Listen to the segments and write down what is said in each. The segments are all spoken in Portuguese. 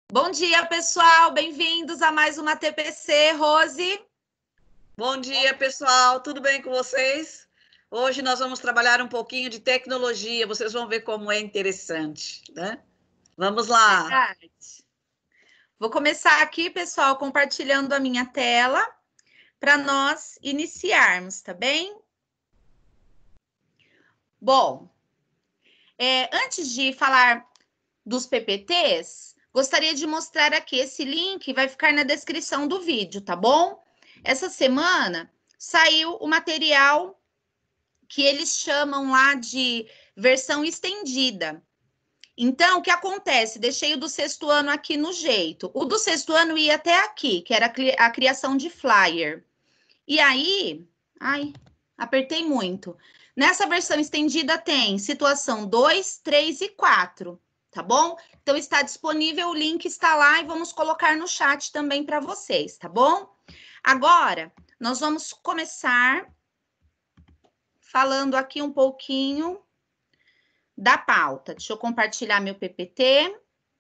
Bom dia, pessoal. Bem-vindos a mais uma TPC. Rose. Bom dia, pessoal. Tudo bem com vocês? Hoje nós vamos trabalhar um pouquinho de tecnologia. Vocês vão ver como é interessante, né? Vamos lá. Verdade. Vou começar aqui, pessoal, compartilhando a minha tela para nós iniciarmos, tá bem? Bom, antes de falar dos PPTs, gostaria de mostrar aqui esse link, vai ficar na descrição do vídeo, tá bom? Essa semana saiu o material que eles chamam lá de versão estendida. Então, o que acontece? Deixei o do sexto ano aqui no jeito. O do sexto ano ia até aqui, que era a criação de flyer. E aí, apertei muito. Nessa versão estendida tem situação 2, 3 e 4, tá bom? Então, está disponível, o link está lá e vamos colocar no chat também para vocês, tá bom? Agora, nós vamos começar falando aqui um pouquinho da pauta. Deixa eu compartilhar meu PPT.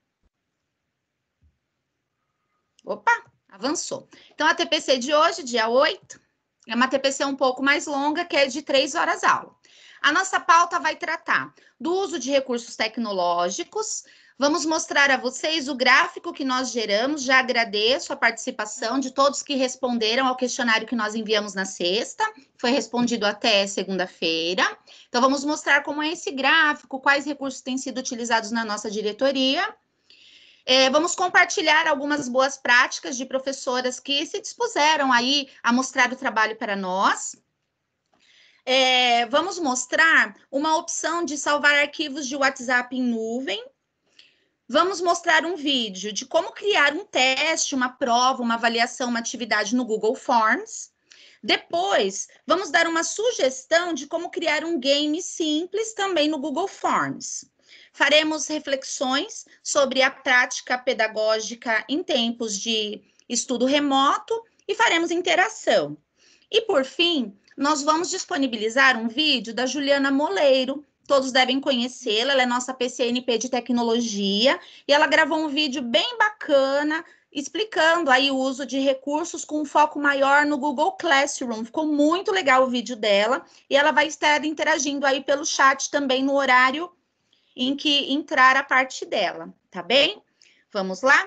Opa, avançou. Então, a TPC de hoje, dia 8, é uma TPC um pouco mais longa, que é de 3 horas aula. A nossa pauta vai tratar do uso de recursos tecnológicos. Vamos mostrar a vocês o gráfico que nós geramos. Já agradeço a participação de todos que responderam ao questionário que nós enviamos na sexta. Foi respondido até segunda-feira. Então, vamos mostrar como é esse gráfico, quais recursos têm sido utilizados na nossa diretoria. Vamos compartilhar algumas boas práticas de professoras que se dispuseram aí a mostrar o trabalho para nós. Vamos mostrar uma opção de salvar arquivos de WhatsApp em nuvem. Vamos mostrar um vídeo de como criar um teste, uma prova, uma avaliação, uma atividade no Google Forms. Depois, vamos dar uma sugestão de como criar um game simples também no Google Forms. Faremos reflexões sobre a prática pedagógica em tempos de estudo remoto e faremos interação. E, por fim, nós vamos disponibilizar um vídeo da Juliana Moleiro. Todos devem conhecê-la, ela é nossa PCNP de tecnologia, e ela gravou um vídeo bem bacana, explicando aí o uso de recursos com um foco maior no Google Classroom. Ficou muito legal o vídeo dela, e ela vai estar interagindo aí pelo chat também no horário em que entrar a parte dela, tá bem? Vamos lá?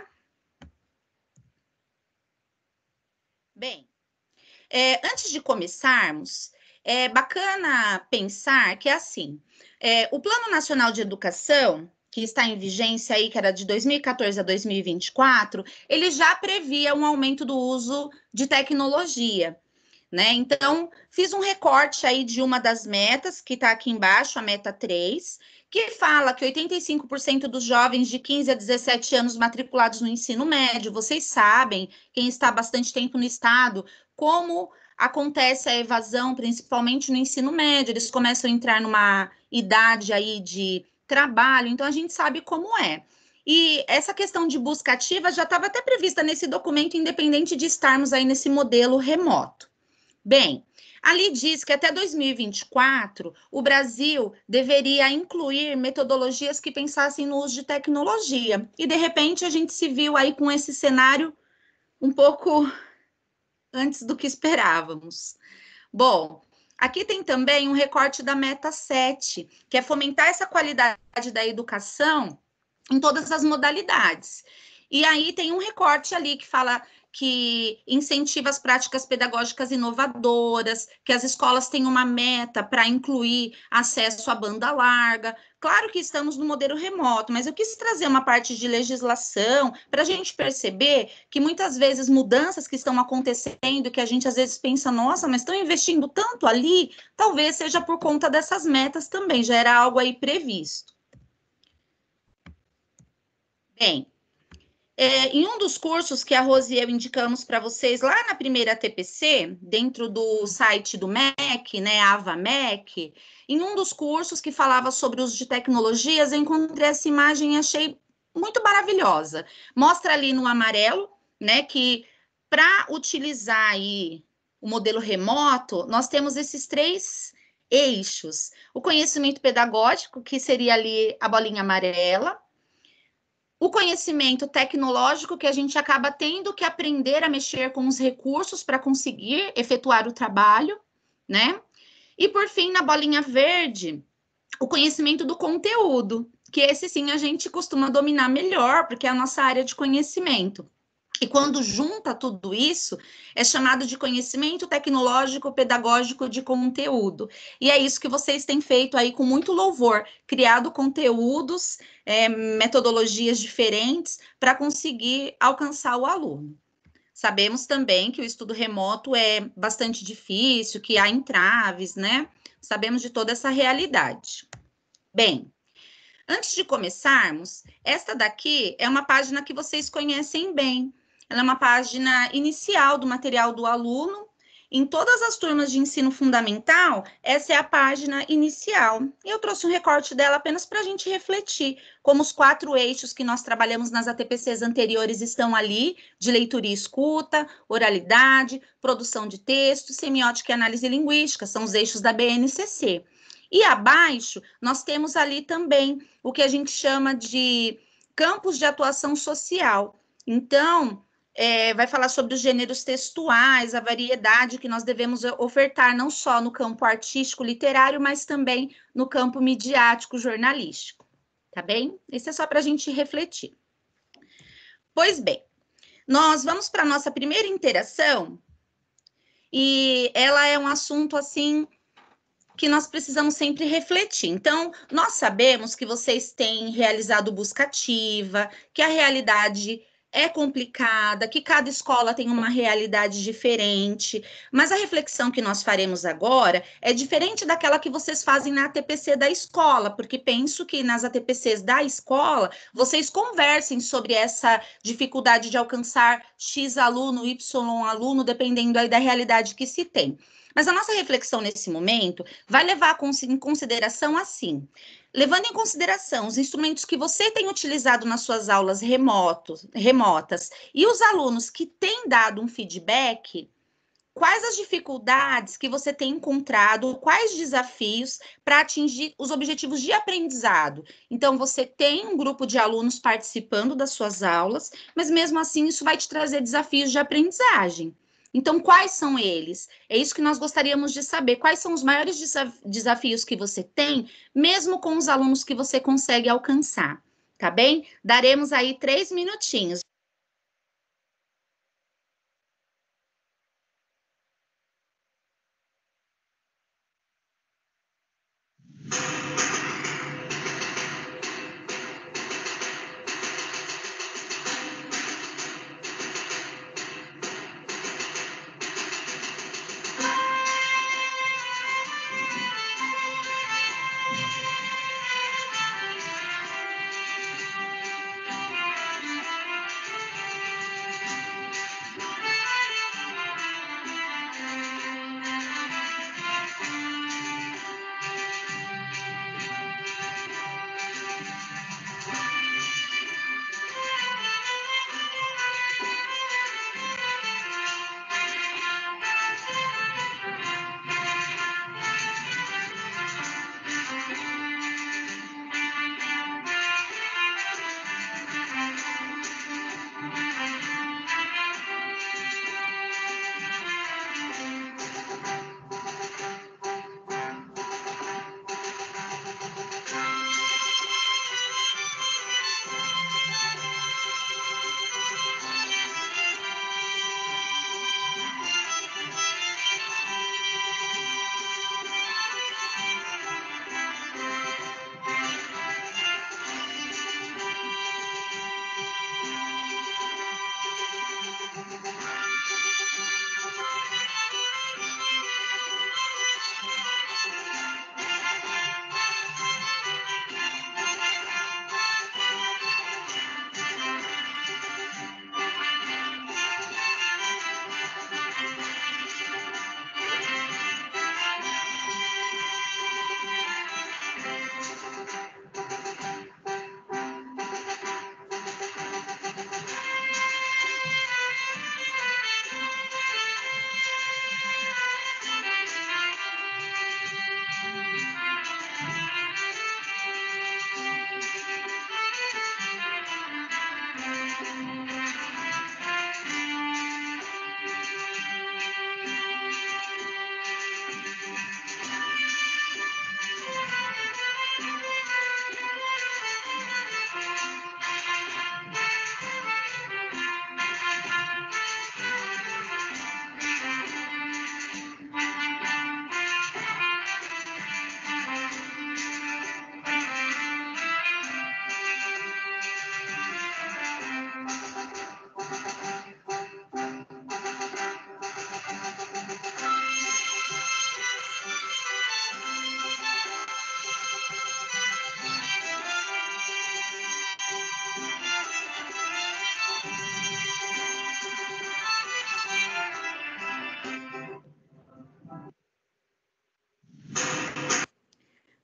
Bem, antes de começarmos, é bacana pensar que é assim, o Plano Nacional de Educação, que está em vigência aí, que era de 2014 a 2024, ele já previa um aumento do uso de tecnologia, né? Então, fiz um recorte aí de uma das metas, que está aqui embaixo, a meta 3, que fala que 85% dos jovens de 15 a 17 anos matriculados no ensino médio, vocês sabem, quem está há bastante tempo no estado, como acontece a evasão, principalmente no ensino médio, eles começam a entrar numa idade aí de trabalho, então a gente sabe como é. E essa questão de busca ativa já estava até prevista nesse documento, independente de estarmos aí nesse modelo remoto. Bem, ali diz que até 2024 o Brasil deveria incluir metodologias que pensassem no uso de tecnologia. E de repente a gente se viu aí com esse cenário um pouco antes do que esperávamos. Bom, aqui tem também um recorte da meta 7, que é fomentar essa qualidade da educação em todas as modalidades. E aí tem um recorte ali que fala que incentiva as práticas pedagógicas inovadoras, que as escolas têm uma meta para incluir acesso à banda larga. Claro que estamos no modelo remoto, mas eu quis trazer uma parte de legislação para a gente perceber que muitas vezes mudanças que estão acontecendo, que a gente às vezes pensa, nossa, mas estão investindo tanto ali, talvez seja por conta dessas metas também, já era algo aí previsto. Bem, em um dos cursos que a Rose e eu indicamos para vocês lá na primeira TPC, dentro do site do MEC, né, Ava MEC, em um dos cursos que falava sobre o uso de tecnologias, eu encontrei essa imagem e achei muito maravilhosa. Mostra ali no amarelo, né, que para utilizar aí o modelo remoto, nós temos esses 3 eixos. O conhecimento pedagógico, que seria ali a bolinha amarela, o conhecimento tecnológico que a gente acaba tendo que aprender a mexer com os recursos para conseguir efetuar o trabalho, né? E por fim, na bolinha verde, o conhecimento do conteúdo, que esse sim a gente costuma dominar melhor, porque é a nossa área de conhecimento. E quando junta tudo isso, é chamado de conhecimento tecnológico pedagógico de conteúdo. E é isso que vocês têm feito aí com muito louvor, criado conteúdos, metodologias diferentes para conseguir alcançar o aluno. Sabemos também que o estudo remoto é bastante difícil, que há entraves, né? Sabemos de toda essa realidade. Bem, antes de começarmos, esta daqui é uma página que vocês conhecem bem. Ela é uma página inicial do material do aluno. Em todas as turmas de ensino fundamental, essa é a página inicial. E eu trouxe um recorte dela apenas para a gente refletir como os 4 eixos que nós trabalhamos nas ATPCs anteriores estão ali, de leitura e escuta, oralidade, produção de texto, semiótica e análise linguística, são os eixos da BNCC. E abaixo, nós temos ali também o que a gente chama de campos de atuação social. Então, vai falar sobre os gêneros textuais, a variedade que nós devemos ofertar, não só no campo artístico, literário, mas também no campo midiático, jornalístico. Tá bem? Isso é só para a gente refletir. Pois bem, nós vamos para a nossa primeira interação, e ela é um assunto, assim, que nós precisamos sempre refletir. Então, nós sabemos que vocês têm realizado busca ativa, que a realidade é complicada, que cada escola tem uma realidade diferente, mas a reflexão que nós faremos agora é diferente daquela que vocês fazem na ATPC da escola, porque penso que nas ATPCs da escola, vocês conversem sobre essa dificuldade de alcançar X aluno, Y aluno, dependendo aí da realidade que se tem. Mas a nossa reflexão nesse momento vai levar em consideração assim, levando em consideração os instrumentos que você tem utilizado nas suas aulas remotas e os alunos que têm dado um feedback, quais as dificuldades que você tem encontrado, quais desafios para atingir os objetivos de aprendizado. Então, você tem um grupo de alunos participando das suas aulas, mas mesmo assim isso vai te trazer desafios de aprendizagem. Então, quais são eles? É isso que nós gostaríamos de saber. Quais são os maiores desafios que você tem, mesmo com os alunos que você consegue alcançar, tá bem? Daremos aí 3 minutinhos.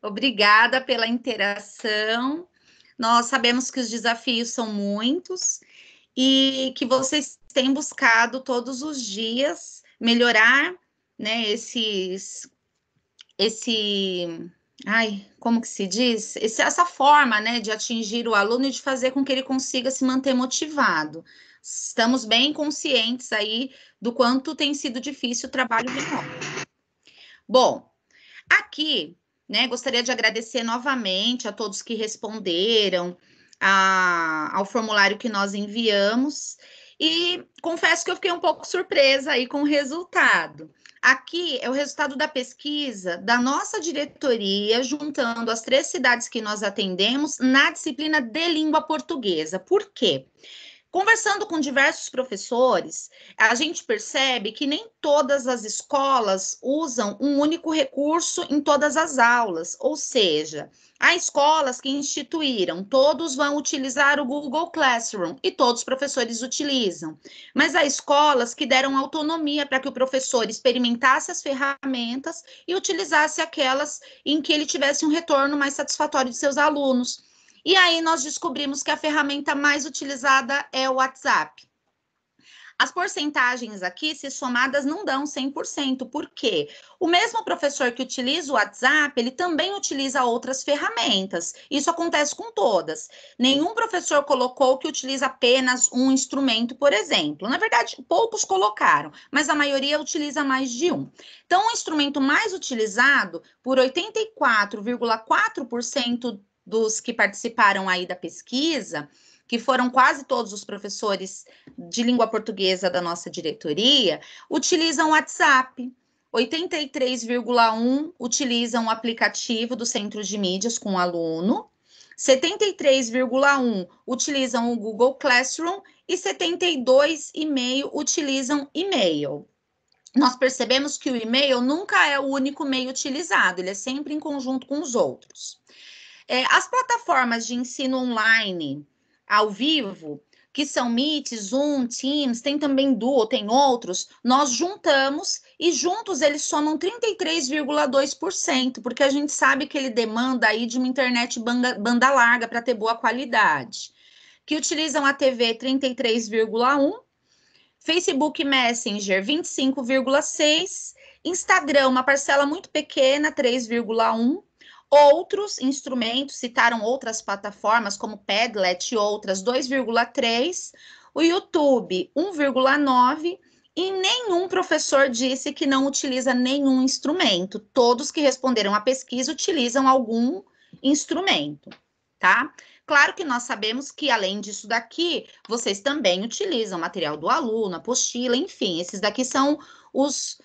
Obrigada pela interação. Nós sabemos que os desafios são muitos e que vocês têm buscado todos os dias melhorar, né, como que se diz? Essa forma, né, de atingir o aluno e de fazer com que ele consiga se manter motivado. Estamos bem conscientes aí do quanto tem sido difícil o trabalho remoto. Bom, aqui, né, gostaria de agradecer novamente a todos que responderam ao formulário que nós enviamos e confesso que eu fiquei um pouco surpresa aí com o resultado. Aqui é o resultado da pesquisa da nossa diretoria, juntando as 3 cidades que nós atendemos na disciplina de língua portuguesa. Por quê? Conversando com diversos professores, a gente percebe que nem todas as escolas usam um único recurso em todas as aulas, ou seja, há escolas que instituíram, todos vão utilizar o Google Classroom e todos os professores utilizam, mas há escolas que deram autonomia para que o professor experimentasse as ferramentas e utilizasse aquelas em que ele tivesse um retorno mais satisfatório de seus alunos. E aí nós descobrimos que a ferramenta mais utilizada é o WhatsApp. As porcentagens aqui, se somadas, não dão 100%. Por quê? O mesmo professor que utiliza o WhatsApp, ele também utiliza outras ferramentas. Isso acontece com todas. Nenhum professor colocou que utiliza apenas um instrumento, por exemplo. Na verdade, poucos colocaram, mas a maioria utiliza mais de um. Então, o instrumento mais utilizado por 84,4% dos que participaram aí da pesquisa, que foram quase todos os professores de língua portuguesa da nossa diretoria, utilizam o WhatsApp. 83,1% utilizam o aplicativo do centro de mídias com o aluno, 73,1% utilizam o Google Classroom e 72,5% utilizam e-mail. Nós percebemos que o e-mail nunca é o único meio utilizado, ele é sempre em conjunto com os outros. As plataformas de ensino online ao vivo, que são Meet, Zoom, Teams, tem também Duo, tem outros, nós juntamos e juntos eles somam 33,2%, porque a gente sabe que ele demanda aí de uma internet banda larga para ter boa qualidade. Que utilizam a TV 33,1%, Facebook Messenger 25,6%, Instagram uma parcela muito pequena, 3,1%, outros instrumentos, citaram outras plataformas como Padlet e outras, 2,3%, o YouTube, 1,9%, e nenhum professor disse que não utiliza nenhum instrumento. Todos que responderam à pesquisa utilizam algum instrumento, tá? Claro que nós sabemos que, além disso daqui, vocês também utilizam material do aluno, apostila, enfim, esses daqui são os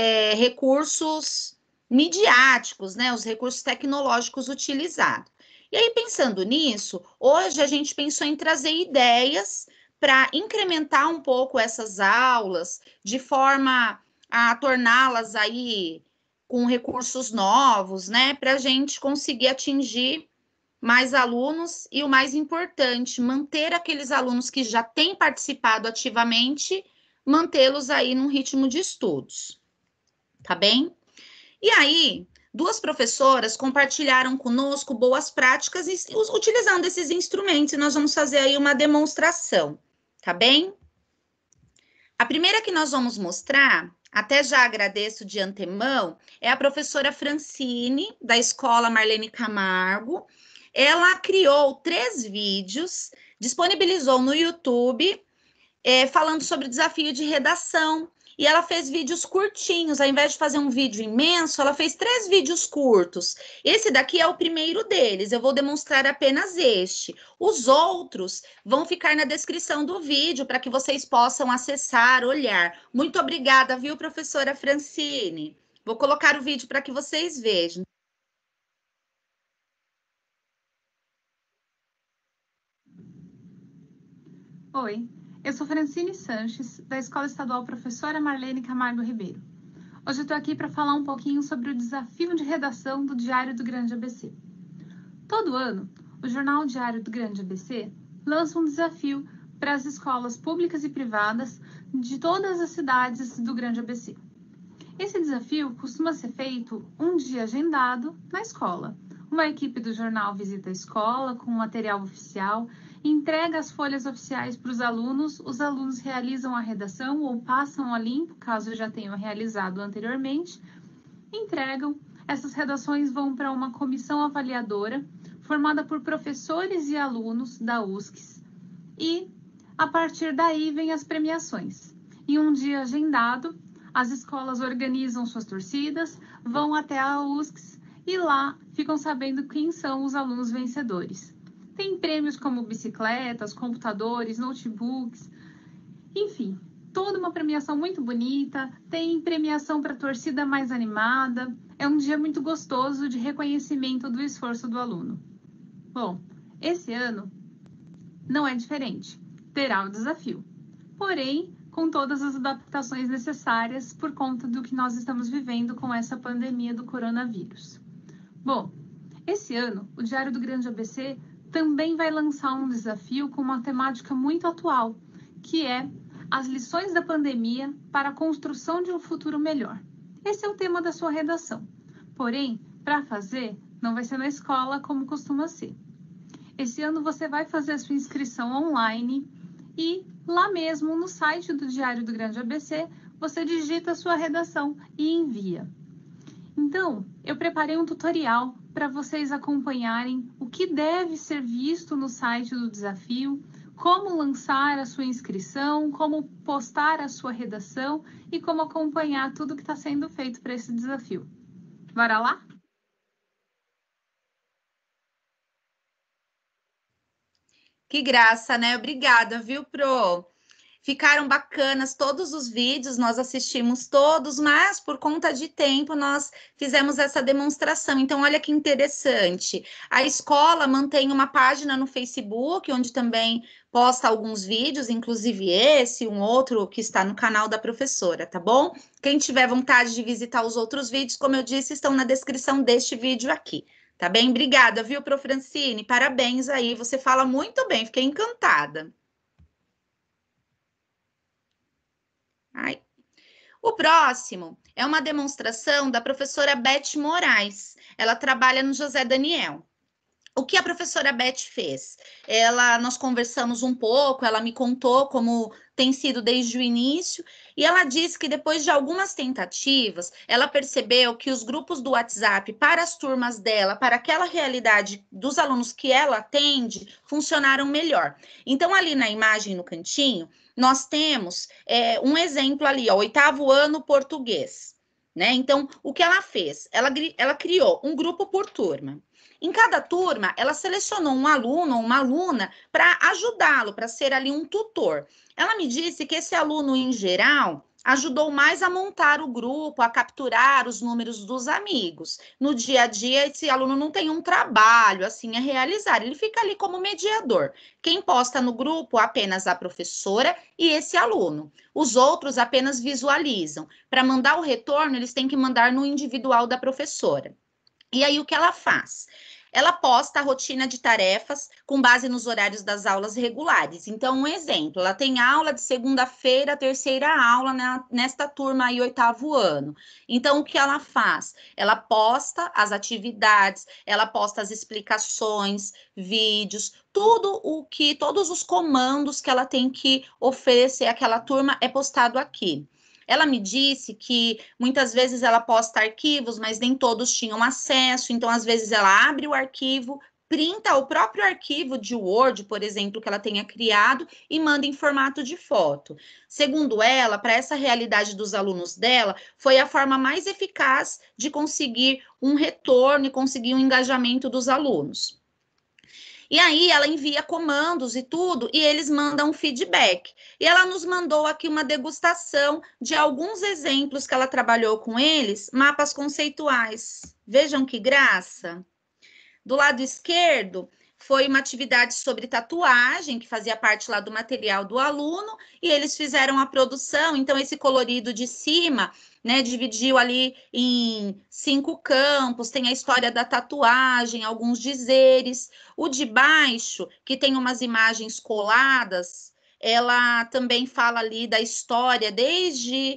recursos midiáticos, né, os recursos tecnológicos utilizados. E aí, pensando nisso, hoje a gente pensou em trazer ideias para incrementar um pouco essas aulas, de forma a torná-las aí com recursos novos, né, para a gente conseguir atingir mais alunos e, o mais importante, manter aqueles alunos que já têm participado ativamente, mantê-los aí num ritmo de estudos, tá bem? E aí, 2 professoras compartilharam conosco boas práticas utilizando esses instrumentos, e nós vamos fazer aí uma demonstração, tá bem? A primeira que nós vamos mostrar, até já agradeço de antemão, é a professora Francine, da Escola Marlene Camargo. Ela criou 3 vídeos, disponibilizou no YouTube, falando sobre o desafio de redação. E ela fez vídeos curtinhos, ao invés de fazer um vídeo imenso, ela fez 3 vídeos curtos. Esse daqui é o primeiro deles, eu vou demonstrar apenas este. Os outros vão ficar na descrição do vídeo, para que vocês possam acessar, olhar. Muito obrigada, viu, professora Francine? Vou colocar o vídeo para que vocês vejam. Oi, eu sou Francine Sanches, da Escola Estadual Professora Marlene Camargo Ribeiro. Hoje eu estou aqui para falar um pouquinho sobre o desafio de redação do Diário do Grande ABC. Todo ano, o Jornal Diário do Grande ABC lança um desafio para as escolas públicas e privadas de todas as cidades do Grande ABC. Esse desafio costuma ser feito um dia agendado na escola, Uma equipe do jornal visita a escola com material oficial, entrega as folhas oficiais para os alunos realizam a redação ou passam a limpo, caso já tenham realizado anteriormente, entregam. Essas redações vão para uma comissão avaliadora, formada por professores e alunos da USCS, e a partir daí vem as premiações. Em um dia agendado, as escolas organizam suas torcidas, vão até a USCS e lá ficam sabendo quem são os alunos vencedores. Tem prêmios como bicicletas, computadores, notebooks, enfim, toda uma premiação muito bonita, tem premiação para a torcida mais animada, é um dia muito gostoso de reconhecimento do esforço do aluno. Bom, esse ano não é diferente, terá o desafio, porém, com todas as adaptações necessárias por conta do que nós estamos vivendo com essa pandemia do coronavírus. Bom, esse ano, o Diário do Grande ABC também vai lançar um desafio com uma temática muito atual, que é as lições da pandemia para a construção de um futuro melhor. Esse é o tema da sua redação. Porém, para fazer, não vai ser na escola como costuma ser. Esse ano você vai fazer a sua inscrição online e lá mesmo no site do Diário do Grande ABC, você digita a sua redação e envia. Então, eu preparei um tutorial para vocês acompanharem o que deve ser visto no site do desafio, como lançar a sua inscrição, como postar a sua redação e como acompanhar tudo que está sendo feito para esse desafio. Bora lá? Que graça, né? Obrigada, viu, Pro? Ficaram bacanas todos os vídeos, nós assistimos todos, mas por conta de tempo nós fizemos essa demonstração. Então, olha que interessante. A escola mantém uma página no Facebook, onde também posta alguns vídeos, inclusive esse, um outro que está no canal da professora, tá bom? Quem tiver vontade de visitar os outros vídeos, como eu disse, estão na descrição deste vídeo aqui. Tá bem? Obrigada, viu, Pro Francine? Parabéns aí, você fala muito bem, fiquei encantada. Ai. O próximo é uma demonstração da professora Beth Moraes. Ela trabalha no José Daniel. O que a professora Beth fez? Nós conversamos um pouco, ela me contou como tem sido desde o início, e ela disse que depois de algumas tentativas, ela percebeu que os grupos do WhatsApp para as turmas dela, para aquela realidade dos alunos que ela atende, funcionaram melhor. Então, ali na imagem no cantinho, nós temos um exemplo ali, ó, 8º ano português, né? Então, o que ela fez? Ela criou um grupo por turma. Em cada turma, ela selecionou um aluno ou uma aluna para ajudá-lo, para ser ali um tutor. Ela me disse que esse aluno, em geral, ajudou mais a montar o grupo, a capturar os números dos amigos. No dia a dia, esse aluno não tem um trabalho assim a realizar, ele fica ali como mediador. Quem posta no grupo apenas a professora e esse aluno. Os outros apenas visualizam. Para mandar o retorno, eles têm que mandar no individual da professora. E aí, o que ela faz? Ela posta a rotina de tarefas com base nos horários das aulas regulares. Então, um exemplo, ela tem aula de segunda-feira, terceira aula nesta turma aí, 8º ano. Então, o que ela faz? Ela posta as atividades, ela posta as explicações, vídeos, todos os comandos que ela tem que oferecer àquela turma é postado aqui. Ela me disse que muitas vezes ela posta arquivos, mas nem todos tinham acesso, então às vezes ela abre o arquivo, printa o próprio arquivo de Word, por exemplo, que ela tenha criado e manda em formato de foto. Segundo ela, para essa realidade dos alunos dela, foi a forma mais eficaz de conseguir um retorno e conseguir um engajamento dos alunos. E aí ela envia comandos e tudo, e eles mandam um feedback. E ela nos mandou aqui uma degustação de alguns exemplos que ela trabalhou com eles, mapas conceituais. Vejam que graça. Do lado esquerdo, foi uma atividade sobre tatuagem, que fazia parte lá do material do aluno, e eles fizeram a produção, então esse colorido de cima, né, dividiu ali em 5 campos, tem a história da tatuagem, alguns dizeres. O de baixo, que tem umas imagens coladas, ela também fala ali da história desde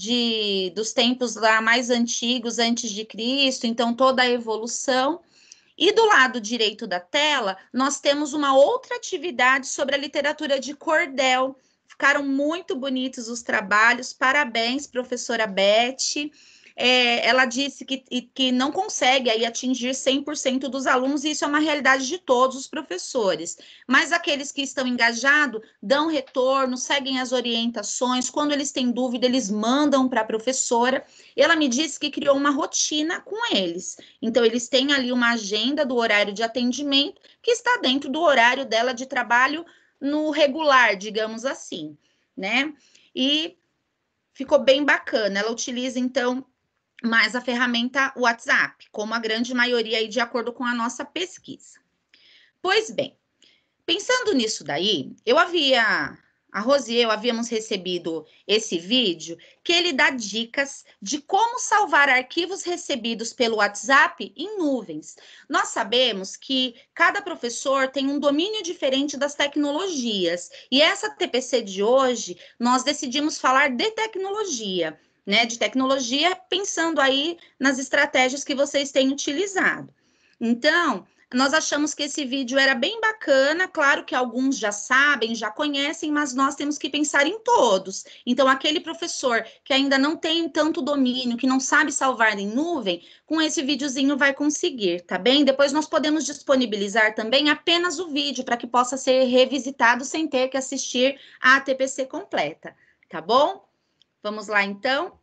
dos tempos lá mais antigos, antes de Cristo, então toda a evolução. E do lado direito da tela, nós temos uma outra atividade sobre a literatura de cordel. Ficaram muito bonitos os trabalhos, parabéns, professora Beth. Ela disse que não consegue aí atingir 100% dos alunos, e isso é uma realidade de todos os professores. Mas aqueles que estão engajados dão retorno, seguem as orientações, quando eles têm dúvida, eles mandam para a professora. Ela me disse que criou uma rotina com eles. Então, eles têm ali uma agenda do horário de atendimento que está dentro do horário dela de trabalho no regular, digamos assim, né? E ficou bem bacana. Ela utiliza, então, mais a ferramenta WhatsApp, como a grande maioria aí, de acordo com a nossa pesquisa. Pois bem, pensando nisso daí, a Rose e eu havíamos recebido esse vídeo que ele dá dicas de como salvar arquivos recebidos pelo WhatsApp em nuvens. Nós sabemos que cada professor tem um domínio diferente das tecnologias, e essa TPC de hoje, nós decidimos falar de tecnologia, né? De tecnologia, pensando aí nas estratégias que vocês têm utilizado. Então, nós achamos que esse vídeo era bem bacana, claro que alguns já sabem, já conhecem, mas nós temos que pensar em todos. Então, aquele professor que ainda não tem tanto domínio, que não sabe salvar em nuvem, com esse videozinho vai conseguir, tá bem? Depois nós podemos disponibilizar também apenas o vídeo, para que possa ser revisitado sem ter que assistir a TPC completa, tá bom? Vamos lá, então?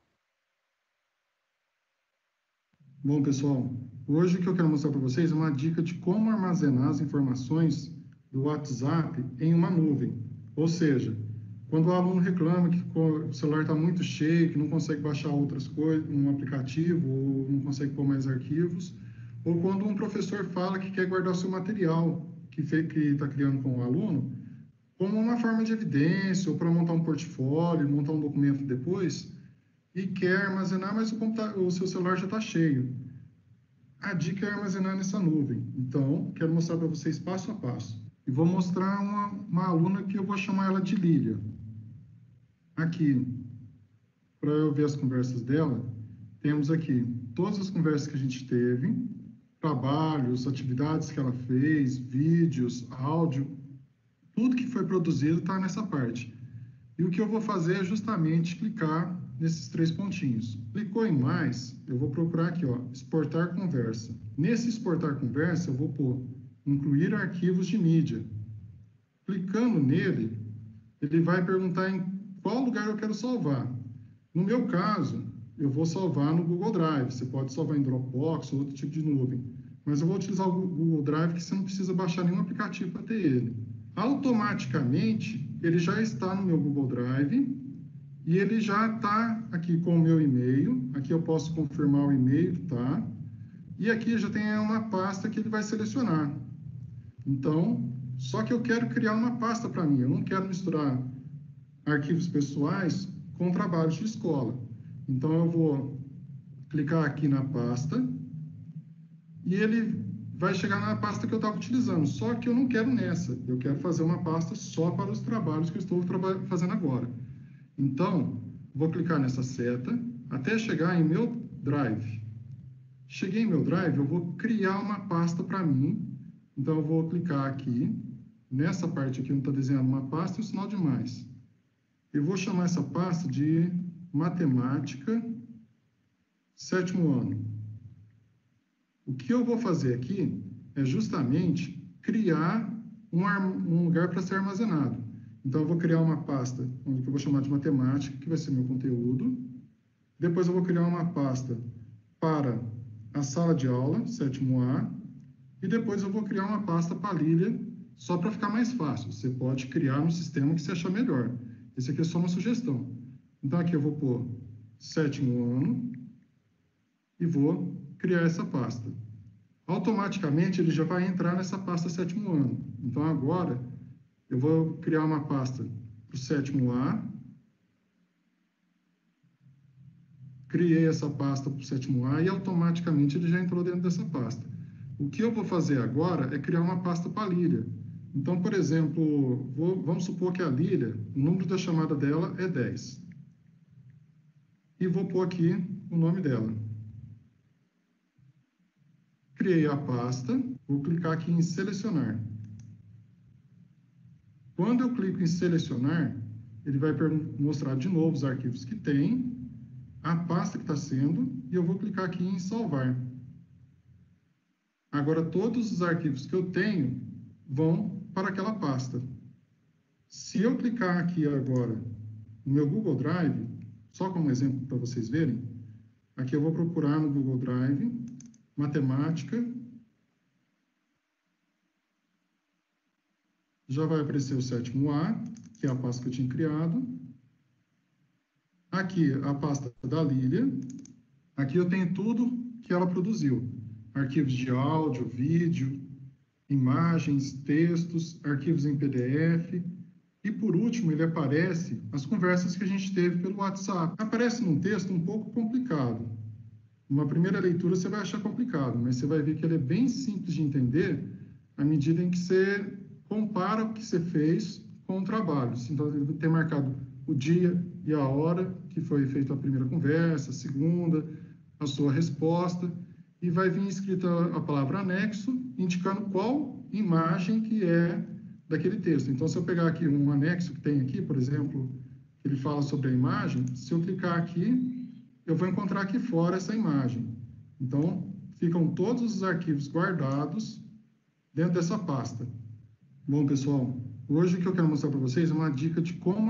Bom, pessoal, hoje o que eu quero mostrar para vocês é uma dica de como armazenar as informações do WhatsApp em uma nuvem. Ou seja, quando o aluno reclama que o celular está muito cheio, que não consegue baixar outras coisas, um aplicativo, ou não consegue pôr mais arquivos, ou quando um professor fala que quer guardar o seu material que está criando com o aluno, como uma forma de evidência, ou para montar um portfólio, montar um documento depois, e quer armazenar, mas o seu celular já está cheio. A dica é armazenar nessa nuvem. Então, quero mostrar para vocês passo a passo. E vou mostrar uma aluna que eu vou chamar ela de Lília. Aqui, para eu ver as conversas dela, temos aqui todas as conversas que a gente teve, trabalhos, atividades que ela fez, vídeos, áudio, tudo que foi produzido está nessa parte. E o que eu vou fazer é justamente clicar nesses 3 pontinhos. Clicou em mais, eu vou procurar aqui, ó, exportar conversa. Nesse exportar conversa, eu vou pôr incluir arquivos de mídia. Clicando nele, ele vai perguntar em qual lugar eu quero salvar. No meu caso, eu vou salvar no Google Drive. Você pode salvar em Dropbox ou outro tipo de nuvem. Mas eu vou utilizar o Google Drive, que você não precisa baixar nenhum aplicativo para ter ele. Automaticamente, ele já está no meu Google Drive e ele já está aqui com o meu e-mail. Aqui eu posso confirmar o e-mail, tá? E aqui já tem uma pasta que ele vai selecionar. Então, só que eu quero criar uma pasta para mim. Eu não quero misturar arquivos pessoais com trabalhos de escola. Então, eu vou clicar aqui na pasta e ele vai chegar na pasta que eu estava utilizando. Só que eu não quero nessa. Eu quero fazer uma pasta só para os trabalhos que eu estou fazendo agora. Então, vou clicar nessa seta até chegar em meu Drive. Cheguei em meu Drive, eu vou criar uma pasta para mim. Então, eu vou clicar aqui, nessa parte aqui onde está desenhando uma pasta, e o sinal de mais. Eu vou chamar essa pasta de Matemática, 7º ano. O que eu vou fazer aqui é justamente criar um lugar para ser armazenado. Então, eu vou criar uma pasta, onde eu vou chamar de matemática, que vai ser meu conteúdo. Depois, eu vou criar uma pasta para a sala de aula, 7º A. E depois, eu vou criar uma pasta para a Lília, só para ficar mais fácil. Você pode criar no sistema que você achar melhor. Esse aqui é só uma sugestão. Então, aqui eu vou pôr 7º ano e vou criar essa pasta. Automaticamente, ele já vai entrar nessa pasta 7º ano. Então, agora, eu vou criar uma pasta para o 7º A. Criei essa pasta para o 7º A e automaticamente ele já entrou dentro dessa pasta. O que eu vou fazer agora é criar uma pasta para a Lília. Então, por exemplo, vamos supor que a Lília, o número da chamada dela é 10. E vou pôr aqui o nome dela. Criei a pasta, vou clicar aqui em selecionar. Quando eu clico em selecionar, ele vai mostrar de novo os arquivos que tem, a pasta que está sendo, e eu vou clicar aqui em salvar. Agora, todos os arquivos que eu tenho vão para aquela pasta. Se eu clicar aqui agora no meu Google Drive, só como exemplo para vocês verem, aqui eu vou procurar no Google Drive, matemática, já vai aparecer o 7º A, que é a pasta que eu tinha criado. Aqui a pasta da Lília, aqui eu tenho tudo que ela produziu. Arquivos de áudio, vídeo, imagens, textos, arquivos em PDF. E por último, ele aparece as conversas que a gente teve pelo WhatsApp. Aparece num texto um pouco complicado. Numa primeira leitura você vai achar complicado, mas você vai ver que ele é bem simples de entender à medida em que você compara o que você fez com o trabalho. Então, ele vai ter marcado o dia e a hora que foi feita a primeira conversa, a segunda, a sua resposta, e vai vir escrita a palavra anexo, indicando qual imagem que é daquele texto. Então, se eu pegar aqui um anexo que tem aqui, por exemplo, que ele fala sobre a imagem, se eu clicar aqui, eu vou encontrar aqui fora essa imagem. Então, ficam todos os arquivos guardados dentro dessa pasta. Bom, pessoal, hoje o que eu quero mostrar para vocês é uma dica de como...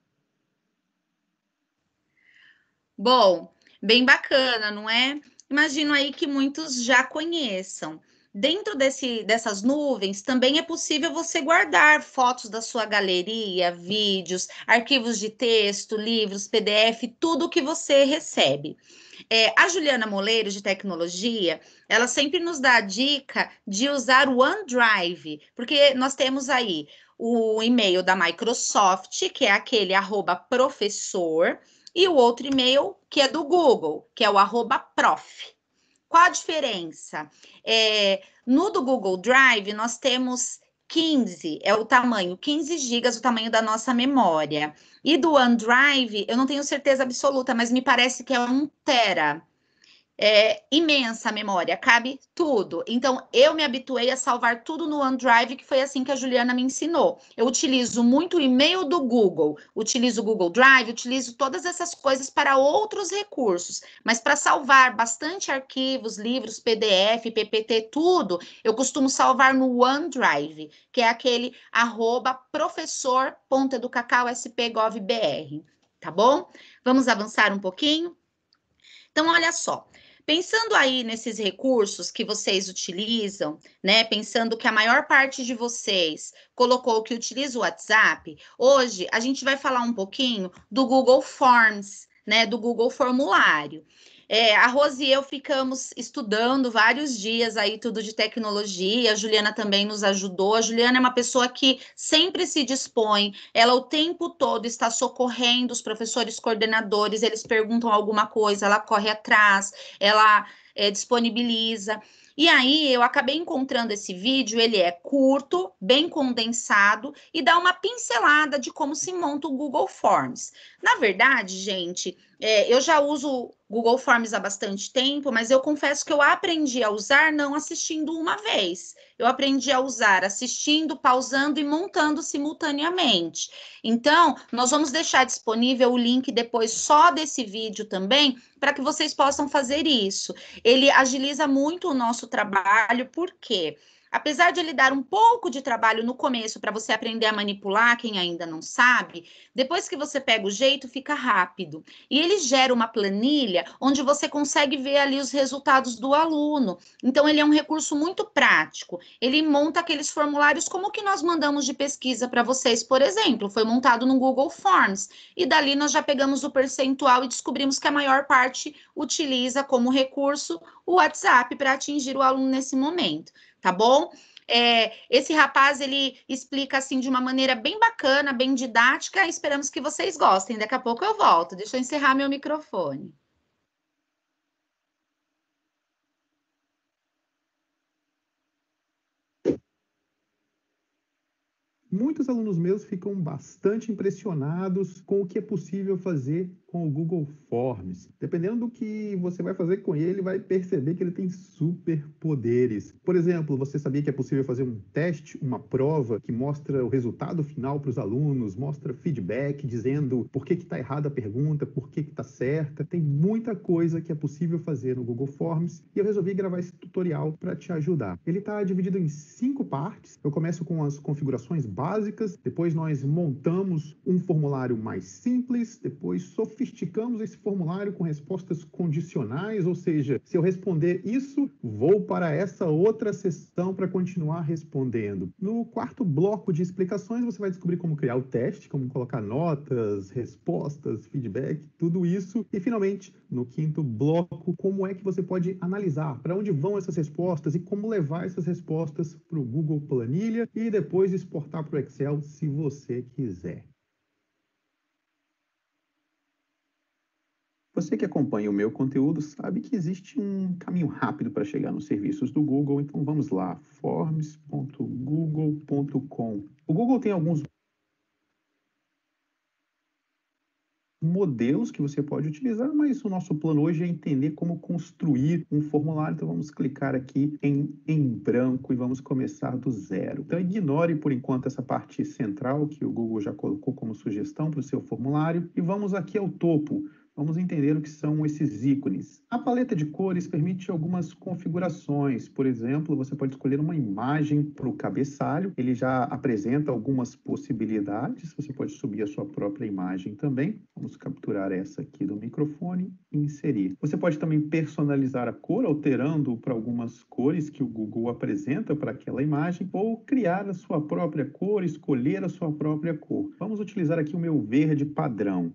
Bom, bem bacana, não é? Imagino aí que muitos já conheçam. Dentro dessas nuvens, também é possível você guardar fotos da sua galeria, vídeos, arquivos de texto, livros, PDF, tudo que você recebe. A Juliana Moleiro, de tecnologia, ela sempre nos dá a dica de usar o OneDrive, porque nós temos aí o e-mail da Microsoft, que é aquele @professor, e o outro e-mail que é do Google, que é o @prof. Qual a diferença? No do Google Drive, nós temos 15, é o tamanho, 15 gigas, o tamanho da nossa memória. E do OneDrive, eu não tenho certeza absoluta, mas me parece que é 1 tera. É imensa a memória, cabe tudo. Então, eu me habituei a salvar tudo no OneDrive, que foi assim que a Juliana me ensinou. Eu utilizo muito o e-mail do Google, utilizo o Google Drive, utilizo todas essas coisas para outros recursos, mas para salvar bastante arquivos, livros, PDF, PPT, tudo, eu costumo salvar no OneDrive, que é aquele @professor.educacau.sp.gov.br, tá bom? Vamos avançar um pouquinho? Então, olha só. Pensando aí nesses recursos que vocês utilizam, né? Pensando que a maior parte de vocês colocou que utiliza o WhatsApp, hoje a gente vai falar um pouquinho do Google Forms, né? Do Google Formulário. A Rose e eu ficamos estudando vários dias aí tudo de tecnologia, a Juliana também nos ajudou. A Juliana é uma pessoa que sempre se dispõe, ela o tempo todo está socorrendo os professores coordenadores, eles perguntam alguma coisa, ela corre atrás, ela disponibiliza. E aí eu acabei encontrando esse vídeo, ele é curto, bem condensado e dá uma pincelada de como se monta o Google Forms. Na verdade, gente, eu já uso Google Forms há bastante tempo, mas eu confesso que eu aprendi a usar não assistindo uma vez. Eu aprendi a usar assistindo, pausando e montando simultaneamente. Então, nós vamos deixar disponível o link depois só desse vídeo também, para que vocês possam fazer isso. Ele agiliza muito o nosso trabalho, por quê? Apesar de ele dar um pouco de trabalho no começo para você aprender a manipular, quem ainda não sabe, depois que você pega o jeito, fica rápido. E ele gera uma planilha onde você consegue ver ali os resultados do aluno. Então, ele é um recurso muito prático. Ele monta aqueles formulários como o que nós mandamos de pesquisa para vocês, por exemplo, foi montado no Google Forms. E dali nós já pegamos o percentual e descobrimos que a maior parte utiliza como recurso o WhatsApp para atingir o aluno nesse momento, tá bom? Esse rapaz, ele explica assim de uma maneira bem bacana, bem didática, esperamos que vocês gostem. Daqui a pouco eu volto, deixa eu encerrar meu microfone. Muitos alunos meus ficam bastante impressionados com o que é possível fazer com o Google Forms. Dependendo do que você vai fazer com ele, vai perceber que ele tem superpoderes. Por exemplo, você sabia que é possível fazer um teste, uma prova que mostra o resultado final para os alunos, mostra feedback dizendo por que está errada a pergunta, por que está certa. Tem muita coisa que é possível fazer no Google Forms e eu resolvi gravar esse tutorial para te ajudar. Ele está dividido em 5 partes. Eu começo com as configurações básicas, depois nós montamos um formulário mais simples, depois sofisticamos esse formulário com respostas condicionais, ou seja, se eu responder isso, vou para essa outra seção para continuar respondendo. No quarto bloco de explicações, você vai descobrir como criar o teste, como colocar notas, respostas, feedback, tudo isso. E, finalmente, no quinto bloco, como é que você pode analisar para onde vão essas respostas e como levar essas respostas para o Google Planilha e depois exportar para o Excel se você quiser. Você que acompanha o meu conteúdo sabe que existe um caminho rápido para chegar nos serviços do Google, então vamos lá, forms.google.com. O Google tem alguns modelos que você pode utilizar, mas o nosso plano hoje é entender como construir um formulário. Então vamos clicar aqui em branco e vamos começar do zero. Então ignore por enquanto essa parte central que o Google já colocou como sugestão para o seu formulário e vamos aqui ao topo. Vamos entender o que são esses ícones. A paleta de cores permite algumas configurações. Por exemplo, você pode escolher uma imagem para o cabeçalho. Ele já apresenta algumas possibilidades. Você pode subir a sua própria imagem também. Vamos capturar essa aqui do microfone e inserir. Você pode também personalizar a cor, alterando para algumas cores que o Google apresenta para aquela imagem, ou criar a sua própria cor, escolher a sua própria cor. Vamos utilizar aqui o meu verde padrão.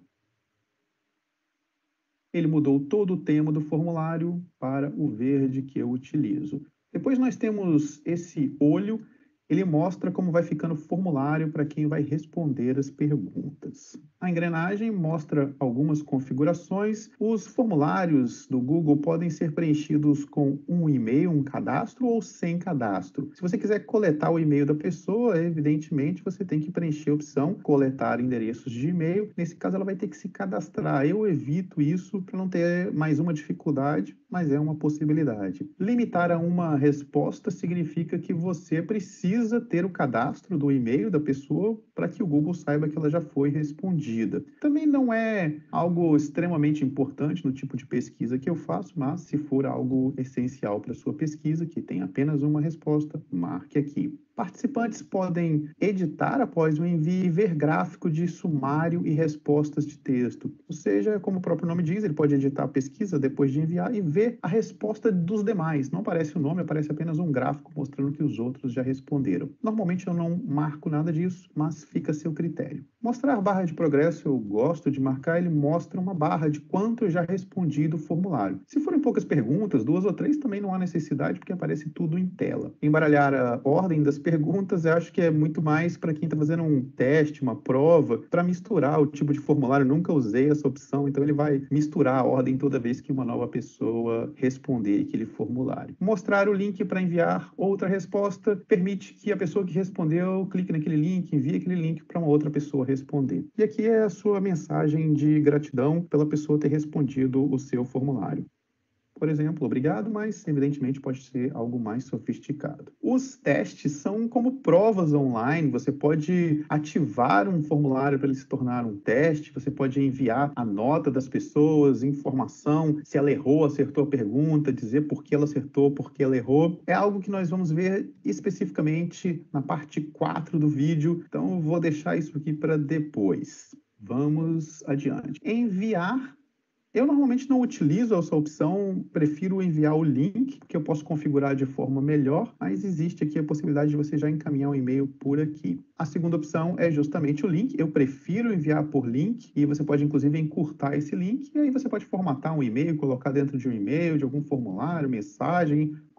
Ele mudou todo o tema do formulário para o verde que eu utilizo. Depois nós temos esse olho, ele mostra como vai ficando o formulário para quem vai responder as perguntas. A engrenagem mostra algumas configurações. Os formulários do Google podem ser preenchidos com um e-mail, um cadastro ou sem cadastro. Se você quiser coletar o e-mail da pessoa, evidentemente você tem que preencher a opção coletar endereços de e-mail. Nesse caso ela vai ter que se cadastrar. Eu evito isso para não ter mais uma dificuldade, mas é uma possibilidade. Limitar a uma resposta significa que você precisa ter o cadastro do e-mail da pessoa para que o Google saiba que ela já foi respondida. Também não é algo extremamente importante no tipo de pesquisa que eu faço, mas se for algo essencial para a sua pesquisa, que tem apenas uma resposta, marque aqui. Participantes podem editar após o envio e ver gráfico de sumário e respostas de texto. Ou seja, como o próprio nome diz, ele pode editar a pesquisa depois de enviar e ver a resposta dos demais. Não aparece o nome, aparece apenas um gráfico mostrando que os outros já responderam. Normalmente eu não marco nada disso, mas fica a seu critério. Mostrar barra de progresso, eu gosto de marcar, ele mostra uma barra de quanto eu já respondi do formulário. Se forem poucas perguntas, 2 ou 3, também não há necessidade, porque aparece tudo em tela. Embaralhar a ordem das perguntas, eu acho que é muito mais para quem está fazendo um teste, uma prova, para misturar o tipo de formulário. Eu nunca usei essa opção, então ele vai misturar a ordem toda vez que uma nova pessoa responder aquele formulário. Mostrar o link para enviar outra resposta permite que a pessoa que respondeu clique naquele link, envie aquele link para uma outra pessoa responder. E aqui é a sua mensagem de gratidão pela pessoa ter respondido o seu formulário. Por exemplo, obrigado, mas evidentemente pode ser algo mais sofisticado. Os testes são como provas online. Você pode ativar um formulário para ele se tornar um teste, você pode enviar a nota das pessoas, informação, se ela errou, acertou a pergunta, dizer por que ela acertou, por que ela errou. É algo que nós vamos ver especificamente na parte 4 do vídeo, então eu vou deixar isso aqui para depois. Vamos adiante. Enviar. Eu normalmente não utilizo essa opção, prefiro enviar o link, que eu posso configurar de forma melhor, mas existe aqui a possibilidade de você já encaminhar um e-mail por aqui. A segunda opção é justamente o link, eu prefiro enviar por link, e você pode inclusive encurtar esse link, e aí você pode formatar um e-mail, colocar dentro de um e-mail, de algum formulário, mensagem,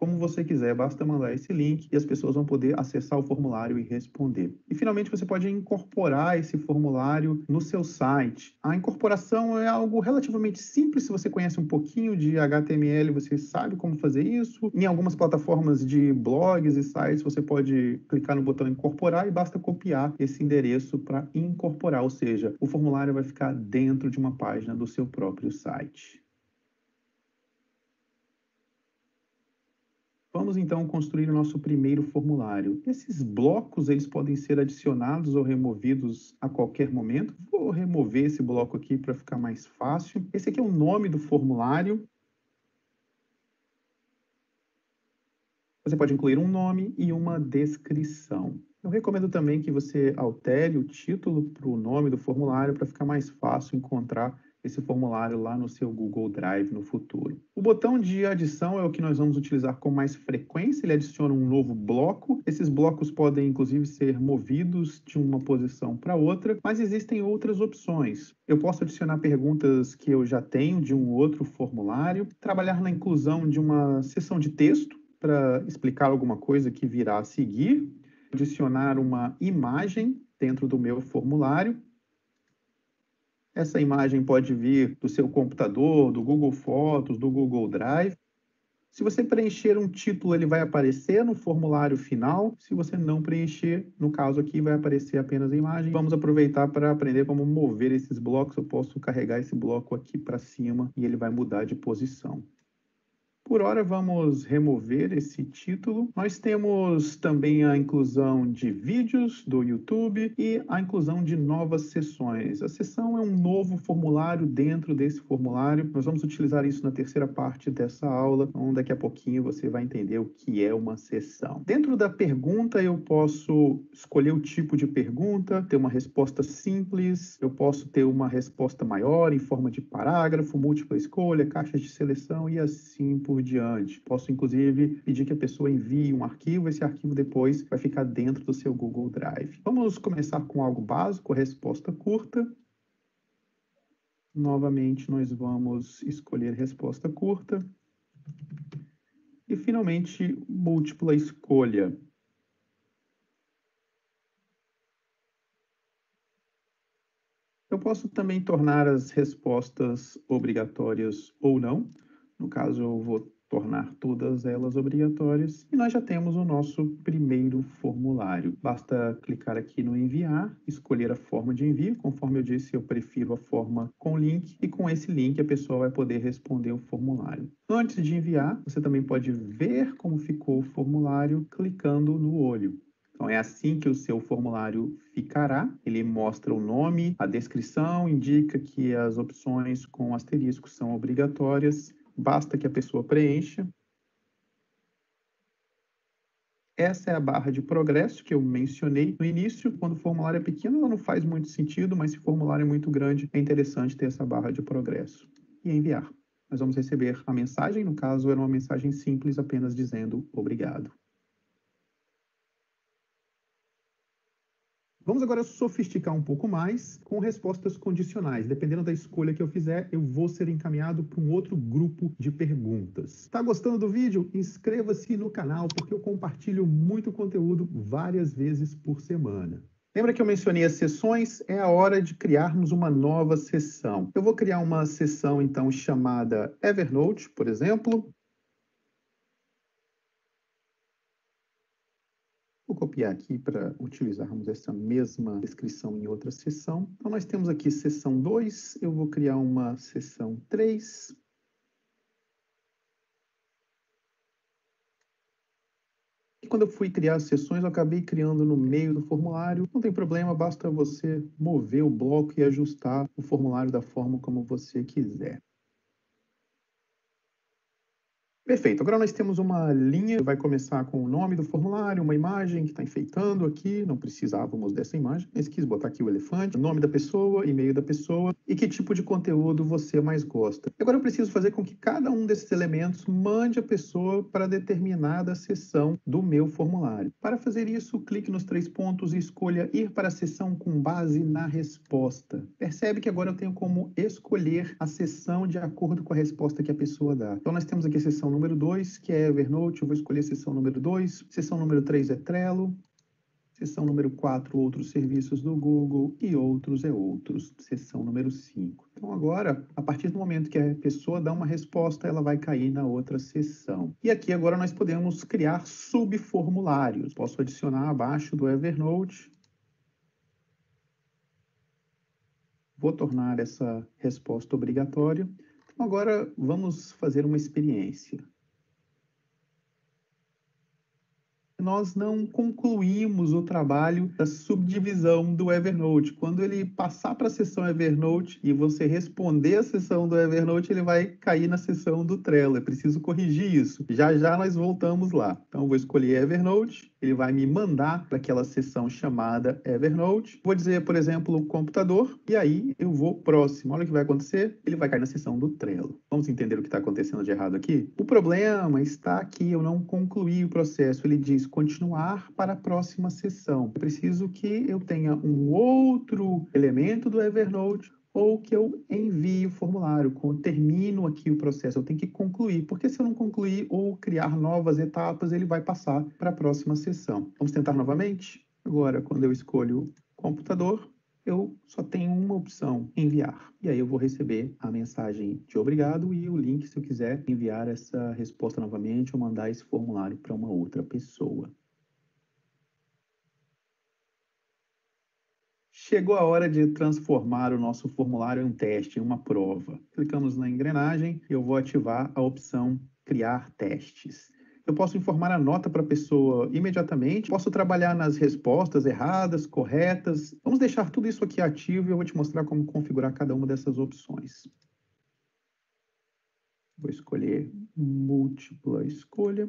como você quiser, basta mandar esse link e as pessoas vão poder acessar o formulário e responder. E finalmente você pode incorporar esse formulário no seu site. A incorporação é algo relativamente simples, se você conhece um pouquinho de HTML, você sabe como fazer isso. Em algumas plataformas de blogs e sites, você pode clicar no botão incorporar e basta copiar esse endereço para incorporar, ou seja, o formulário vai ficar dentro de uma página do seu próprio site. Vamos então construir o nosso primeiro formulário. Esses blocos, eles podem ser adicionados ou removidos a qualquer momento. Vou remover esse bloco aqui para ficar mais fácil. Esse aqui é o nome do formulário. Você pode incluir um nome e uma descrição. Eu recomendo também que você altere o título para o nome do formulário para ficar mais fácil encontrar esse formulário lá no seu Google Drive no futuro. O botão de adição é o que nós vamos utilizar com mais frequência. Ele adiciona um novo bloco. Esses blocos podem, inclusive, ser movidos de uma posição para outra, mas existem outras opções. Eu posso adicionar perguntas que eu já tenho de um outro formulário, trabalhar na inclusão de uma seção de texto para explicar alguma coisa que virá a seguir, adicionar uma imagem dentro do meu formulário. Essa imagem pode vir do seu computador, do Google Fotos, do Google Drive. Se você preencher um título, ele vai aparecer no formulário final. Se você não preencher, no caso aqui, vai aparecer apenas a imagem. Vamos aproveitar para aprender como mover esses blocos. Eu posso carregar esse bloco aqui para cima e ele vai mudar de posição. Por hora, vamos remover esse título. Nós temos também a inclusão de vídeos do YouTube e a inclusão de novas seções. A seção é um novo formulário dentro desse formulário. Nós vamos utilizar isso na terceira parte dessa aula, então daqui a pouquinho você vai entender o que é uma seção. Dentro da pergunta, eu posso escolher o tipo de pergunta, ter uma resposta simples, eu posso ter uma resposta maior em forma de parágrafo, múltipla escolha, caixas de seleção e assim por diante. Posso, inclusive, pedir que a pessoa envie um arquivo, esse arquivo depois vai ficar dentro do seu Google Drive. Vamos começar com algo básico, resposta curta. Novamente, nós vamos escolher resposta curta. E, finalmente, múltipla escolha. Eu posso também tornar as respostas obrigatórias ou não. No caso, eu vou tornar todas elas obrigatórias. E nós já temos o nosso primeiro formulário. Basta clicar aqui no enviar, escolher a forma de envio. Conforme eu disse, eu prefiro a forma com link. E com esse link, a pessoa vai poder responder o formulário. Antes de enviar, você também pode ver como ficou o formulário clicando no olho. Então, é assim que o seu formulário ficará. Ele mostra o nome, a descrição, indica que as opções com asterisco são obrigatórias. Basta que a pessoa preencha. Essa é a barra de progresso que eu mencionei no início. Quando o formulário é pequeno, ela não faz muito sentido, mas se o formulário é muito grande, é interessante ter essa barra de progresso. E enviar. Nós vamos receber a mensagem, no caso, era uma mensagem simples, apenas dizendo obrigado. Vamos agora sofisticar um pouco mais com respostas condicionais. Dependendo da escolha que eu fizer, eu vou ser encaminhado para um outro grupo de perguntas. Está gostando do vídeo? Inscreva-se no canal, porque eu compartilho muito conteúdo várias vezes por semana. Lembra que eu mencionei as seções? É a hora de criarmos uma nova seção. Eu vou criar uma seção, então, chamada Evernote, por exemplo. Vou copiar aqui para utilizarmos essa mesma descrição em outra seção. Então, nós temos aqui seção 2, eu vou criar uma seção 3. E quando eu fui criar as seções, eu acabei criando no meio do formulário. Não tem problema, basta você mover o bloco e ajustar o formulário da forma como você quiser. Perfeito, agora nós temos uma linha que vai começar com o nome do formulário, uma imagem que está enfeitando aqui, não precisávamos dessa imagem, mas quis botar aqui o elefante, o nome da pessoa, e-mail da pessoa e que tipo de conteúdo você mais gosta. Agora eu preciso fazer com que cada um desses elementos mande a pessoa para determinada seção do meu formulário. Para fazer isso, clique nos 3 pontos e escolha ir para a seção com base na resposta. Percebe que agora eu tenho como escolher a seção de acordo com a resposta que a pessoa dá. Então nós temos aqui a seção número 2, que é Evernote, eu vou escolher seção número 2. Seção número 3 é Trello. Seção número 4, outros serviços do Google e outros é outros. Seção número 5. Então agora, a partir do momento que a pessoa dá uma resposta, ela vai cair na outra seção. E aqui agora nós podemos criar subformulários. Posso adicionar abaixo do Evernote. Vou tornar essa resposta obrigatória. Então agora vamos fazer uma experiência. Nós não concluímos o trabalho da subdivisão do Evernote. Quando ele passar para a seção Evernote e você responder a seção do Evernote, ele vai cair na seção do Trello. É preciso corrigir isso. Já já nós voltamos lá. Então, eu vou escolher Evernote. Ele vai me mandar para aquela seção chamada Evernote. Vou dizer, por exemplo, o computador. E aí, eu vou próximo. Olha o que vai acontecer. Ele vai cair na seção do Trello. Vamos entender o que está acontecendo de errado aqui? O problema está aqui. Eu não concluí o processo. Ele diz continuar para a próxima sessão. Eu preciso que eu tenha um outro elemento do Evernote ou que eu envie o formulário, termino aqui o processo, eu tenho que concluir, porque se eu não concluir ou criar novas etapas, ele vai passar para a próxima sessão. Vamos tentar novamente? Agora, quando eu escolho computador, eu só tenho uma opção, enviar. E aí eu vou receber a mensagem de obrigado e o link se eu quiser enviar essa resposta novamente ou mandar esse formulário para uma outra pessoa. Chegou a hora de transformar o nosso formulário em um teste, em uma prova. Clicamos na engrenagem e eu vou ativar a opção criar testes. Eu posso informar a nota para a pessoa imediatamente, posso trabalhar nas respostas erradas, corretas. Vamos deixar tudo isso aqui ativo e eu vou te mostrar como configurar cada uma dessas opções. Vou escolher múltipla escolha.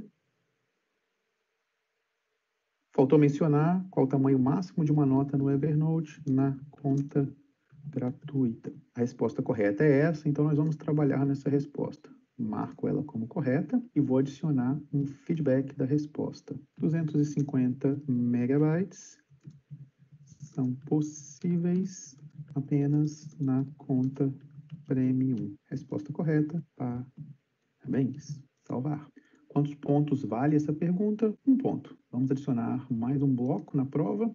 Faltou mencionar qual o tamanho máximo de uma nota no Evernote na conta gratuita. A resposta correta é essa, então nós vamos trabalhar nessa resposta. Marco ela como correta e vou adicionar um feedback da resposta. 250 megabytes são possíveis apenas na conta Premium. Resposta correta, parabéns. Salvar. Quantos pontos vale essa pergunta? 1 ponto. Vamos adicionar mais um bloco na prova.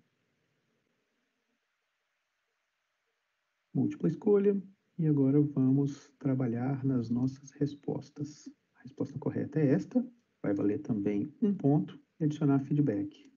Múltipla escolha. E agora vamos trabalhar nas nossas respostas. A resposta correta é esta. Vai valer também 1 ponto. E adicionar feedback.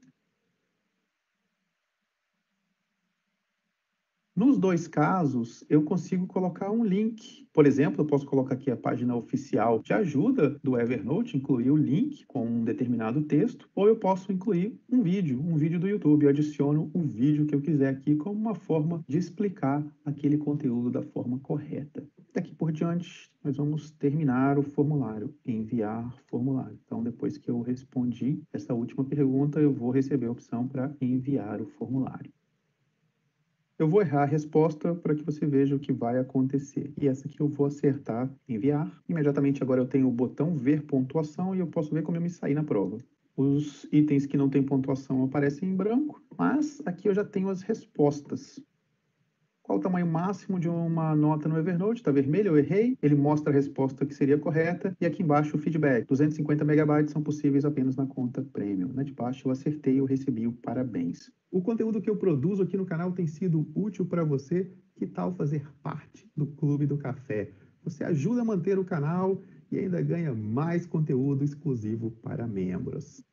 Nos dois casos, eu consigo colocar um link. Por exemplo, eu posso colocar aqui a página oficial de ajuda do Evernote, incluir o link com um determinado texto, ou eu posso incluir um vídeo do YouTube. Eu adiciono o vídeo que eu quiser aqui como uma forma de explicar aquele conteúdo da forma correta. Daqui por diante, nós vamos terminar o formulário, enviar formulário. Então, depois que eu respondi essa última pergunta, eu vou receber a opção para enviar o formulário. Eu vou errar a resposta para que você veja o que vai acontecer. E essa aqui eu vou acertar, enviar. Imediatamente agora eu tenho o botão ver pontuação e eu posso ver como eu me saí na prova. Os itens que não têm pontuação aparecem em branco, mas aqui eu já tenho as respostas. Qual o tamanho máximo de uma nota no Evernote? Está vermelho, eu errei. Ele mostra a resposta que seria correta. E aqui embaixo o feedback. 250 megabytes são possíveis apenas na conta Premium. Na de baixo eu acertei e eu recebi o parabéns. O conteúdo que eu produzo aqui no canal tem sido útil para você. Que tal fazer parte do Clube do Café? Você ajuda a manter o canal e ainda ganha mais conteúdo exclusivo para membros.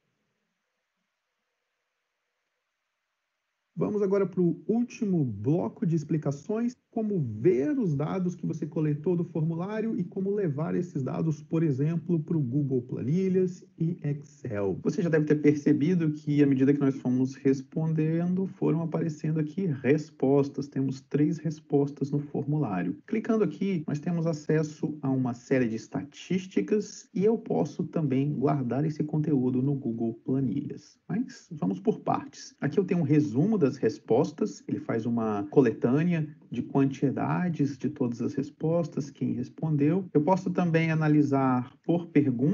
Vamos agora para o último bloco de explicações, como ver os dados que você coletou do formulário e como levar esses dados, por exemplo, para o Google Planilhas e Excel. Você já deve ter percebido que, à medida que nós fomos respondendo, foram aparecendo aqui respostas. Temos 3 respostas no formulário. Clicando aqui, nós temos acesso a uma série de estatísticas e eu posso também guardar esse conteúdo no Google Planilhas. Mas vamos por partes. Aqui eu tenho um resumo das respostas, ele faz uma coletânea de quantidades de todas as respostas, quem respondeu. Eu posso também analisar por pergunta,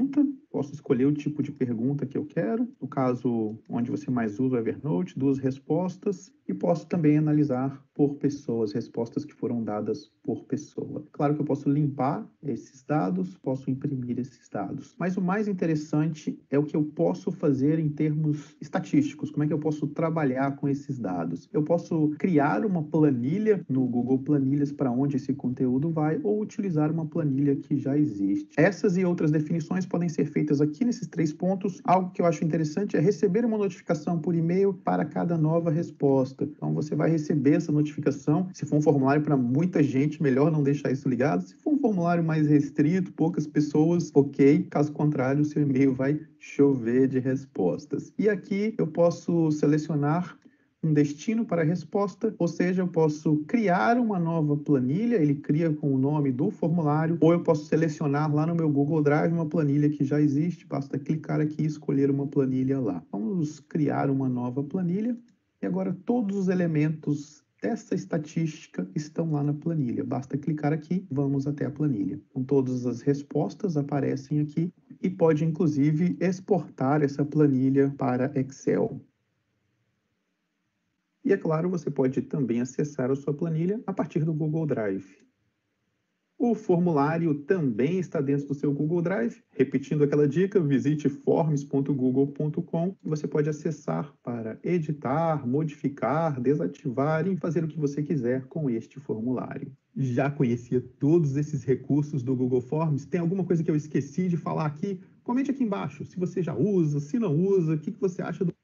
Posso escolher o tipo de pergunta que eu quero, no caso onde você mais usa o Evernote, 2 respostas, e posso também analisar por pessoas, respostas que foram dadas por pessoa. Claro que eu posso limpar esses dados, posso imprimir esses dados, mas o mais interessante é o que eu posso fazer em termos estatísticos, como é que eu posso trabalhar com esses dados. Eu posso criar uma planilha no Google Planilhas para onde esse conteúdo vai, ou utilizar uma planilha que já existe. Essas e outras definições podem ser feitas aqui nesses 3 pontos. Algo que eu acho interessante é receber uma notificação por e-mail para cada nova resposta. Então, você vai receber essa notificação. Se for um formulário para muita gente, melhor não deixar isso ligado. Se for um formulário mais restrito, poucas pessoas, ok. Caso contrário, o seu e-mail vai chover de respostas. E aqui eu posso selecionar um destino para a resposta, ou seja, eu posso criar uma nova planilha, ele cria com o nome do formulário, ou eu posso selecionar lá no meu Google Drive uma planilha que já existe, basta clicar aqui e escolher uma planilha lá. Vamos criar uma nova planilha, e agora todos os elementos dessa estatística estão lá na planilha. Basta clicar aqui, vamos até a planilha. Então, todas as respostas aparecem aqui, e pode, inclusive, exportar essa planilha para Excel. E, é claro, você pode também acessar a sua planilha a partir do Google Drive. O formulário também está dentro do seu Google Drive. Repetindo aquela dica, visite forms.google.com e você pode acessar para editar, modificar, desativar e fazer o que você quiser com este formulário. Já conhecia todos esses recursos do Google Forms? Tem alguma coisa que eu esqueci de falar aqui? Comente aqui embaixo se você já usa, se não usa, o que você acha do...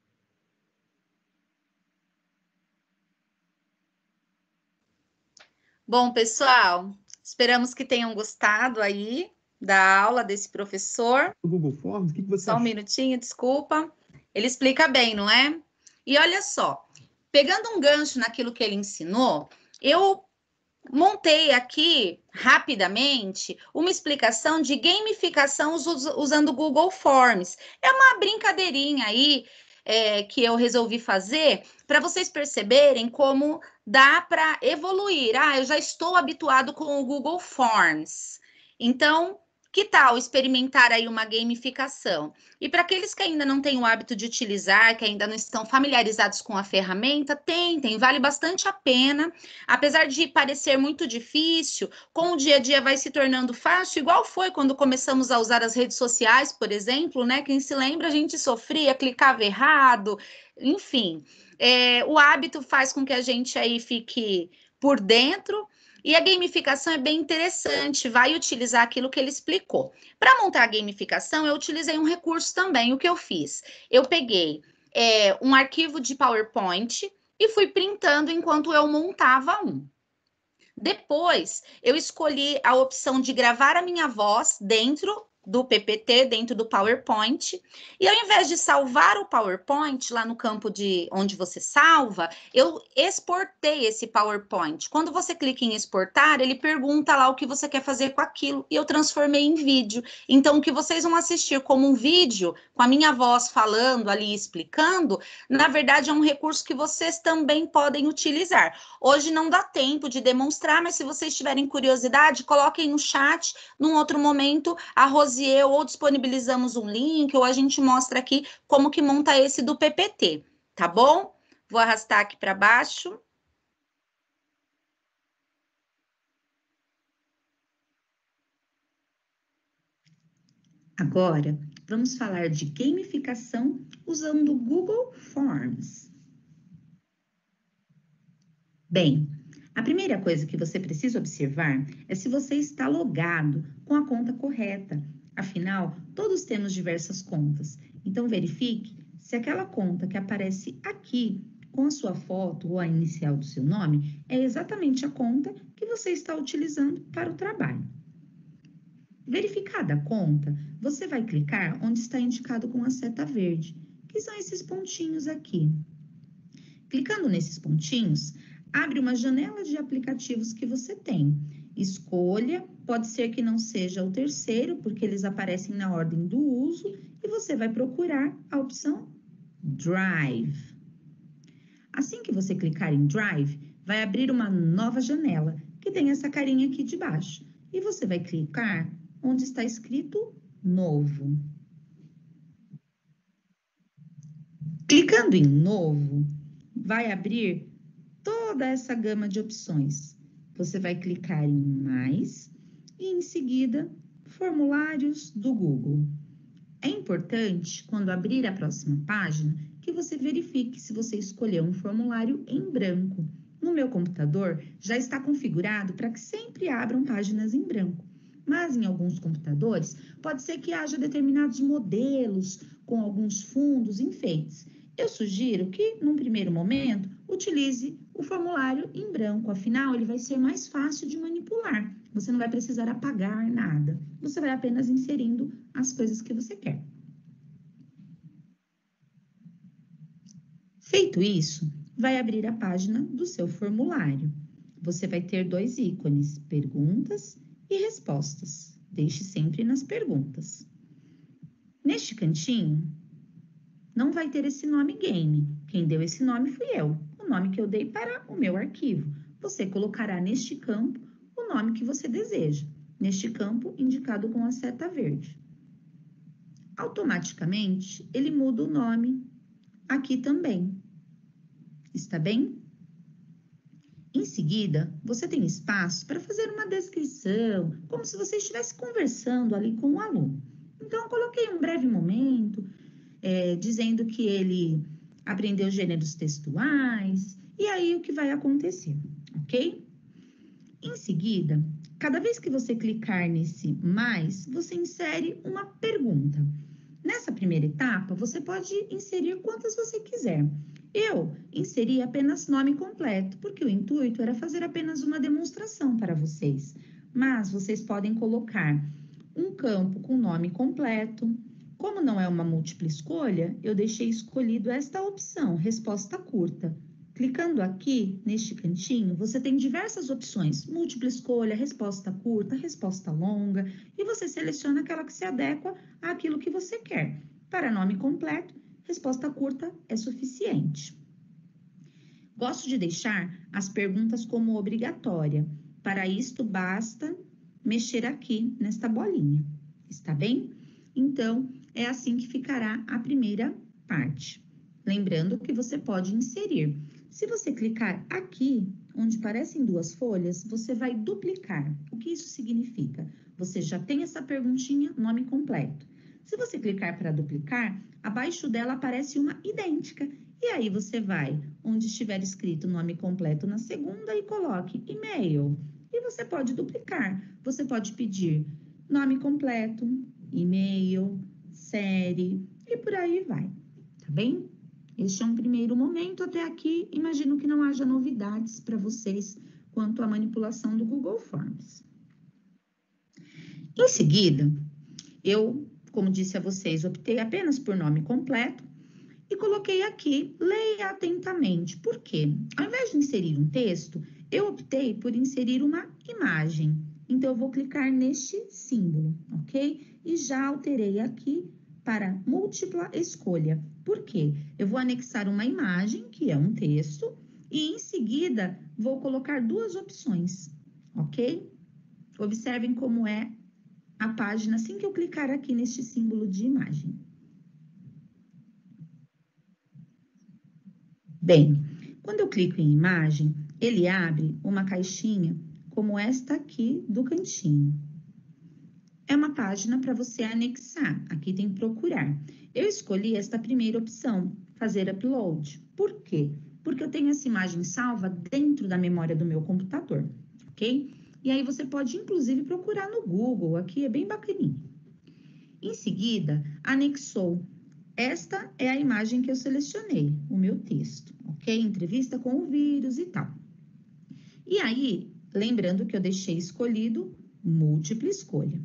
Bom, pessoal, esperamos que tenham gostado aí da aula desse professor. O Google Forms, o que você Só um achou? minutinho, desculpa. Ele explica bem, não é? E olha só, pegando um gancho naquilo que ele ensinou, eu montei aqui rapidamente uma explicação de gamificação usando o Google Forms. É uma brincadeirinha aí que eu resolvi fazer para vocês perceberem como dá para evoluir. Ah, eu já estou habituado com o Google Forms. Então, que tal experimentar aí uma gamificação? E para aqueles que ainda não têm o hábito de utilizar, que ainda não estão familiarizados com a ferramenta, tentem, vale bastante a pena. Apesar de parecer muito difícil, com o dia a dia vai se tornando fácil, igual foi quando começamos a usar as redes sociais, por exemplo, né? Quem se lembra, a gente sofria, clicava errado, enfim. O hábito faz com que a gente aí fique por dentro. E a gamificação é bem interessante, vai utilizar aquilo que ele explicou. Para montar a gamificação, eu utilizei um recurso também. O que eu fiz? Eu peguei um arquivo de PowerPoint e fui printando enquanto eu montava um. Depois, eu escolhi a opção de gravar a minha voz dentro do PPT, dentro do PowerPoint, e ao invés de salvar o PowerPoint lá no campo de onde você salva, eu exportei esse PowerPoint. Quando você clica em exportar, ele pergunta lá o que você quer fazer com aquilo, e eu transformei em vídeo. Então, o que vocês vão assistir como um vídeo, com a minha voz falando ali, explicando, na verdade é um recurso que vocês também podem utilizar. Hoje não dá tempo de demonstrar, mas se vocês tiverem curiosidade, coloquem no chat, num outro momento, a Rose e eu ou disponibilizamos um link, ou a gente mostra aqui como que monta esse do PPT, tá bom? Vou arrastar aqui para baixo. Agora, vamos falar de gamificação usando o Google Forms. Bem, a primeira coisa que você precisa observar é se você está logado com a conta correta. Afinal, todos temos diversas contas. Então, verifique se aquela conta que aparece aqui com a sua foto ou a inicial do seu nome é exatamente a conta que você está utilizando para o trabalho. Verificada a conta, você vai clicar onde está indicado com a seta verde, que são esses pontinhos aqui. Clicando nesses pontinhos, abre uma janela de aplicativos que você tem. Escolha, pode ser que não seja o terceiro, porque eles aparecem na ordem do uso, e você vai procurar a opção Drive. Assim que você clicar em Drive, vai abrir uma nova janela, que tem essa carinha aqui de baixo. E você vai clicar onde está escrito Novo. Clicando em novo, vai abrir toda essa gama de opções. Você vai clicar em mais e em seguida formulários do Google. É importante, quando abrir a próxima página, que você verifique se você escolheu um formulário em branco. No meu computador, já está configurado para que sempre abram páginas em branco. Mas em alguns computadores, pode ser que haja determinados modelos com alguns fundos enfeites. Eu sugiro que, num primeiro momento, utilize o formulário em branco, afinal, ele vai ser mais fácil de manipular. Você não vai precisar apagar nada, você vai apenas inserindo as coisas que você quer. Feito isso, vai abrir a página do seu formulário. Você vai ter dois ícones, perguntas e respostas. Deixe sempre nas perguntas. Neste cantinho, não vai ter esse nome game. Quem deu esse nome fui eu, o nome que eu dei para o meu arquivo. Você colocará neste campo o nome que você deseja, neste campo indicado com a seta verde. Automaticamente, ele muda o nome aqui também. Está bem? Em seguida, você tem espaço para fazer uma descrição, como se você estivesse conversando ali com o aluno. Então, eu coloquei um breve momento, dizendo que ele aprendeu gêneros textuais, e aí o que vai acontecer, ok? Em seguida, cada vez que você clicar nesse mais, você insere uma pergunta. Nessa primeira etapa, você pode inserir quantas você quiser. Eu inseri apenas nome completo, porque o intuito era fazer apenas uma demonstração para vocês. Mas vocês podem colocar um campo com nome completo. Como não é uma múltipla escolha, eu deixei escolhido esta opção, resposta curta. Clicando aqui, neste cantinho, você tem diversas opções, múltipla escolha, resposta curta, resposta longa, e você seleciona aquela que se adequa àquilo que você quer. Para nome completo, resposta curta é suficiente. Gosto de deixar as perguntas como obrigatória. Para isto, basta mexer aqui nesta bolinha, está bem? Então, é assim que ficará a primeira parte. Lembrando que você pode inserir. Se você clicar aqui, onde parecem duas folhas, você vai duplicar. O que isso significa? Você já tem essa perguntinha, nome completo. Se você clicar para duplicar, abaixo dela aparece uma idêntica. E aí você vai, onde estiver escrito nome completo na segunda e coloque e-mail. E você pode duplicar. Você pode pedir nome completo, e-mail, série e por aí vai, tá bem? Este é um primeiro momento. Até aqui, imagino que não haja novidades para vocês quanto à manipulação do Google Forms. Em seguida, eu, como disse a vocês, optei apenas por nome completo e coloquei aqui, leia atentamente. Por quê? Ao invés de inserir um texto, eu optei por inserir uma imagem. Então, eu vou clicar neste símbolo, ok? E já alterei aqui para múltipla escolha. Por quê? Eu vou anexar uma imagem, que é um texto, e em seguida vou colocar duas opções, ok? Observem como é a página assim que eu clicar aqui neste símbolo de imagem. Bem, quando eu clico em imagem, ele abre uma caixinha como esta aqui do cantinho. É uma página para você anexar. Aqui tem procurar. Eu escolhi esta primeira opção, fazer upload. Por quê? Porque eu tenho essa imagem salva dentro da memória do meu computador, ok? E aí você pode, inclusive, procurar no Google. Aqui é bem bacaninho. Em seguida, anexou. Esta é a imagem que eu selecionei, o meu texto, ok? Entrevista com o vírus e tal. E aí, lembrando que eu deixei escolhido múltipla escolha.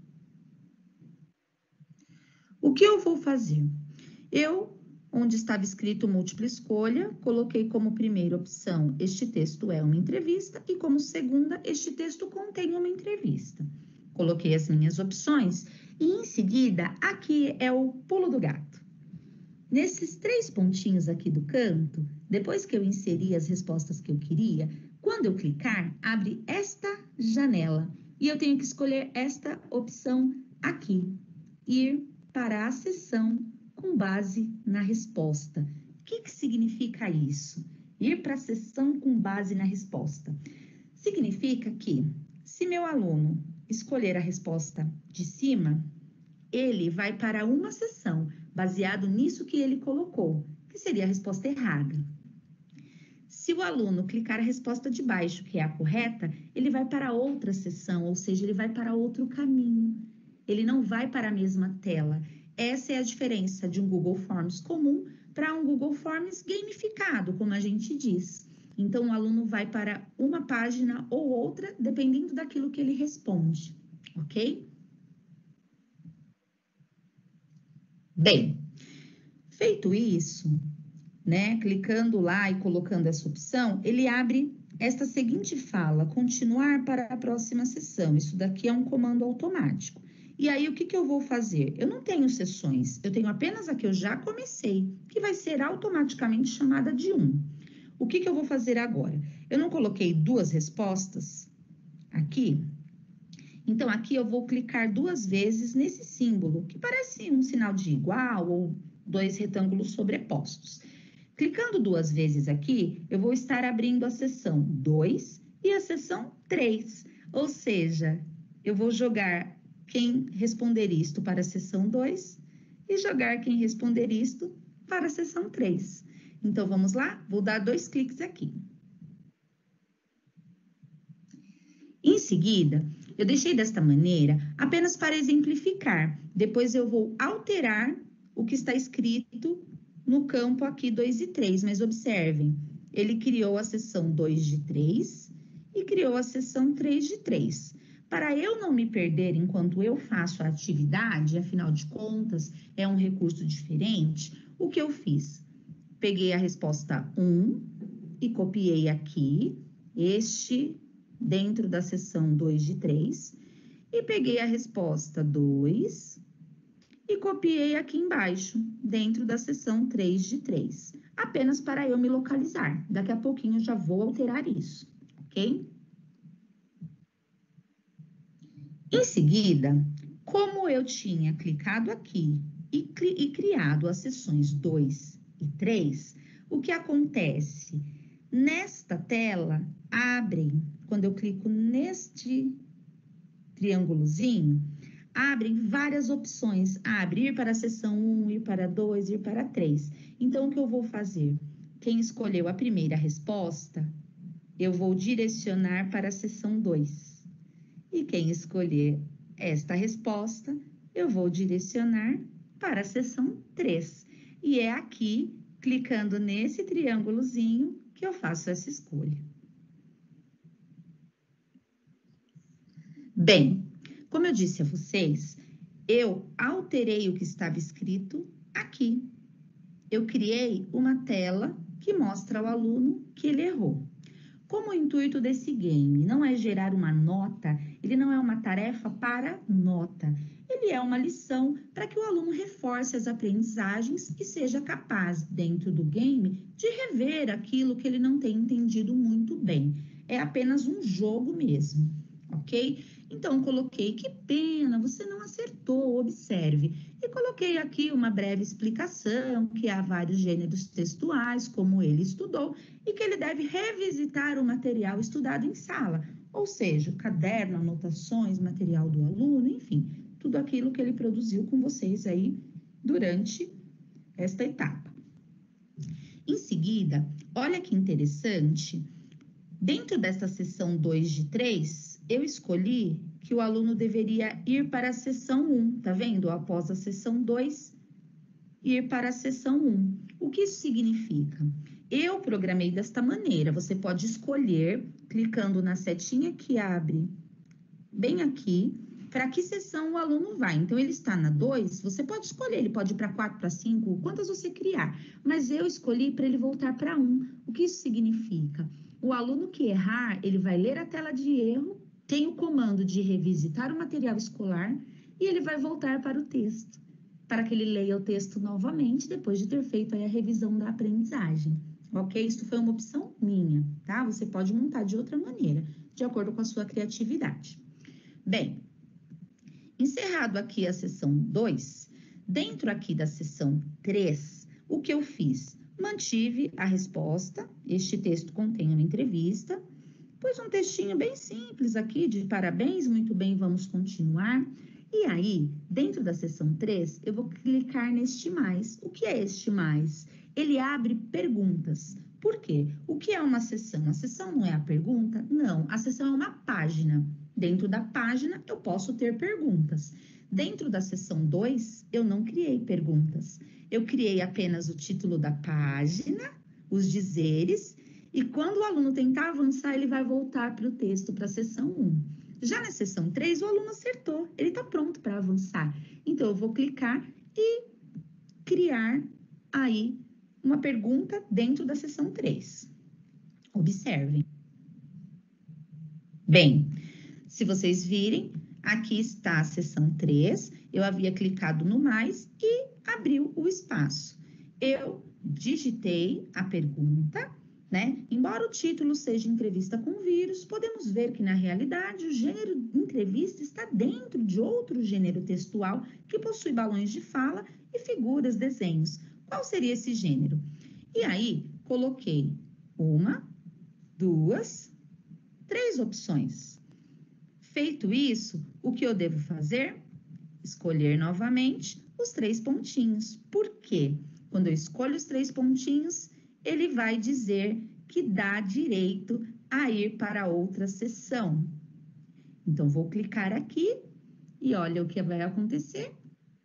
O que eu vou fazer? Eu, onde estava escrito múltipla escolha, coloquei como primeira opção, este texto é uma entrevista, e como segunda, este texto contém uma entrevista. Coloquei as minhas opções e, em seguida, aqui é o pulo do gato. Nesses 3 pontinhos aqui do canto, depois que eu inseri as respostas que eu queria, quando eu clicar, abre esta janela. E eu tenho que escolher esta opção aqui, ir para a seção com base na resposta. O que significa isso? Ir para a sessão com base na resposta. Significa que, se meu aluno escolher a resposta de cima, ele vai para uma sessão, baseado nisso que ele colocou, que seria a resposta errada. Se o aluno clicar a resposta de baixo, que é a correta, ele vai para outra sessão, ou seja, ele vai para outro caminho. Ele não vai para a mesma tela. Essa é a diferença de um Google Forms comum para um Google Forms gamificado, como a gente diz. Então, o aluno vai para uma página ou outra, dependendo daquilo que ele responde, ok? Bem, feito isso, né, clicando lá e colocando essa opção, ele abre esta seguinte fala, continuar para a próxima sessão. Isso daqui é um comando automático. E aí, o que eu vou fazer? Eu não tenho sessões, eu tenho apenas a que eu já comecei, que vai ser automaticamente chamada de 1. O que eu vou fazer agora? Eu não coloquei 2 respostas aqui, então aqui eu vou clicar 2 vezes nesse símbolo, que parece um sinal de igual ou 2 retângulos sobrepostos. Clicando 2 vezes aqui, eu vou estar abrindo a seção 2 e a seção 3, ou seja, eu vou jogar quem responder isto para a seção 2 e jogar quem responder isto para a seção 3. Então, vamos lá? Vou dar 2 cliques aqui. Em seguida, eu deixei desta maneira apenas para exemplificar. Depois eu vou alterar o que está escrito no campo aqui 2 e 3, mas observem, ele criou a seção 2 de 3 e criou a seção 3 de 3. Para eu não me perder enquanto eu faço a atividade, afinal de contas, é um recurso diferente, o que eu fiz? Peguei a resposta 1 e copiei aqui, dentro da seção 2 de 3, e peguei a resposta 2 e copiei aqui embaixo, dentro da seção 3 de 3, apenas para eu me localizar. Daqui a pouquinho eu já vou alterar isso, ok? Em seguida, como eu tinha clicado aqui e criado as seções 2 e 3, o que acontece? Nesta tela, abrem, quando eu clico neste triângulozinho, abrem várias opções. Abre, ir para a seção 1, ir para 2, ir para 3. Então, o que eu vou fazer? Quem escolheu a primeira resposta, eu vou direcionar para a seção 2. E quem escolher esta resposta, eu vou direcionar para a seção 3. E é aqui, clicando nesse triângulozinho, que eu faço essa escolha. Bem, como eu disse a vocês, eu alterei o que estava escrito aqui. Eu criei uma tela que mostra ao aluno que ele errou. Como o intuito desse game não é gerar uma nota, ele não é uma tarefa para nota. Ele é uma lição para que o aluno reforce as aprendizagens e seja capaz, dentro do game, de rever aquilo que ele não tem entendido muito bem. É apenas um jogo mesmo, ok? Então, coloquei, que pena, você não acertou, observe. E coloquei aqui uma breve explicação, que há vários gêneros textuais, como ele estudou, e que ele deve revisitar o material estudado em sala, ou seja, caderno, anotações, material do aluno, enfim, tudo aquilo que ele produziu com vocês aí durante esta etapa. Em seguida, olha que interessante, dentro dessa seção 2 de 3, eu escolhi que o aluno deveria ir para a seção 1, tá vendo? Após a seção 2, ir para a seção 1. O que isso significa? Eu programei desta maneira, você pode escolher, clicando na setinha que abre bem aqui, para que seção o aluno vai. Então, ele está na 2, você pode escolher, ele pode ir para 4, para 5, quantas você criar. Mas eu escolhi para ele voltar para 1. O que isso significa? O aluno que errar, ele vai ler a tela de erro, tem o comando de revisitar o material escolar e ele vai voltar para o texto, para que ele leia o texto novamente, depois de ter feito aí a revisão da aprendizagem. Ok? Isso foi uma opção minha, tá? Você pode montar de outra maneira, de acordo com a sua criatividade. Bem, encerrado aqui a seção 2, Dentro aqui da seção 3, o que eu fiz? Mantive a resposta, este texto contém uma entrevista, pus um textinho bem simples aqui de parabéns, muito bem, vamos continuar. E aí, dentro da seção 3, eu vou clicar neste mais. O que é este mais? Ele abre perguntas. Por quê? O que é uma seção? A seção não é a pergunta? Não, a seção é uma página. Dentro da página, eu posso ter perguntas. Dentro da seção 2, eu não criei perguntas. Eu criei apenas o título da página, os dizeres, e quando o aluno tentar avançar, ele vai voltar para o texto, para a seção 1. Já na seção 3, o aluno acertou, ele está pronto para avançar. Então, eu vou clicar e criar aí uma pergunta dentro da seção 3. Observem. Bem, se vocês virem, aqui está a seção 3, eu havia clicado no mais e abriu o espaço. Eu digitei a pergunta, né? Embora o título seja entrevista com vírus, podemos ver que na realidade o gênero entrevista está dentro de outro gênero textual que possui balões de fala e figuras, desenhos. Qual seria esse gênero? E aí, coloquei 1, 2, 3 opções. Feito isso, o que eu devo fazer? Escolher novamente os 3 pontinhos. Por quê? Quando eu escolho os 3 pontinhos, ele vai dizer que dá direito a ir para outra seção. Então, vou clicar aqui e olha o que vai acontecer.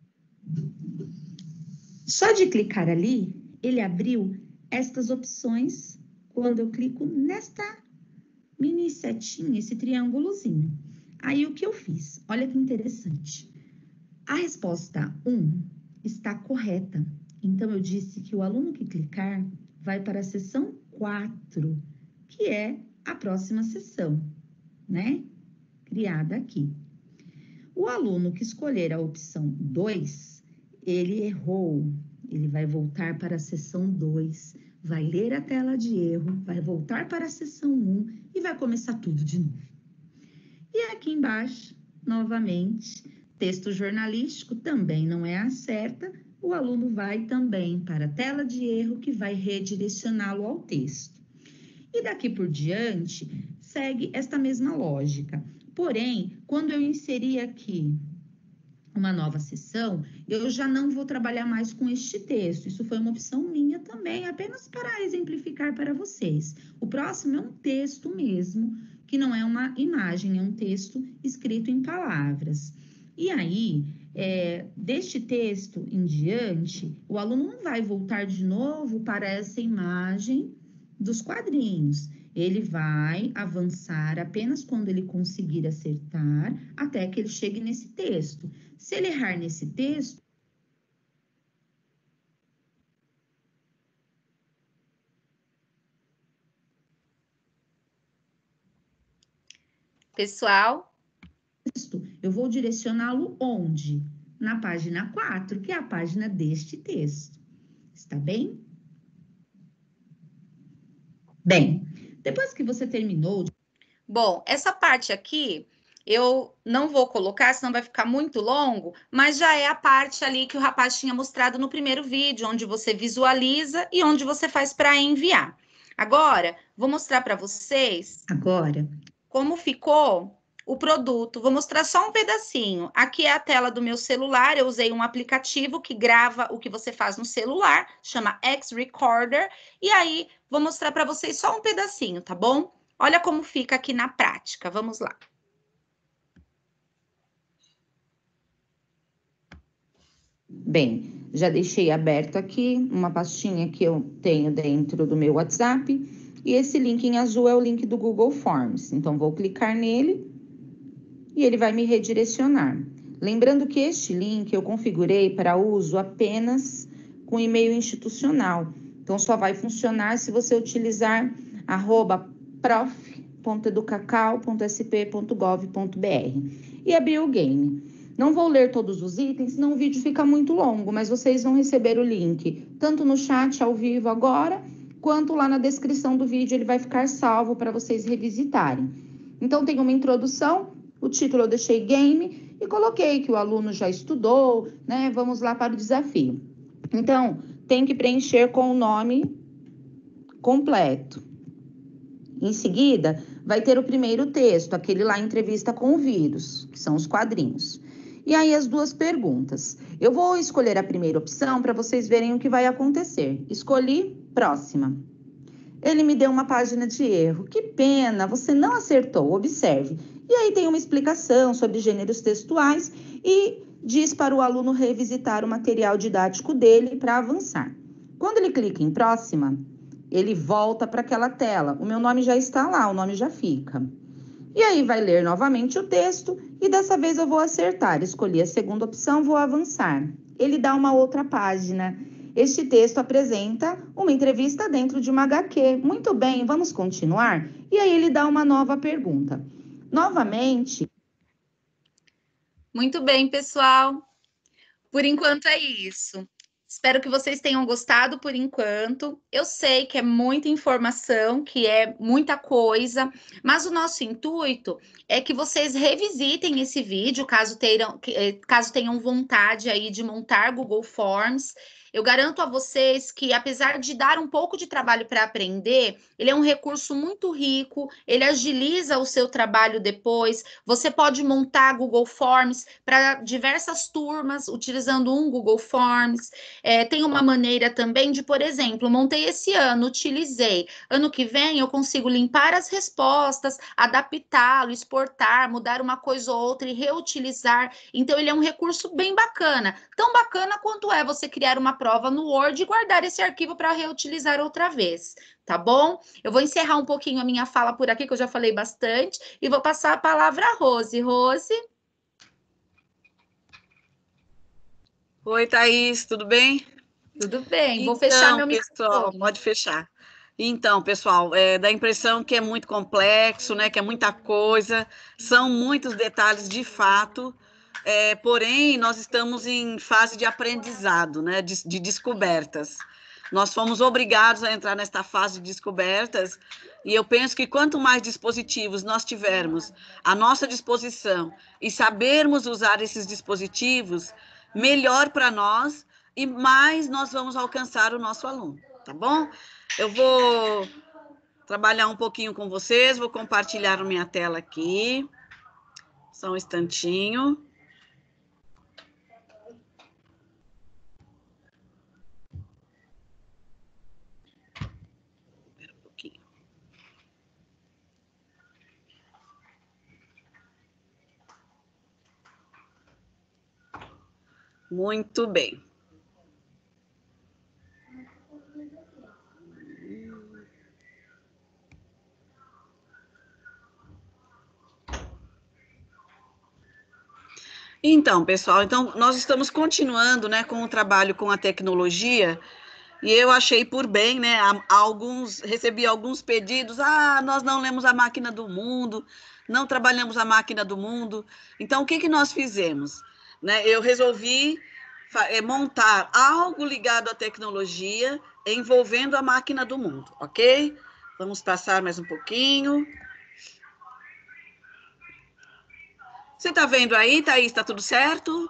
Só de clicar ali, ele abriu estas opções quando eu clico nesta mini setinha, esse triângulozinho. Aí, o que eu fiz? Olha que interessante. A resposta 1 está correta. Então, eu disse que o aluno que clicar vai para a seção 4, que é a próxima seção, né? Criada aqui. O aluno que escolher a opção 2, ele errou. Ele vai voltar para a seção 2, vai ler a tela de erro, vai voltar para a seção 1 e vai começar tudo de novo. E aqui embaixo, novamente, texto jornalístico também não é a certa, o aluno vai também para a tela de erro que vai redirecioná-lo ao texto. E daqui por diante, segue esta mesma lógica. Porém, quando eu inserir aqui uma nova seção, eu já não vou trabalhar mais com este texto. Isso foi uma opção minha também, apenas para exemplificar para vocês. O próximo é um texto mesmo, que não é uma imagem, é um texto escrito em palavras. E aí, deste texto em diante, o aluno não vai voltar de novo para essa imagem dos quadrinhos. Ele vai avançar apenas quando ele conseguir acertar, até que ele chegue nesse texto. Se ele errar nesse texto, pessoal, eu vou direcioná-lo onde? Na página 4, que é a página deste texto. Está bem? Bem, depois que você terminou... Bom, essa parte aqui eu não vou colocar, senão vai ficar muito longo, mas já é a parte ali que o rapaz tinha mostrado no primeiro vídeo, onde você visualiza e onde você faz para enviar. Agora, vou mostrar para vocês como ficou o produto. Vou mostrar só um pedacinho. Aqui é a tela do meu celular, eu usei um aplicativo que grava o que você faz no celular, chama X-Recorder, e aí vou mostrar para vocês só um pedacinho, tá bom? Olha como fica aqui na prática, vamos lá. Bem, já deixei aberto aqui uma pastinha que eu tenho dentro do meu WhatsApp, e esse link em azul é o link do Google Forms. Então, vou clicar nele e ele vai me redirecionar. Lembrando que este link eu configurei para uso apenas com e-mail institucional. Então, só vai funcionar se você utilizar @prof.educacau.sp.gov.br e abrir o game. Não vou ler todos os itens, senão o vídeo fica muito longo, mas vocês vão receber o link tanto no chat ao vivo agora, quanto lá na descrição do vídeo ele vai ficar salvo para vocês revisitarem. Então, tem uma introdução, o título eu deixei game, e coloquei que o aluno já estudou, né? Vamos lá para o desafio. Então, tem que preencher com o nome completo. Em seguida, vai ter o primeiro texto, aquele lá, entrevista com o vírus, que são os quadrinhos. E aí, as duas perguntas. Eu vou escolher a primeira opção para vocês verem o que vai acontecer. Escolhi, próxima. Ele me deu uma página de erro. Que pena, você não acertou, observe. E aí tem uma explicação sobre gêneros textuais e diz para o aluno revisitar o material didático dele para avançar. Quando ele clica em próxima, ele volta para aquela tela. O meu nome já está lá, o nome já fica. E aí vai ler novamente o texto e dessa vez eu vou acertar. Escolhi a segunda opção, vou avançar. Ele dá uma outra página. Este texto apresenta uma entrevista dentro de uma HQ. Muito bem, vamos continuar? E aí ele dá uma nova pergunta. Novamente. Muito bem, pessoal. Por enquanto é isso. Espero que vocês tenham gostado por enquanto. Eu sei que é muita informação, que é muita coisa, mas o nosso intuito é que vocês revisitem esse vídeo, caso tenham vontade aí de montar Google Forms. Eu garanto a vocês que, apesar de dar um pouco de trabalho para aprender, ele é um recurso muito rico, ele agiliza o seu trabalho depois. Você pode montar Google Forms para diversas turmas, utilizando um Google Forms. Tem uma maneira também de, por exemplo, montei esse ano, utilizei. Ano que vem eu consigo limpar as respostas, adaptá-lo, exportar, mudar uma coisa ou outra e reutilizar. Então, ele é um recurso bem bacana. Tão bacana quanto é você criar uma prova no Word e guardar esse arquivo para reutilizar outra vez, tá bom? Eu vou encerrar um pouquinho a minha fala por aqui, que eu já falei bastante, e vou passar a palavra à Rose. Rose? Oi, Thaís, tudo bem? Tudo bem, vou Então, fechar meu pessoal, microfone. pode fechar. Então, pessoal, dá a impressão que é muito complexo, né? Que é muita coisa, são muitos detalhes de fato, porém, nós estamos em fase de aprendizado, né? De descobertas. Nós fomos obrigados a entrar nesta fase de descobertas, e eu penso que quanto mais dispositivos nós tivermos à nossa disposição e sabermos usar esses dispositivos, melhor para nós e mais nós vamos alcançar o nosso aluno, tá bom? Eu vou trabalhar um pouquinho com vocês, vou compartilhar a minha tela aqui. Só um instantinho. Espera um pouquinho. Muito bem. Então, pessoal, nós estamos continuando, né, com o trabalho com a tecnologia, e eu achei por bem, né, recebi alguns pedidos, nós não lemos a máquina do mundo, não trabalhamos a máquina do mundo. Então, o que nós fizemos? Né, eu resolvi montar algo ligado à tecnologia, envolvendo a máquina do mundo, ok? Vamos passar mais um pouquinho. Você está vendo aí, Thaís? Está tudo certo?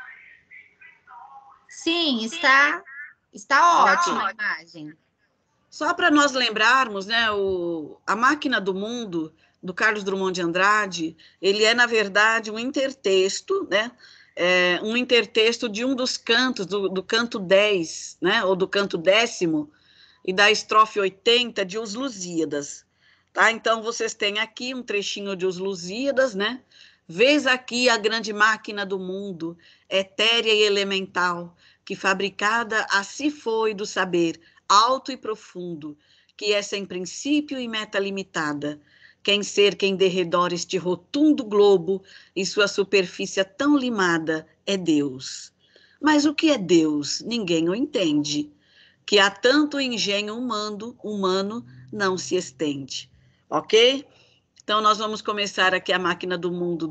Sim, está ótima a imagem. Só para nós lembrarmos, né, a Máquina do Mundo, do Carlos Drummond de Andrade, ele é, na verdade, um intertexto, né? Um intertexto de um dos cantos, do canto 10, né? Ou do canto 10º, e da estrofe 80 de Os Lusíadas. Tá? Então, vocês têm aqui um trechinho de Os Lusíadas, né? Vês aqui a grande máquina do mundo, etérea e elemental, que fabricada assim foi do saber, alto e profundo, que é sem princípio e meta limitada. Quem cerca em derredor este rotundo globo e sua superfície tão limada é Deus. Mas o que é Deus? Ninguém o entende. Que há tanto engenho humano não se estende. Ok? Então, nós vamos começar aqui a Máquina do Mundo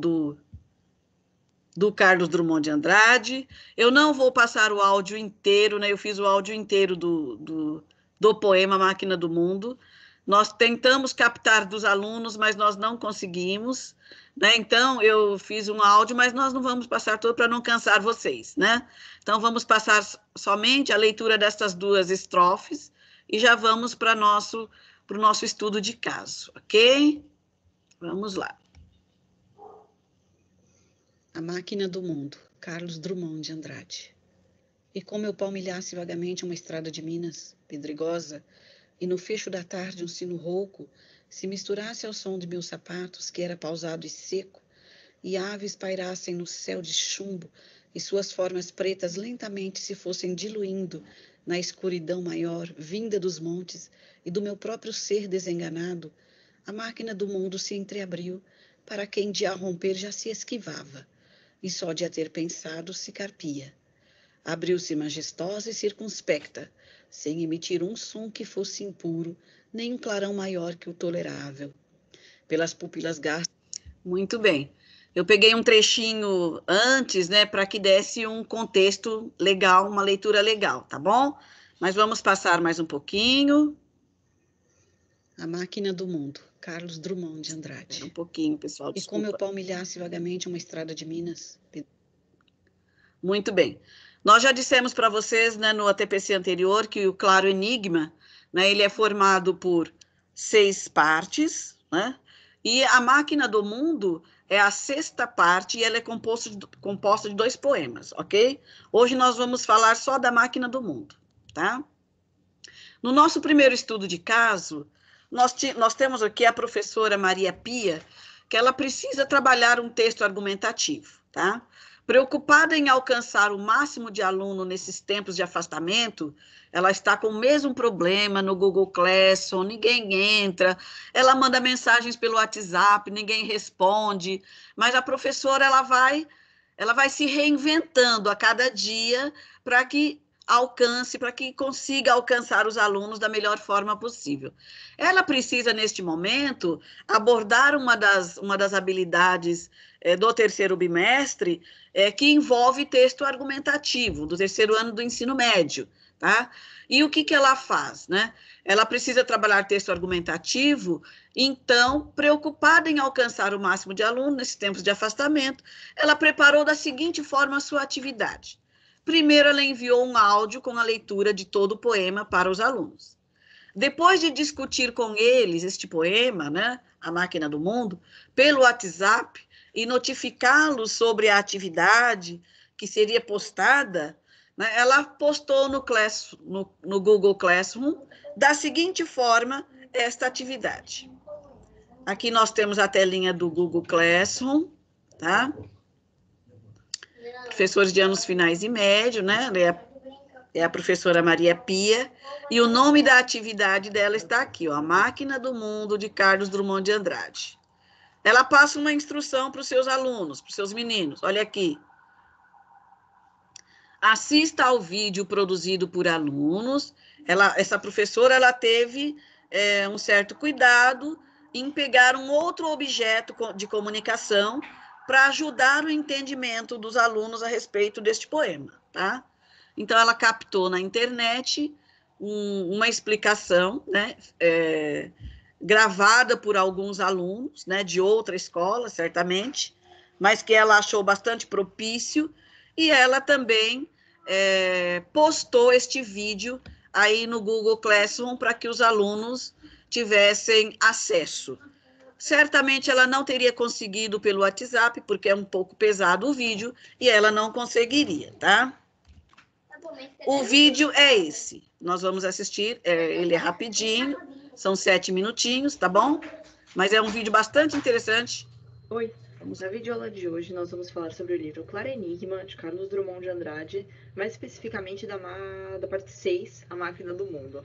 do Carlos Drummond de Andrade. Eu não vou passar o áudio inteiro, né? Eu fiz o áudio inteiro do poema Máquina do Mundo, Nós tentamos captar dos alunos, mas nós não conseguimos, né? Então, eu fiz um áudio, mas nós não vamos passar todo para não cansar vocês, né? Então, vamos passar somente a leitura destas 2 estrofes e já vamos para o nosso estudo de caso, ok? Vamos lá. A Máquina do Mundo, Carlos Drummond de Andrade. E como eu palmilhasse vagamente uma estrada de Minas, pedregosa, e no fecho da tarde um sino rouco se misturasse ao som de meus sapatos, que era pausado e seco, e aves pairassem no céu de chumbo, e suas formas pretas lentamente se fossem diluindo na escuridão maior, vinda dos montes e do meu próprio ser desenganado, a máquina do mundo se entreabriu para quem de a romper já se esquivava, e só de a ter pensado se carpia. Abriu-se majestosa e circunspecta, sem emitir um som que fosse impuro, nem um clarão maior que o tolerável. Pelas pupilas gastas. Muito bem. Eu peguei um trechinho antes, né, para que desse um contexto legal, uma leitura legal, tá bom? Mas vamos passar mais um pouquinho. A Máquina do Mundo, Carlos Drummond de Andrade. Espera um pouquinho, pessoal, desculpa. E como eu palmilhasse vagamente uma estrada de Minas. Muito bem. Nós já dissemos para vocês, né, no ATPC anterior, que o Claro Enigma, né, ele é formado por 6 partes, né? E a Máquina do Mundo é a 6ª parte e ela é composta de 2 poemas, ok? Hoje nós vamos falar só da Máquina do Mundo, tá? No nosso primeiro estudo de caso, nós temos aqui a professora Maria Pia, que ela precisa trabalhar um texto argumentativo, tá? Preocupada em alcançar o máximo de aluno nesses tempos de afastamento, ela está com o mesmo problema no Google Classroom, ninguém entra, ela manda mensagens pelo WhatsApp, ninguém responde, mas a professora ela vai se reinventando a cada dia para que consiga alcançar os alunos da melhor forma possível. Ela precisa, neste momento, abordar uma das habilidades do 3º bimestre, que envolve texto argumentativo, do 3º ano do ensino médio, tá? E o que ela faz, né? Ela precisa trabalhar texto argumentativo, então, preocupada em alcançar o máximo de alunos nesses tempos de afastamento, ela preparou da seguinte forma a sua atividade. Primeiro, ela enviou um áudio com a leitura de todo o poema para os alunos. Depois de discutir com eles este poema, né, A Máquina do Mundo, pelo WhatsApp, e notificá-los sobre a atividade que seria postada, né, ela postou no Google Classroom da seguinte forma esta atividade. Aqui nós temos a telinha do Google Classroom, tá? Professores de anos finais e médio, né? É a professora Maria Pia, e o nome da atividade dela está aqui, ó, A Máquina do Mundo, de Carlos Drummond de Andrade. Ela passa uma instrução para os seus alunos, para os seus meninos, olha aqui. Assista ao vídeo produzido por alunos. Essa professora ela teve um certo cuidado em pegar um outro objeto de comunicação para ajudar o entendimento dos alunos a respeito deste poema, tá? Então, ela captou na internet uma explicação, né, gravada por alguns alunos, né, de outra escola, certamente, mas que ela achou bastante propício, e ela também postou este vídeo aí no Google Classroom para que os alunos tivessem acesso. Certamente ela não teria conseguido pelo WhatsApp, porque é um pouco pesado o vídeo, e ela não conseguiria, tá? O vídeo é esse. Nós vamos assistir, ele é rapidinho, são 7 minutinhos, tá bom? Mas é um vídeo bastante interessante. Oi, na videoaula de hoje nós vamos falar sobre o livro Claro Enigma, de Carlos Drummond de Andrade, mais especificamente da parte 6, A Máquina do Mundo.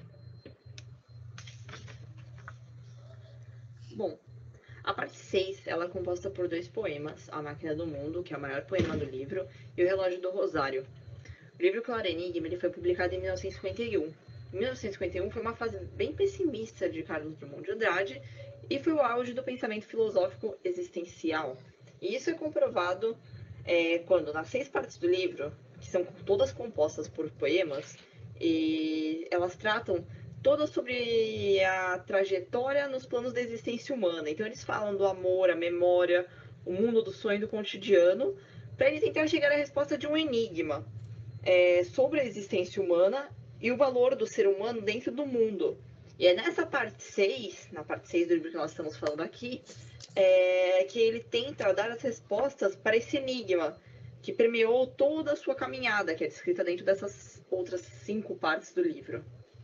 Bom, a parte 6 ela é composta por 2 poemas, A Máquina do Mundo, que é o maior poema do livro, e O Relógio do Rosário. O livro Claro Enigma ele foi publicado em 1951. Em 1951 foi uma fase bem pessimista de Carlos Drummond de Andrade e foi o auge do pensamento filosófico existencial. E isso é comprovado quando nas 6 partes do livro, que são todas compostas por poemas, e elas tratam toda sobre a trajetória nos planos da existência humana. Então eles falam do amor, a memória, o mundo do sonho e do cotidiano, para ele tentar chegar à resposta de um enigma sobre a existência humana e o valor do ser humano dentro do mundo. E é nessa parte 6, na parte 6 do livro que nós estamos falando aqui, que ele tenta dar as respostas para esse enigma que permeou toda a sua caminhada, que é descrita dentro dessas outras 5 partes do livro.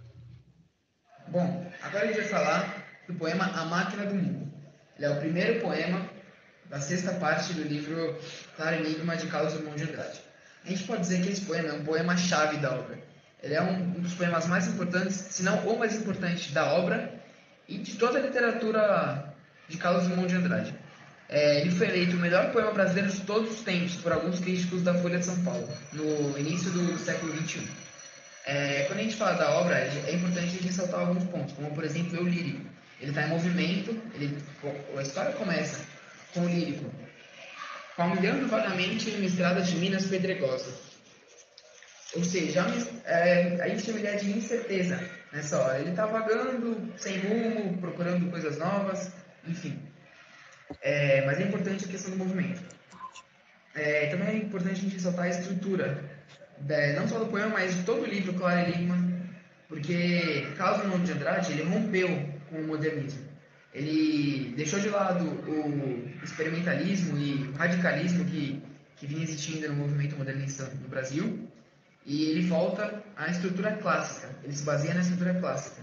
Bom, agora a gente vai falar do poema A Máquina do Mundo. Ele é o primeiro poema da 6ª parte do livro Claro Enigma, de Carlos Drummond de Andrade. A gente pode dizer que esse poema é um poema-chave da obra. Ele é um dos poemas mais importantes, se não o mais importante da obra e de toda a literatura de Carlos Drummond de Andrade. Ele foi eleito o melhor poema brasileiro de todos os tempos por alguns críticos da Folha de São Paulo, no início do século XXI. Quando a gente fala da obra, é importante a gente ressaltar alguns pontos, como, por exemplo, o lírico. Ele está em movimento, a história começa com o lírico palmilhando vagamente em uma estrada de Minas pedregosa. Ou seja, a gente tem uma ideia de incerteza nessa hora. Ele está vagando, sem rumo, procurando coisas novas, enfim. Mas é importante a questão do movimento. Também é importante a gente ressaltar a estrutura, não só do poema, mas de todo o livro Claro Enigma, porque Carlos Drummond de Andrade ele rompeu com o modernismo. Ele deixou de lado o experimentalismo e o radicalismo que vinha existindo no movimento modernista no Brasil, e ele volta à estrutura clássica, ele se baseia na estrutura clássica.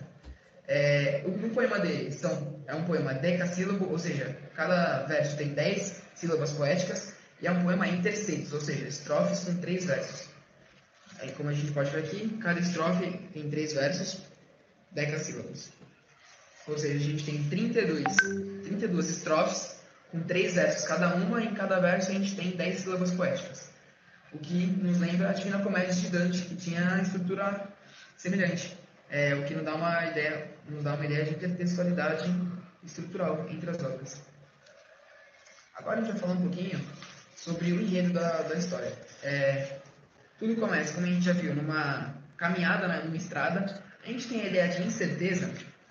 O poema dele é um poema decassílabo, ou seja, cada verso tem 10 sílabas poéticas, e é um poema intersetos, ou seja, estrofes com 3 versos. Aí, como a gente pode ver aqui, cada estrofe tem 3 versos, decassílabos. Ou seja, a gente tem 32 estrofes com 3 versos cada uma, e em cada verso a gente tem 10 sílabas poéticas. O que nos lembra a Divina Comédia de Dante, que tinha a estrutura semelhante. O que nos dá uma ideia de intertextualidade estrutural entre as obras. Agora a gente vai falar um pouquinho sobre o enredo da história. Tudo começa, como a gente já viu, numa caminhada, numa estrada. A gente tem a ideia de incerteza.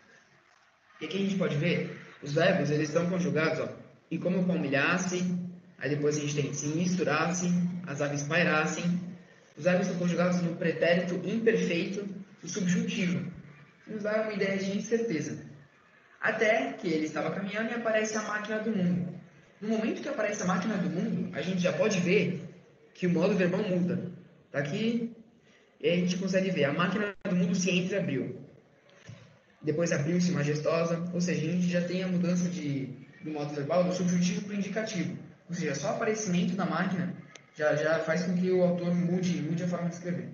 E aqui a gente pode ver, os verbos eles estão conjugados, ó, e como palmilhasse, aí depois a gente tem se misturasse, as aves pairassem. Os verbos estão conjugados no pretérito imperfeito e subjuntivo, que nos dá uma ideia de incerteza. Até que ele estava caminhando e aparece a máquina do mundo. No momento que aparece a máquina do mundo, a gente já pode ver que o modo verbal muda. Tá aqui, e aí a gente consegue ver, a máquina do mundo se entreabriu. Depois abriu-se majestosa, ou seja, a gente já tem a mudança do modo verbal do subjuntivo para o indicativo. Ou seja, só o aparecimento da máquina já faz com que o autor mude a forma de escrever.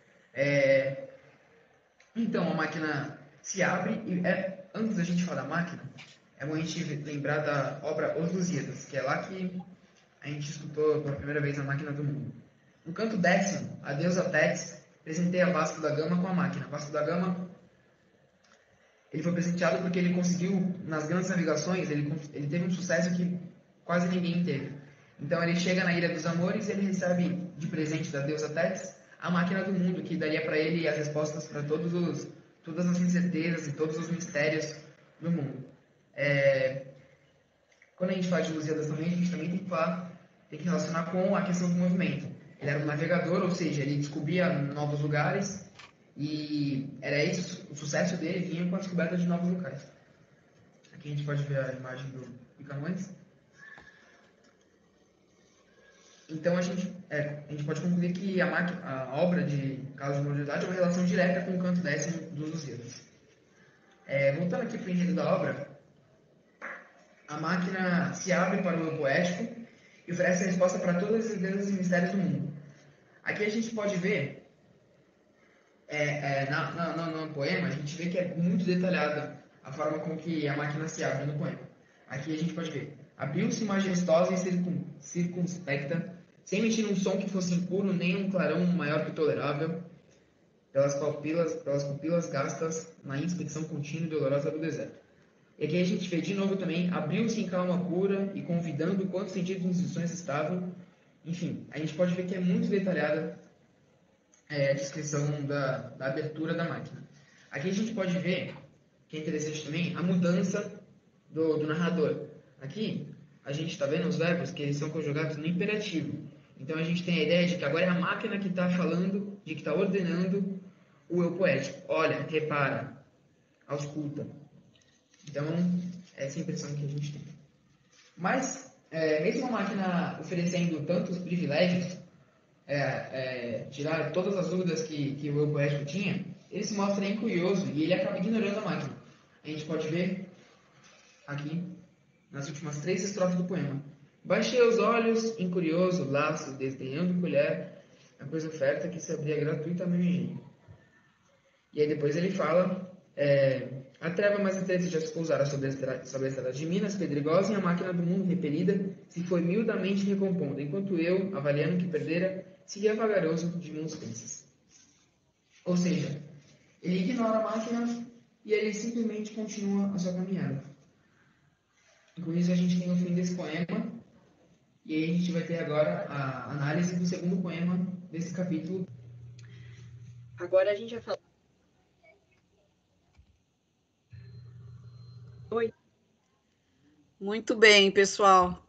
Então, a máquina se abre e, antes da gente falar da máquina, é bom a gente lembrar da obra Os Lusíadas, que é lá que a gente escutou pela primeira vez a máquina do mundo. No canto 10º, a deusa Tétis presenteia Vasco da Gama com a máquina. Vasco da Gama ele foi presenteado porque ele conseguiu, nas grandes navegações, ele teve um sucesso que quase ninguém teve. Então ele chega na Ilha dos Amores e ele recebe de presente da deusa Tétis a máquina do mundo, que daria para ele as respostas para todas as incertezas e todos os mistérios do mundo. Quando a gente fala de Lusíadas também, a gente também tem que relacionar com a questão do movimento. Ele era um navegador, ou seja, ele descobria novos lugares e era esse o sucesso dele, vinha com a descoberta de novos locais. Aqui a gente pode ver a imagem do Camões. Então a gente pode concluir que a obra de Carlos Drummond de Andrade é uma relação direta com o canto 10º dos Lusíadas. Voltando aqui para o enredo da obra, a máquina se abre para o eu poético e oferece a resposta para todas as ideias e mistérios do mundo. Aqui a gente pode ver, no poema, a gente vê que é muito detalhada a forma com que a máquina se abre no poema. Aqui a gente pode ver, abriu-se majestosa e circunspecta, sem emitir um som que fosse impuro, nem um clarão maior que o tolerável, pelas pupilas gastas na inspeção contínua e dolorosa do deserto. E aqui a gente vê de novo também, abriu-se em calma cura e convidando quantos sentidos nos instruções estavam. Enfim, a gente pode ver que é muito detalhada a descrição da abertura da máquina. Aqui a gente pode ver, que é interessante também, a mudança do narrador. Aqui, a gente está vendo os verbos que eles são conjugados no imperativo. Então, a gente tem a ideia de que agora é a máquina que está falando, de que está ordenando o eu poético. Olha, repara, ausculta. Então, essa é a impressão que a gente tem. Mas, mesmo a máquina oferecendo tantos privilégios, tirar todas as dúvidas que o eu poético tinha, ele se mostra incurioso e ele acaba ignorando a máquina. A gente pode ver aqui, nas últimas 3 estrofes do poema. Baixei os olhos, incurioso, laço, desdenhando colher, a coisa oferta que se abria gratuita a meu engenho. E aí depois ele fala, a treva mais intensa já se pousara sobre a estrada de Minas, pedregosa, e a máquina do mundo repelida se foi miudamente recompondo, enquanto eu, avaliando que perdera, seguia vagaroso de mãos pensas. Ou seja, ele ignora a máquina e ele simplesmente continua a sua caminhada. E com isso a gente tem o fim desse poema, e aí a gente vai ter agora a análise do segundo poema desse capítulo. Agora a gente vai falar. Oi. Muito bem, pessoal.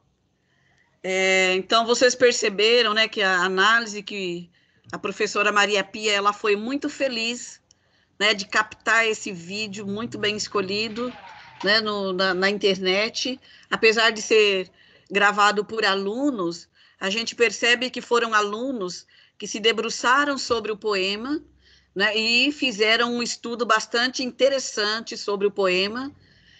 Então, vocês perceberam, né, que a análise que a professora Maria Pia, ela foi muito feliz, né, de captar esse vídeo muito bem escolhido, né, na internet. Apesar de ser gravado por alunos, a gente percebe que foram alunos que se debruçaram sobre o poema, né, e fizeram um estudo bastante interessante sobre o poema.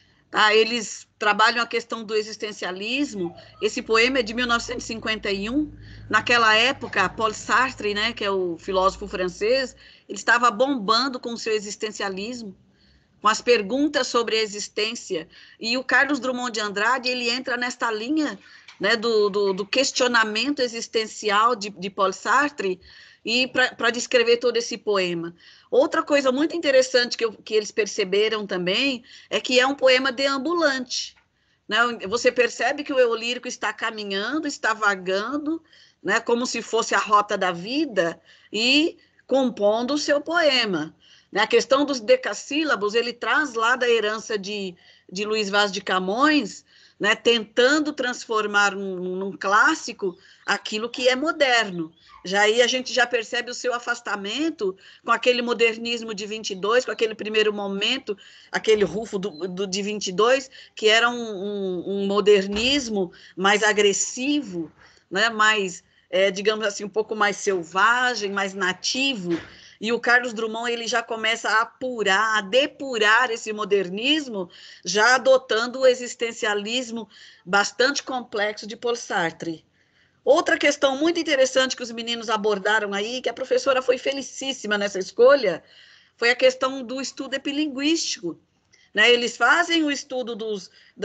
Eles trabalham a questão do existencialismo. Esse poema é de 1951. Naquela época, Paul Sartre, né, que é o filósofo francês, ele estava bombando com o seu existencialismo, com as perguntas sobre a existência. E o Carlos Drummond de Andrade, ele entra nesta linha, né, do questionamento existencial de Paul Sartre, e para descrever todo esse poema. Outra coisa muito interessante que eles perceberam também é que é um poema deambulante, né? Você percebe que o eu lírico está caminhando, está vagando, né, como se fosse a rota da vida, e compondo o seu poema. A questão dos decassílabos, ele traz lá da herança de Luís Vaz de Camões, né, tentando transformar num clássico aquilo que é moderno. Já aí a gente já percebe o seu afastamento com aquele modernismo de 22, com aquele primeiro momento, aquele rufo de 22, que era um modernismo mais agressivo, né, mais, digamos assim, um pouco mais selvagem, mais nativo. E o Carlos Drummond, ele já começa a apurar, a depurar esse modernismo, já adotando o existencialismo bastante complexo de Paul Sartre. Outra questão muito interessante que os meninos abordaram aí, que a professora foi felicíssima nessa escolha, foi a questão do estudo epilinguístico. Né? Eles fazem o estudo do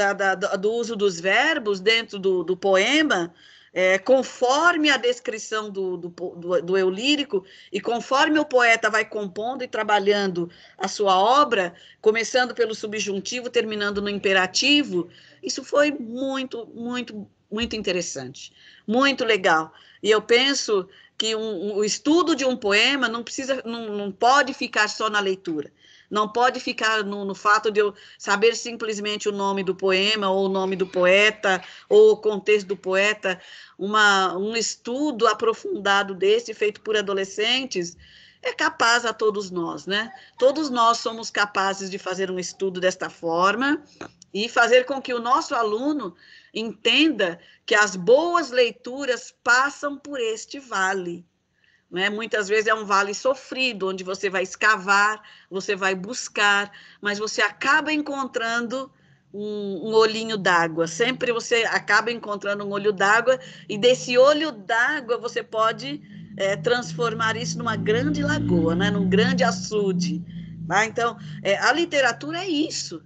uso dos verbos dentro do poema, conforme a descrição do eu lírico, e conforme o poeta vai compondo e trabalhando a sua obra, começando pelo subjuntivo, terminando no imperativo. Isso foi muito, muito, muito interessante, muito legal. E eu penso que o estudo de um poema não pode ficar só na leitura. Não pode ficar no fato de eu saber simplesmente o nome do poema, ou o nome do poeta, ou o contexto do poeta. Um estudo aprofundado desse, feito por adolescentes, é capaz a todos nós, né? Todos nós somos capazes de fazer um estudo desta forma e fazer com que o nosso aluno entenda que as boas leituras passam por este vale. Né? Muitas vezes é um vale sofrido, onde você vai escavar, você vai buscar, mas você acaba encontrando um olhinho d'água. Sempre você acaba encontrando um olho d'água, e desse olho d'água você pode transformar isso numa grande lagoa, né? Num grande açude. Tá? Então, a literatura é isso.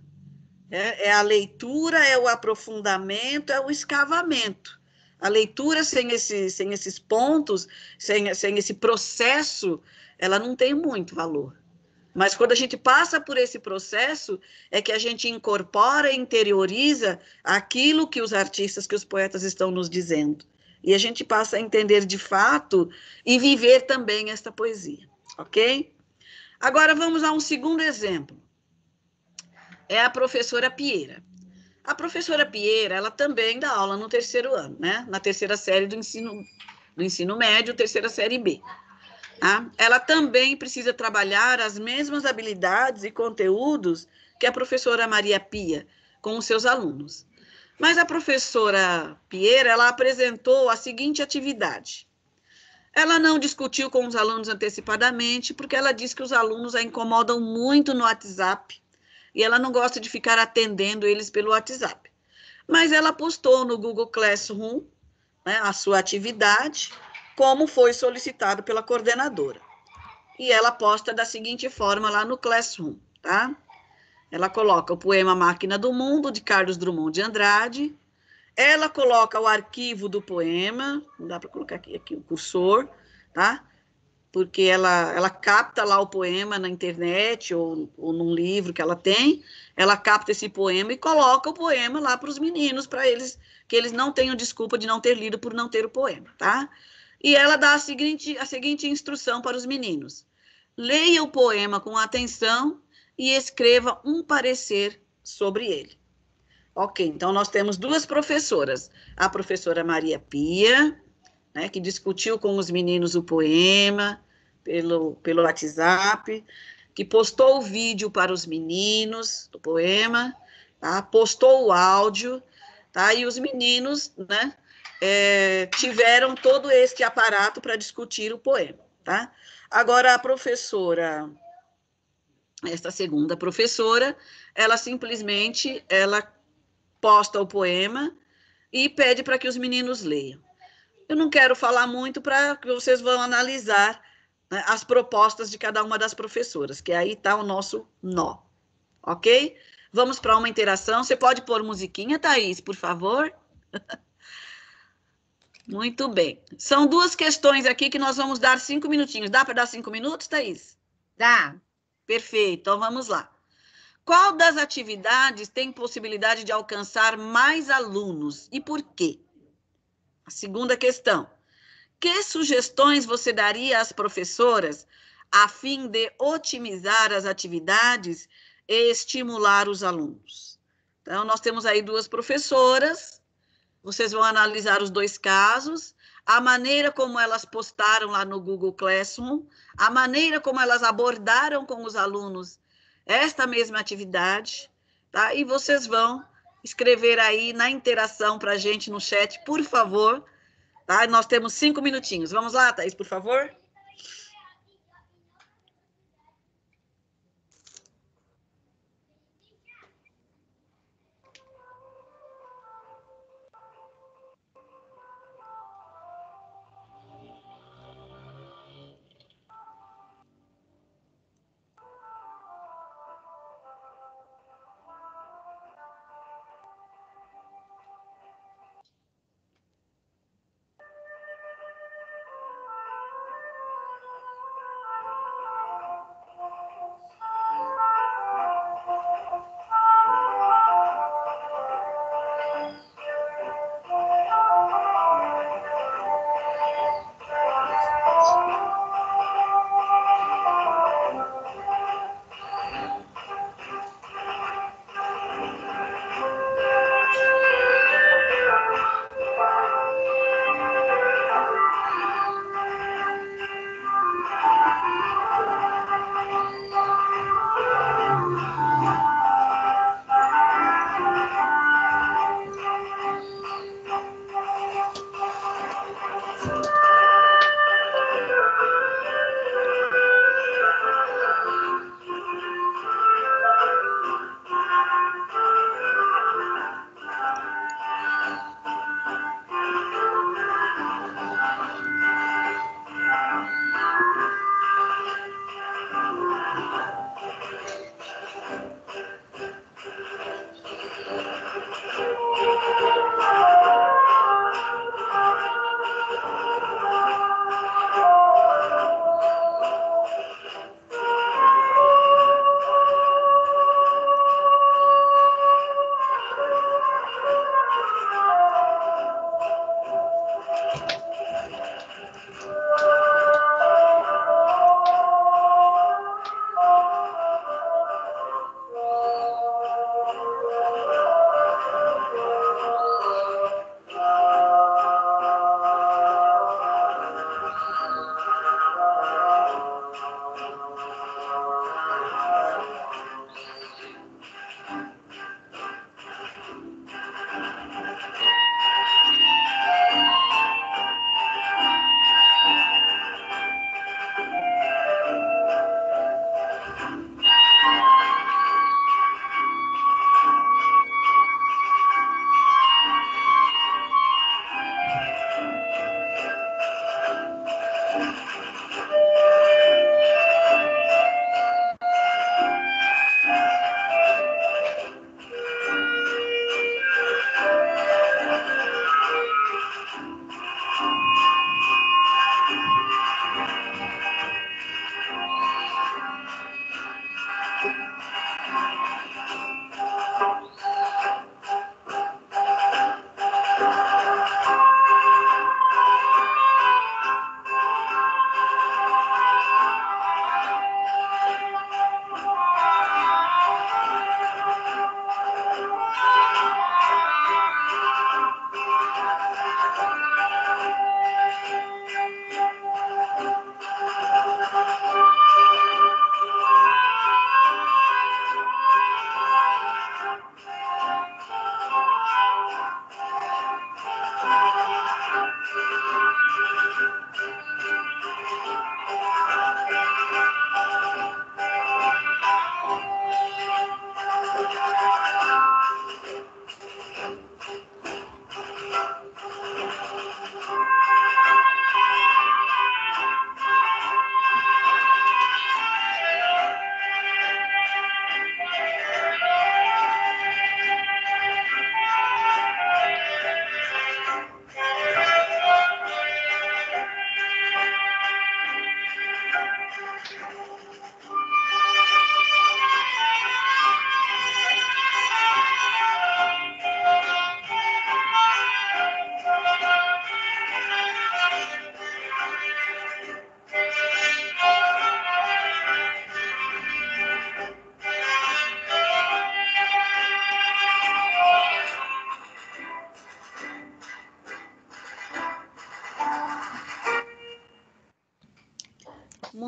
É a leitura, é o aprofundamento, é o escavamento. A leitura sem esses pontos, sem esse processo, ela não tem muito valor. Mas quando a gente passa por esse processo, é que a gente incorpora e interioriza aquilo que os artistas, que os poetas estão nos dizendo. E a gente passa a entender de fato e viver também esta poesia, ok? Agora, vamos a um segundo exemplo. É a professora Pieira. A professora Pieira, ela também dá aula no terceiro ano, né? Na terceira série do ensino médio, terceira série B. Tá? Ela também precisa trabalhar as mesmas habilidades e conteúdos que a professora Maria Pia com os seus alunos. Mas a professora Pieira, ela apresentou a seguinte atividade. Ela não discutiu com os alunos antecipadamente, porque ela disse que os alunos a incomodam muito no WhatsApp e ela não gosta de ficar atendendo eles pelo WhatsApp. Mas ela postou no Google Classroom, né, a sua atividade, como foi solicitado pela coordenadora. E ela posta da seguinte forma lá no Classroom, tá? Ela coloca o poema Máquina do Mundo, de Carlos Drummond de Andrade. Ela coloca o arquivo do poema, não dá para colocar aqui o cursor, tá? Porque ela capta lá o poema na internet ou num livro que ela tem, ela capta esse poema e coloca o poema lá para os meninos, para eles, que eles não tenham desculpa de não ter lido por não ter o poema, tá? E ela dá a seguinte instrução para os meninos. Leia o poema com atenção e escreva um parecer sobre ele. Ok, então nós temos duas professoras. A professora Maria Pia, né, que discutiu com os meninos o poema pelo WhatsApp, que postou o vídeo para os meninos do poema, tá? Postou o áudio, tá? E os meninos, né, tiveram todo este aparato para discutir o poema, tá? Agora, a professora, esta segunda professora, ela simplesmente, ela posta o poema e pede para que os meninos leiam. Eu não quero falar muito para que vocês vão analisar, né, as propostas de cada uma das professoras, que aí está o nosso nó, ok? Vamos para uma interação. Você pode pôr musiquinha, Thaís, por favor? Muito bem. São duas questões aqui que nós vamos dar 5 minutinhos. Dá para dar 5 minutos, Thaís? Dá. Perfeito, então vamos lá. Qual das atividades tem possibilidade de alcançar mais alunos e por quê? A segunda questão. Que sugestões você daria às professoras a fim de otimizar as atividades e estimular os alunos? Então, nós temos aí duas professoras, vocês vão analisar os dois casos, a maneira como elas postaram lá no Google Classroom, a maneira como elas abordaram com os alunos esta mesma atividade, tá? E vocês vão escrever aí na interação para a gente no chat, por favor, tá? Nós temos 5 minutinhos. Vamos lá, Thaís, por favor?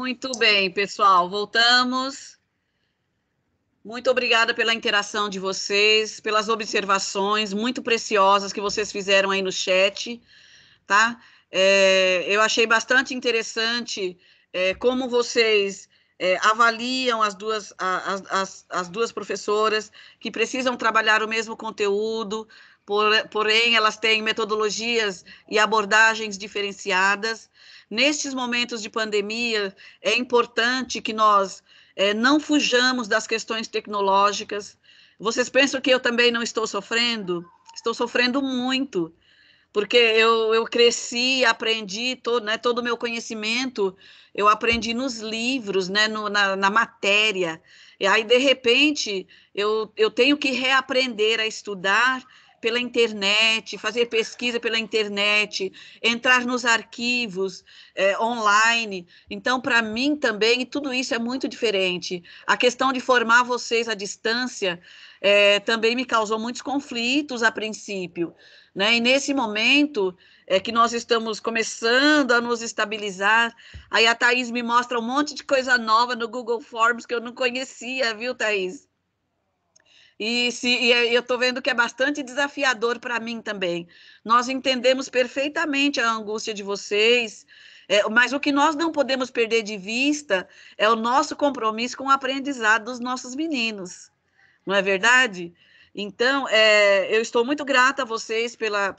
Muito bem, pessoal, voltamos. Muito obrigada pela interação de vocês, pelas observações muito preciosas que vocês fizeram aí no chat, tá? Eu achei bastante interessante como vocês avaliam as duas professoras que precisam trabalhar o mesmo conteúdo, porém elas têm metodologias e abordagens diferenciadas. Nestes momentos de pandemia, é importante que nós não fujamos das questões tecnológicas. Vocês pensam que eu também não estou sofrendo? Estou sofrendo muito, porque eu cresci, aprendi todo o meu conhecimento, eu aprendi nos livros, né, na matéria, e aí, de repente, eu tenho que reaprender a estudar pela internet, fazer pesquisa pela internet, entrar nos arquivos online. Então, para mim também, tudo isso é muito diferente. A questão de formar vocês à distância também me causou muitos conflitos a princípio, né? E nesse momento que nós estamos começando a nos estabilizar, aí a Thaís me mostra um monte de coisa nova no Google Forms que eu não conhecia, viu, Thaís? E eu estou vendo que é bastante desafiador para mim também. Nós entendemos perfeitamente a angústia de vocês, mas o que nós não podemos perder de vista é o nosso compromisso com o aprendizado dos nossos meninos, não é verdade? Então, eu estou muito grata a vocês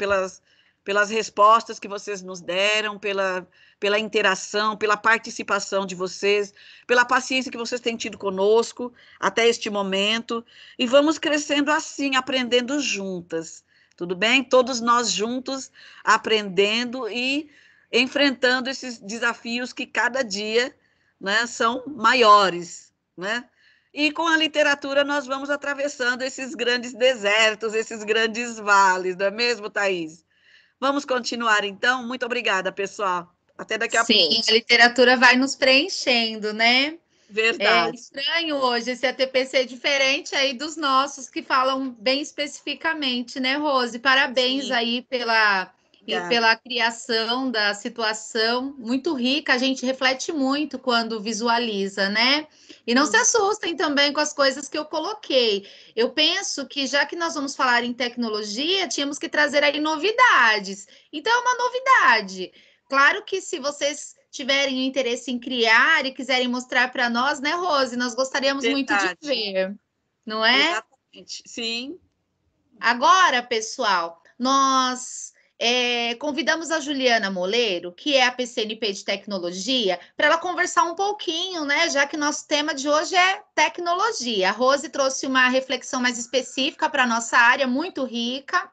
pelas respostas que vocês nos deram, pela interação, pela participação de vocês, pela paciência que vocês têm tido conosco até este momento, e vamos crescendo assim, aprendendo juntas, tudo bem? Todos nós juntos, aprendendo e enfrentando esses desafios que cada dia, né, são maiores, né? E com a literatura nós vamos atravessando esses grandes desertos, esses grandes vales, não é mesmo, Thaís? Vamos continuar, então? Muito obrigada, pessoal. Até daqui a pouco. Sim, a literatura vai nos preenchendo, né? É Verdade. estranho hoje esse ATPC diferente aí dos nossos, que falam bem especificamente, né, Rose? Parabéns Sim. aí pela Obrigada. criação da situação, muito rica, a gente reflete muito quando visualiza, né? E não se assustem também com as coisas que eu coloquei. Eu penso que, já que nós vamos falar em tecnologia, tínhamos que trazer aí novidades. Então, é uma novidade. Claro que se vocês tiverem interesse em criar e quiserem mostrar para nós, né, Rose? Nós gostaríamos muito de Verdade. ver, não é? Exatamente. Sim. Agora, pessoal, nós convidamos a Juliana Moleiro, que é a PCNP de Tecnologia, para ela conversar um pouquinho, né? Já que nosso tema de hoje é tecnologia. A Rose trouxe uma reflexão mais específica para a nossa área, muito rica.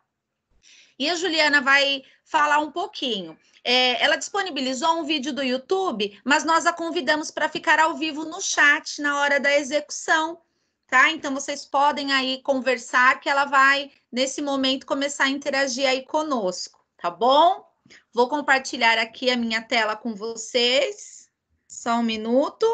E a Juliana vai falar um pouquinho. Ela disponibilizou um vídeo do YouTube, mas nós a convidamos para ficar ao vivo no chat na hora da execução, tá? Então vocês podem aí conversar, que ela vai, nesse momento, começar a interagir aí conosco, tá bom? Vou compartilhar aqui a minha tela com vocês. Só um minuto.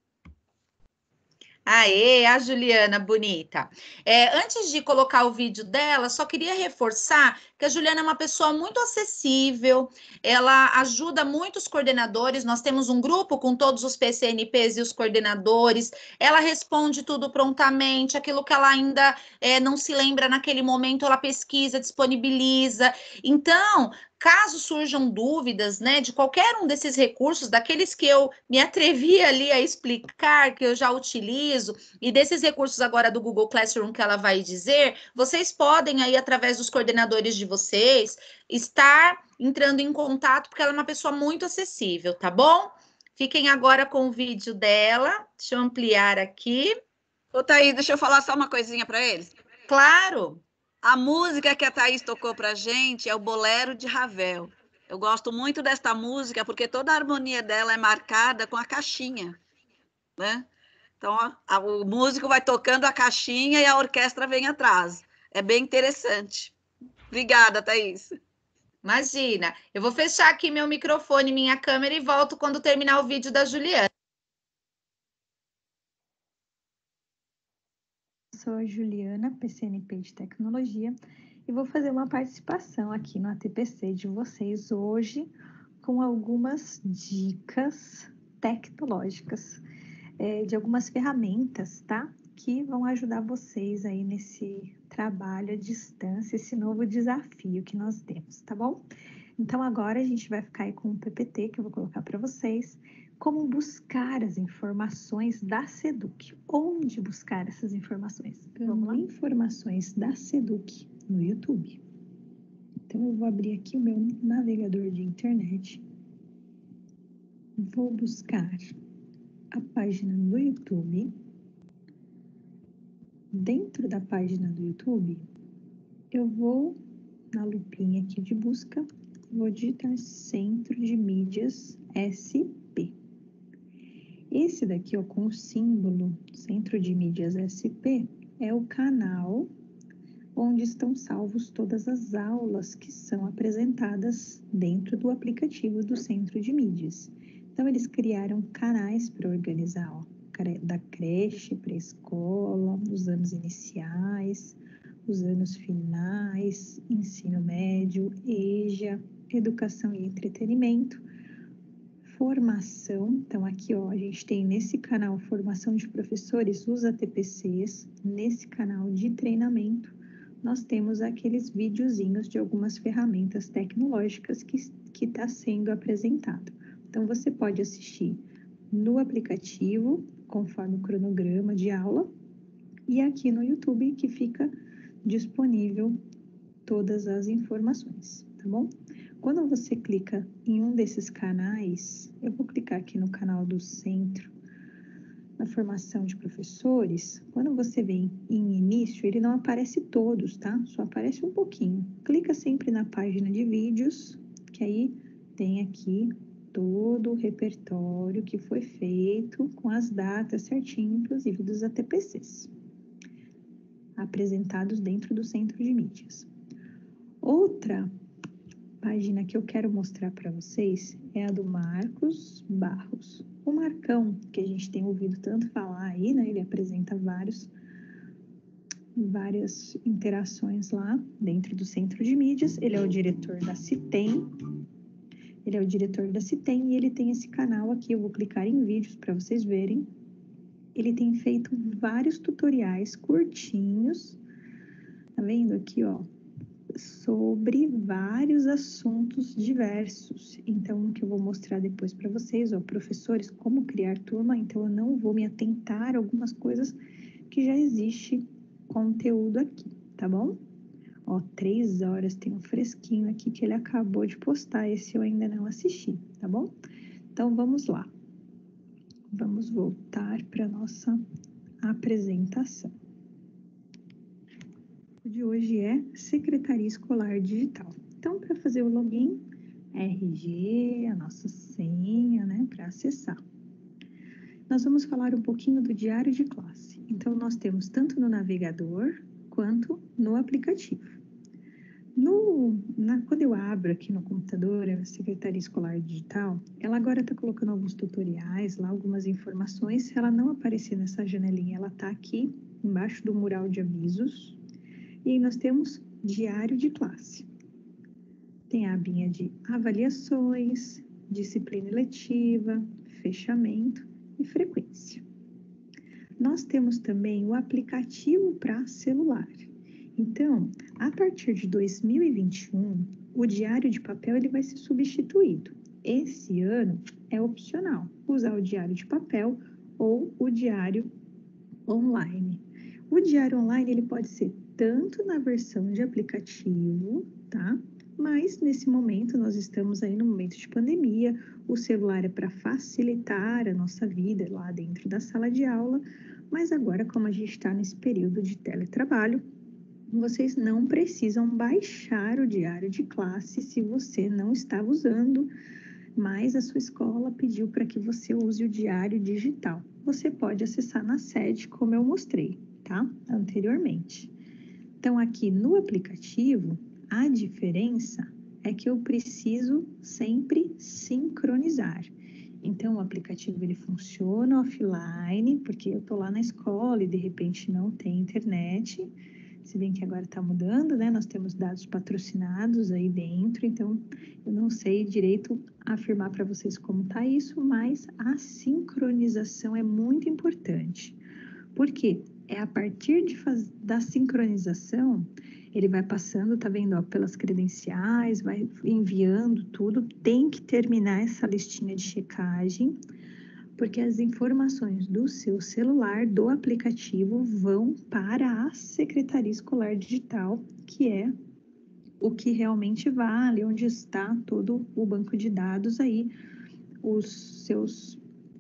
Aê, a Juliana bonita. Antes de colocar o vídeo dela, só queria reforçar que a Juliana é uma pessoa muito acessível, ela ajuda muitos coordenadores, nós temos um grupo com todos os PCNPs e os coordenadores, ela responde tudo prontamente, aquilo que ela ainda não se lembra naquele momento, ela pesquisa, disponibiliza. Então, caso surjam dúvidas, né, de qualquer um desses recursos, daqueles que eu me atrevi ali a explicar, que eu já utilizo, e desses recursos agora do Google Classroom que ela vai dizer, vocês podem aí, através dos coordenadores de vocês, estar entrando em contato, porque ela é uma pessoa muito acessível, tá bom? Fiquem agora com o vídeo dela. Deixa eu ampliar aqui. Ô, Thaís, deixa eu falar só uma coisinha para eles. Claro! A música que a Thaís tocou para a gente é o Bolero de Ravel. Eu gosto muito desta música porque toda a harmonia dela é marcada com a caixinha, né? Então, o músico vai tocando a caixinha e a orquestra vem atrás. É bem interessante. Obrigada, Thaís. Imagina. Eu vou fechar aqui meu microfone, minha câmera e volto quando terminar o vídeo da Juliana. Sou a Juliana, PCNP de Tecnologia, e vou fazer uma participação aqui no ATPC de vocês hoje com algumas dicas tecnológicas, de algumas ferramentas, tá? Que vão ajudar vocês aí nesse trabalho à distância, esse novo desafio que nós temos, tá bom? Então, agora a gente vai ficar aí com um PPT que eu vou colocar para vocês, como buscar as informações da SEDUC. Onde buscar essas informações? Vamos lá? Informações da SEDUC no YouTube. Então, eu vou abrir aqui o meu navegador de internet. Vou buscar a página do YouTube. Dentro da página do YouTube, eu vou na lupinha aqui de busca, vou digitar Centro de Mídias SP. Esse daqui, ó, com o símbolo Centro de Mídias SP, é o canal onde estão salvos todas as aulas que são apresentadas dentro do aplicativo do Centro de Mídias. Então, eles criaram canais para organizar, ó, da creche para a escola, os anos iniciais, os anos finais, ensino médio, EJA, educação e entretenimento, formação. Então, aqui, ó, a gente tem nesse canal formação de professores, os ATPCs. Nesse canal de treinamento, nós temos aqueles videozinhos de algumas ferramentas tecnológicas que está sendo apresentado. Então, você pode assistir no aplicativo, conforme o cronograma de aula, e aqui no YouTube, que fica disponível todas as informações, tá bom? Quando você clica em um desses canais, eu vou clicar aqui no canal do Centro, na formação de professores. Quando você vem em início, ele não aparece todos, tá? Só aparece um pouquinho. Clica sempre na página de vídeos, que aí tem aqui todo o repertório que foi feito com as datas certinho, inclusive dos ATPCs, apresentados dentro do Centro de Mídias. Outra página que eu quero mostrar para vocês é a do Marcos Barros. O Marcão, que a gente tem ouvido tanto falar aí, né? Ele apresenta várias interações lá dentro do Centro de Mídias. Ele é o diretor da CITEM. Ele é o diretor da CITEM e ele tem esse canal aqui. Eu vou clicar em vídeos para vocês verem. Ele tem feito vários tutoriais curtinhos, tá vendo aqui, ó, sobre vários assuntos diversos. Então, o que eu vou mostrar depois para vocês, ó, professores, como criar turma. Então, eu não vou me atentar a algumas coisas que já existe conteúdo aqui, tá bom? Ó, 3 horas, tem um fresquinho aqui que ele acabou de postar, esse eu ainda não assisti, tá bom? Então, vamos lá. Vamos voltar para nossa apresentação. O de hoje é Secretaria Escolar Digital. Então, para fazer o login, RG, a nossa senha, né, para acessar. Nós vamos falar um pouquinho do diário de classe. Então, nós temos tanto no navegador quanto no aplicativo. Quando eu abro aqui no computador, a Secretaria Escolar Digital, ela agora está colocando alguns tutoriais lá, algumas informações. Se ela não aparecer nessa janelinha, ela está aqui embaixo do mural de avisos. E aí nós temos diário de classe. Tem a abinha de avaliações, disciplina eletiva, fechamento e frequência. Nós temos também o aplicativo para celular. Então, a partir de 2021, o diário de papel ele vai ser substituído. Esse ano é opcional usar o diário de papel ou o diário online. O diário online ele pode ser tanto na versão de aplicativo, tá? Mas nesse momento nós estamos aí no momento de pandemia, o celular é para facilitar a nossa vida lá dentro da sala de aula, mas agora como a gente está nesse período de teletrabalho, vocês não precisam baixar o diário de classe se você não estava usando, mas a sua escola pediu para que você use o diário digital. Você pode acessar na sede, como eu mostrei, tá? Anteriormente. Então, aqui no aplicativo, a diferença é que eu preciso sempre sincronizar. Então, o aplicativo ele funciona offline, porque eu estou lá na escola e de repente não tem internet. Se bem que agora está mudando, né? Nós temos dados patrocinados aí dentro, então eu não sei direito afirmar para vocês como está isso, mas a sincronização é muito importante. Por quê? É a partir da sincronização, ele vai passando, tá vendo, ó, pelas credenciais, vai enviando tudo, tem que terminar essa listinha de checagem, porque as informações do seu celular, do aplicativo, vão para a Secretaria Escolar Digital, que é o que realmente vale, onde está todo o banco de dados aí, os seus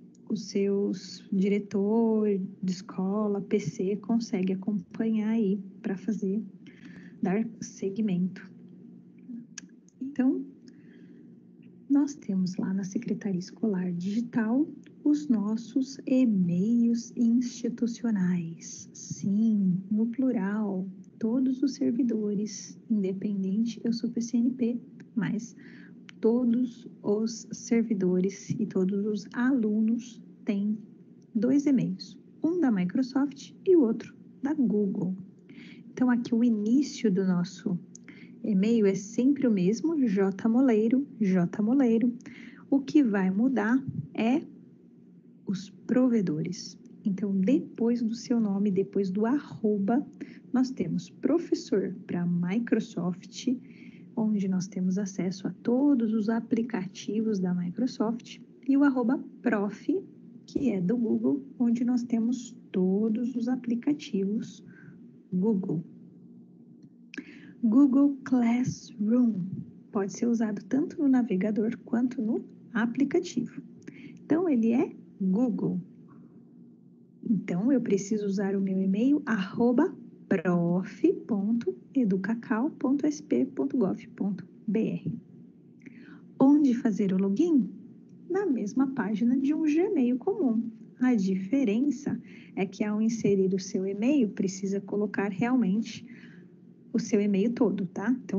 diretor de escola, PC, consegue acompanhar aí para dar seguimento. Então, nós temos lá na Secretaria Escolar Digital os nossos e-mails institucionais. Sim, no plural, todos os servidores, independente, eu sou PCNP, mas todos os servidores e todos os alunos têm 2 e-mails, um da Microsoft e o outro da Google. Então, aqui o início do nosso e-mail é sempre o mesmo, jmoleiro. O que vai mudar é os provedores. Então, depois do seu nome, depois do arroba, nós temos professor para Microsoft, onde nós temos acesso a todos os aplicativos da Microsoft, e o arroba prof, que é do Google, onde nós temos todos os aplicativos Google. Google Classroom pode ser usado tanto no navegador quanto no aplicativo. Então, ele é Google. Então, eu preciso usar o meu e-mail prof.educacau.sp.gov.br. Onde fazer o login? Na mesma página de um Gmail comum. A diferença é que ao inserir o seu e-mail, precisa colocar realmente o seu e-mail todo, tá? Então,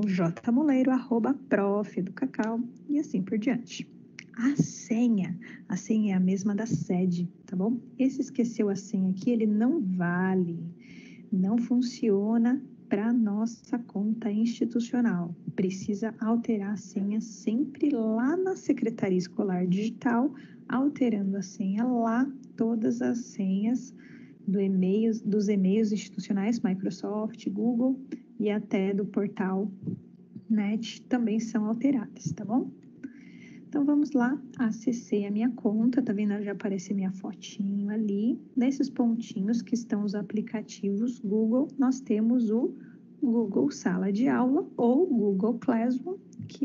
jmoleiro@prof.educacau e assim por diante. A senha é a mesma da sede, tá bom? Esse esqueceu a senha aqui, ele não vale, não funciona para nossa conta institucional. Precisa alterar a senha sempre lá na Secretaria Escolar Digital, alterando a senha lá, todas as senhas dos e-mails institucionais, Microsoft, Google e até do portal NET também são alteradas, tá bom? Então, vamos lá, acessei a minha conta, tá vendo? Já aparece minha fotinho ali. Nesses pontinhos que estão os aplicativos Google, nós temos o Google Sala de Aula ou Google Classroom,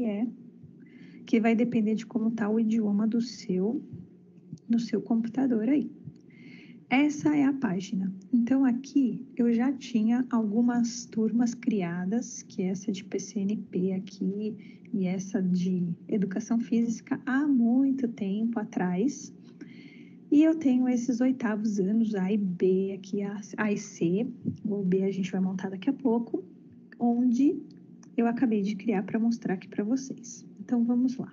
que vai depender de como está o idioma do seu computador aí. Essa é a página. Então, aqui eu já tinha algumas turmas criadas, que é essa de PCNP aqui e essa de Educação Física, há muito tempo atrás. E eu tenho esses 8º anos, A e B, aqui A e C, o B a gente vai montar daqui a pouco, onde eu acabei de criar para mostrar aqui para vocês. Então, vamos lá.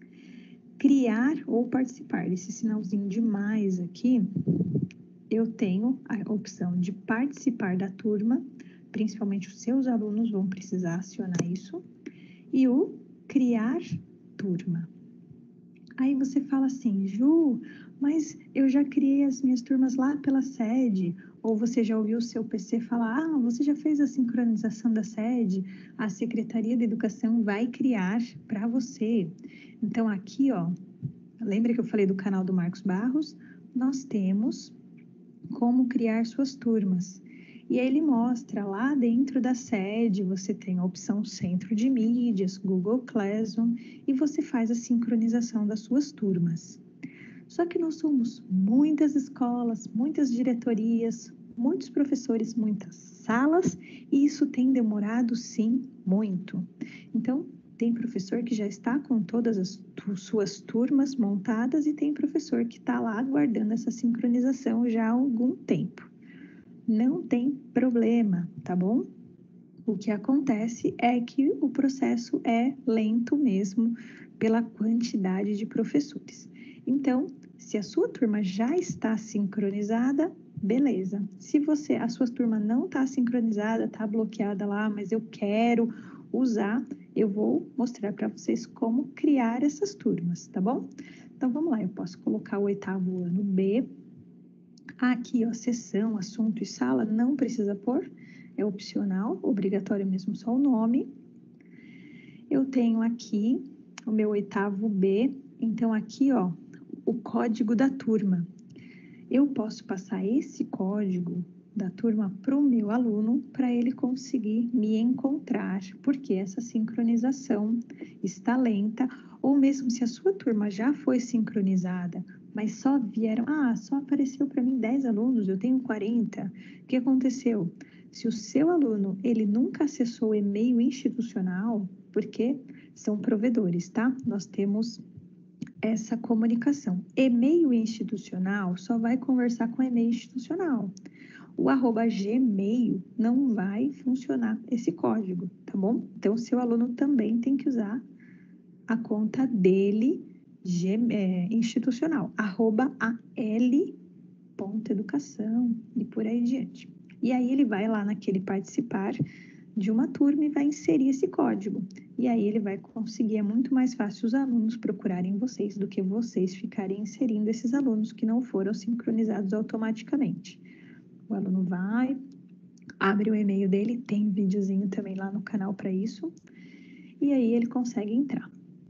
Criar ou participar, esse sinalzinho de mais aqui, eu tenho a opção de participar da turma, principalmente os seus alunos vão precisar acionar isso, e o criar turma. Aí você fala assim, Ju, mas eu já criei as minhas turmas lá pela sede, ou você já ouviu o seu PC falar, você já fez a sincronização da sede, a Secretaria de Educação vai criar para você. Então aqui, ó, lembra que eu falei do canal do Marcos Barros? Nós temos como criar suas turmas. E aí ele mostra lá dentro da sede, você tem a opção Centro de Mídias, Google Classroom, e você faz a sincronização das suas turmas. Só que nós somos muitas escolas, muitas diretorias, muitos professores, muitas salas, e isso tem demorado, sim, muito. Então, tem professor que já está com todas as suas turmas montadas e tem professor que está lá aguardando essa sincronização já há algum tempo. Não tem problema, tá bom? O que acontece é que o processo é lento mesmo pela quantidade de professores. Então, se a sua turma já está sincronizada, Beleza. Se a sua turma não está sincronizada, está bloqueada lá, mas eu quero usar, eu vou mostrar para vocês como criar essas turmas, tá bom? Então, vamos lá. Eu posso colocar o 8º ano B. Aqui, ó, sessão, assunto e sala, não precisa pôr, é opcional, obrigatório mesmo só o nome. Eu tenho aqui o meu 8º B, então aqui, ó, o código da turma. Eu posso passar esse código da turma para o meu aluno para ele conseguir me encontrar, porque essa sincronização está lenta, ou mesmo se a sua turma já foi sincronizada, mas só só apareceu para mim 10 alunos, eu tenho 40. O que aconteceu? Se o seu aluno, ele nunca acessou o e-mail institucional, porque são provedores, tá? Nós temos essa comunicação. E-mail institucional só vai conversar com e-mail institucional. O @gmail não vai funcionar esse código, tá bom? Então, seu aluno também tem que usar a conta dele institucional, @al.educação e por aí diante. E aí ele vai lá naquele participar de uma turma e vai inserir esse código. E aí ele vai conseguir, é muito mais fácil os alunos procurarem vocês do que vocês ficarem inserindo esses alunos que não foram sincronizados automaticamente. O aluno vai, abre o e-mail dele, tem videozinho também lá no canal para isso, e aí ele consegue entrar.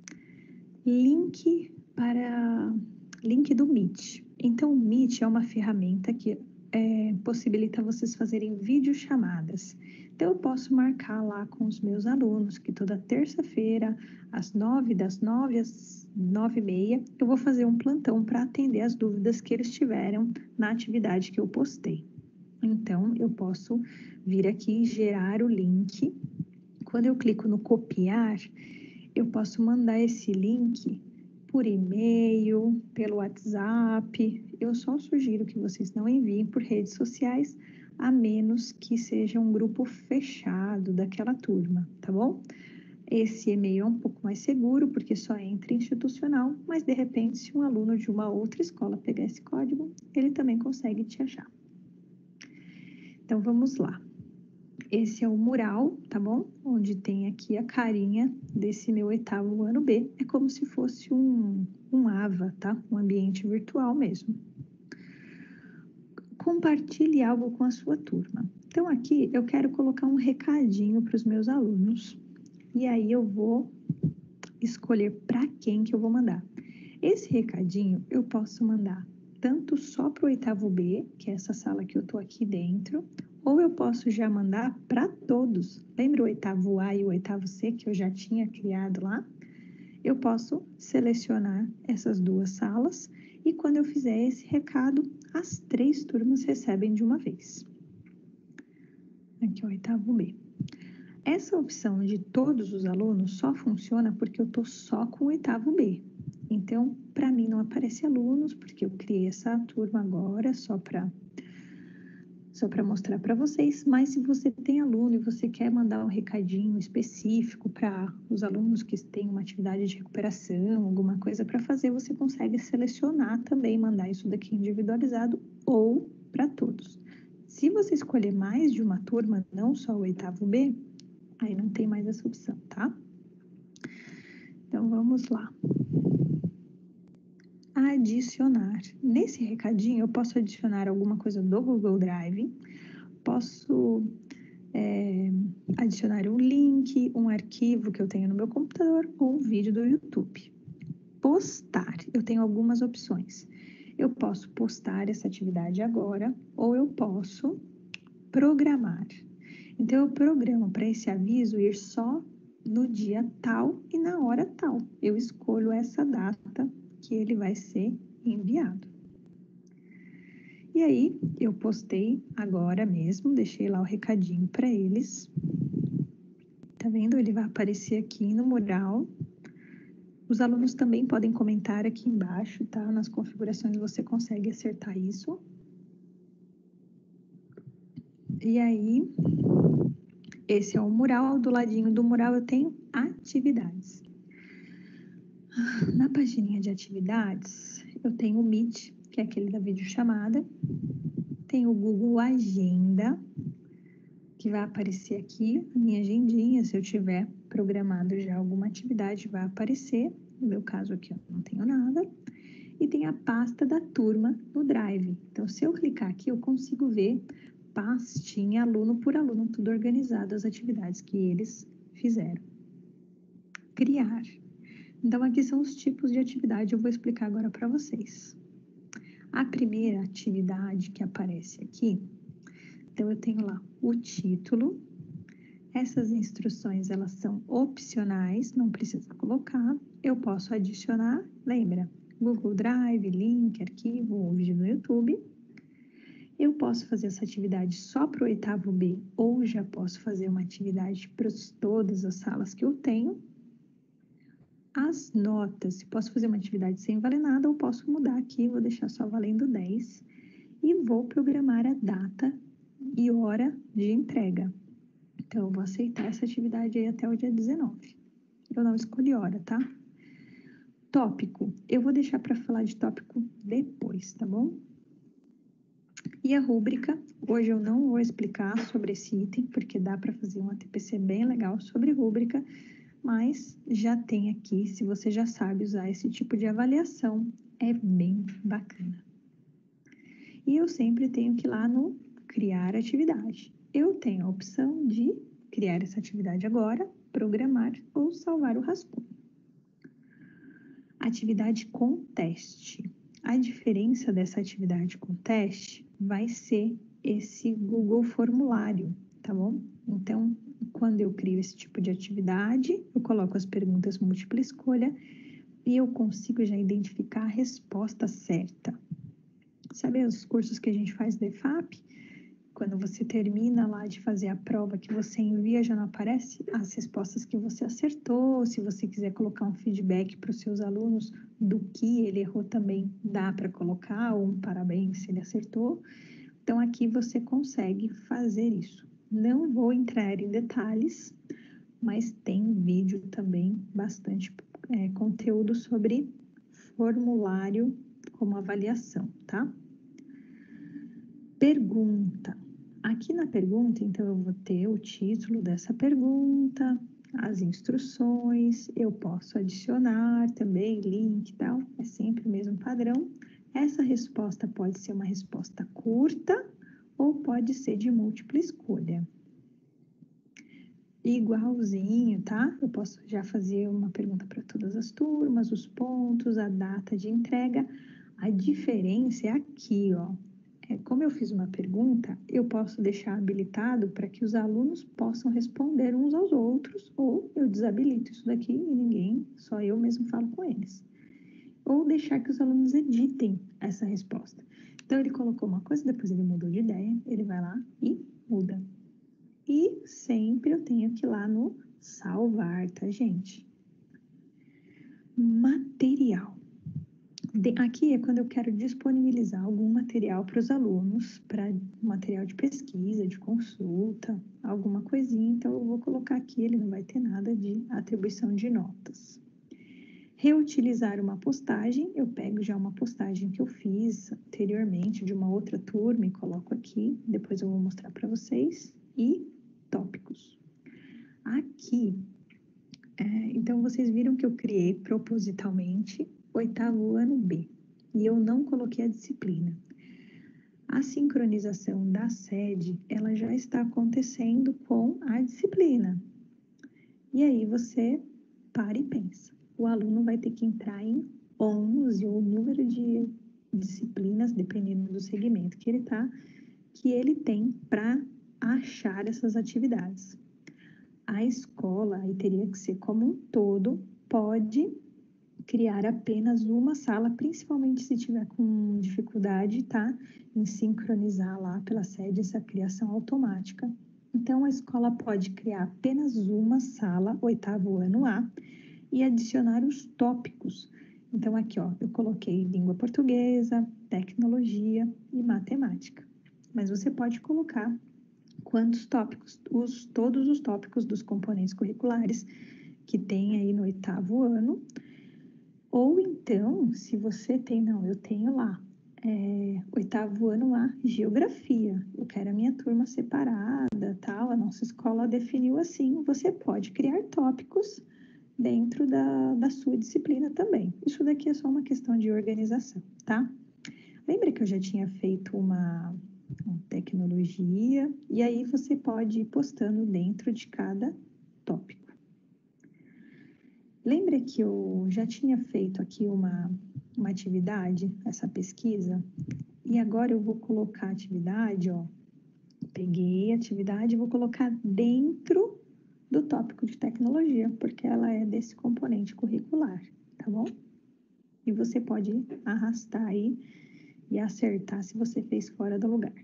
Link do Meet. Então, o Meet é uma ferramenta que possibilita vocês fazerem videochamadas. Então, eu posso marcar lá com os meus alunos que toda terça-feira, das 9 às 9h30, eu vou fazer um plantão para atender as dúvidas que eles tiveram na atividade que eu postei. Então, eu posso vir aqui e gerar o link. Quando eu clico no copiar, eu posso mandar esse link por e-mail, pelo WhatsApp. Eu só sugiro que vocês não enviem por redes sociais, a menos que seja um grupo fechado daquela turma, tá bom? Esse e-mail é um pouco mais seguro, porque só entra institucional, mas de repente, se um aluno de uma outra escola pegar esse código, ele também consegue te achar. Então, vamos lá. Esse é o mural, tá bom? Onde tem aqui a carinha desse meu 8º ano B. É como se fosse um AVA, tá? Um ambiente virtual mesmo. Compartilhe algo com a sua turma. Então, aqui eu quero colocar um recadinho para os meus alunos. E aí eu vou escolher para quem que eu vou mandar. Esse recadinho eu posso mandar tanto só para o 8º B, que é essa sala que eu tô aqui dentro, ou eu posso já mandar para todos. Lembra o 8º A e o 8º C que eu já tinha criado lá? Eu posso selecionar essas duas salas e quando eu fizer esse recado, as 3 turmas recebem de uma vez. Aqui é o 8º B. Essa opção de todos os alunos só funciona porque eu tô só com o 8º B. Então, para mim não aparece alunos, porque eu criei essa turma agora só para mostrar para vocês, mas se você tem aluno e você quer mandar um recadinho específico para os alunos que têm uma atividade de recuperação, alguma coisa para fazer, você consegue selecionar também, mandar isso daqui individualizado ou para todos. Se você escolher mais de uma turma, não só o 8º B, aí não tem mais essa opção, tá? Então, vamos lá. Adicionar. Nesse recadinho, eu posso adicionar alguma coisa do Google Drive, posso adicionar um link, um arquivo que eu tenho no meu computador ou um vídeo do YouTube. Postar. Eu tenho algumas opções. Eu posso postar essa atividade agora ou eu posso programar. Então, eu programo para esse aviso ir só no dia tal e na hora tal. Eu escolho essa data que ele vai ser enviado. E aí, eu postei agora mesmo, deixei lá o recadinho para eles. Tá vendo? Ele vai aparecer aqui no mural. Os alunos também podem comentar aqui embaixo, tá? Nas configurações você consegue acertar isso. E aí, esse é o mural. Do ladinho do mural eu tenho atividades. Na pagininha de atividades, eu tenho o Meet, que é aquele da videochamada. Tem o Google Agenda, que vai aparecer aqui, a minha agendinha, se eu tiver programado já alguma atividade, vai aparecer. No meu caso aqui, eu não tenho nada. E tem a pasta da turma no Drive. Então, se eu clicar aqui, eu consigo ver pastinha, aluno por aluno, tudo organizado, as atividades que eles fizeram. Criar. Então, aqui são os tipos de atividade, eu vou explicar agora para vocês. A primeira atividade que aparece aqui, então eu tenho lá o título. Essas instruções, elas são opcionais, não precisa colocar. Eu posso adicionar, lembra? Google Drive, link, arquivo ou vídeo no YouTube. Eu posso fazer essa atividade só para o 8º B ou já posso fazer uma atividade para todas as salas que eu tenho. As notas, posso fazer uma atividade sem valer nada ou posso mudar aqui, vou deixar só valendo 10 e vou programar a data e hora de entrega. Então, eu vou aceitar essa atividade aí até o dia 19. Eu não escolhi hora, tá? Tópico, eu vou deixar para falar de tópico depois, tá bom? E a rúbrica, hoje eu não vou explicar sobre esse item, porque dá para fazer um ATPC bem legal sobre rúbrica, mas já tem aqui, se você já sabe usar esse tipo de avaliação, é bem bacana. E eu sempre tenho que ir lá no criar atividade. Eu tenho a opção de criar essa atividade agora, programar ou salvar o rascunho. Atividade com teste. A diferença dessa atividade com teste vai ser esse Google Formulário, tá bom? Então, quando eu crio esse tipo de atividade, eu coloco as perguntas múltipla escolha e eu consigo já identificar a resposta certa. Sabe os cursos que a gente faz do EFAP? Quando você termina lá de fazer a prova que você envia, já não aparece as respostas que você acertou. Se você quiser colocar um feedback para os seus alunos do que ele errou também, dá para colocar, ou um parabéns se ele acertou. Então, aqui você consegue fazer isso. Não vou entrar em detalhes, mas tem vídeo também, bastante conteúdo sobre formulário como avaliação, tá? Pergunta. Aqui na pergunta, então, eu vou ter o título dessa pergunta, as instruções, eu posso adicionar também link e tal, é sempre o mesmo padrão. Essa resposta pode ser uma resposta curta ou pode ser de múltipla escolha. Igualzinho, tá? Eu posso já fazer uma pergunta para todas as turmas, os pontos, a data de entrega. A diferença é aqui, ó. Como eu fiz uma pergunta, eu posso deixar habilitado para que os alunos possam responder uns aos outros, ou eu desabilito isso daqui e ninguém, só eu mesmo falo com eles. Ou deixar que os alunos editem essa resposta. Então, ele colocou uma coisa, depois ele mudou de ideia, ele vai lá e muda. E sempre eu tenho que ir lá no salvar, tá, gente? Material. Aqui é quando eu quero disponibilizar algum material para os alunos, para material de pesquisa, de consulta, alguma coisinha. Então, eu vou colocar aqui, ele não vai ter nada de atribuição de notas. Reutilizar uma postagem, eu pego já uma postagem que eu fiz anteriormente de uma outra turma e coloco aqui, depois eu vou mostrar para vocês. E tópicos. Aqui, então vocês viram que eu criei propositalmente 8º ano B, e eu não coloquei a disciplina. A sincronização da sede, ela já está acontecendo com a disciplina. E aí você para e pensa. O aluno vai ter que entrar em 11, ou número de disciplinas, dependendo do segmento que ele tem para achar essas atividades. A escola, aí teria que ser como um todo, pode criar apenas uma sala, principalmente se tiver com dificuldade, tá? Em sincronizar lá pela sede essa criação automática. Então, a escola pode criar apenas uma sala, 8º ano A, e adicionar os tópicos. Então, aqui, ó, eu coloquei língua portuguesa, tecnologia e matemática. Mas você pode colocar quantos tópicos, todos os tópicos dos componentes curriculares que tem aí no 8º ano. Ou então, se você tem, não, eu tenho lá oitavo ano lá, geografia. Eu quero a minha turma separada, tal. A nossa escola definiu assim, você pode criar tópicos dentro da sua disciplina também. Isso daqui é só uma questão de organização, tá? Lembra que eu já tinha feito uma tecnologia, e aí você pode ir postando dentro de cada tópico. Lembra que eu já tinha feito aqui uma atividade, essa pesquisa? E agora eu vou colocar a atividade, ó. Peguei a atividade e vou colocar dentro do tópico de tecnologia, porque ela é desse componente curricular, tá bom? E você pode arrastar aí e acertar se você fez fora do lugar.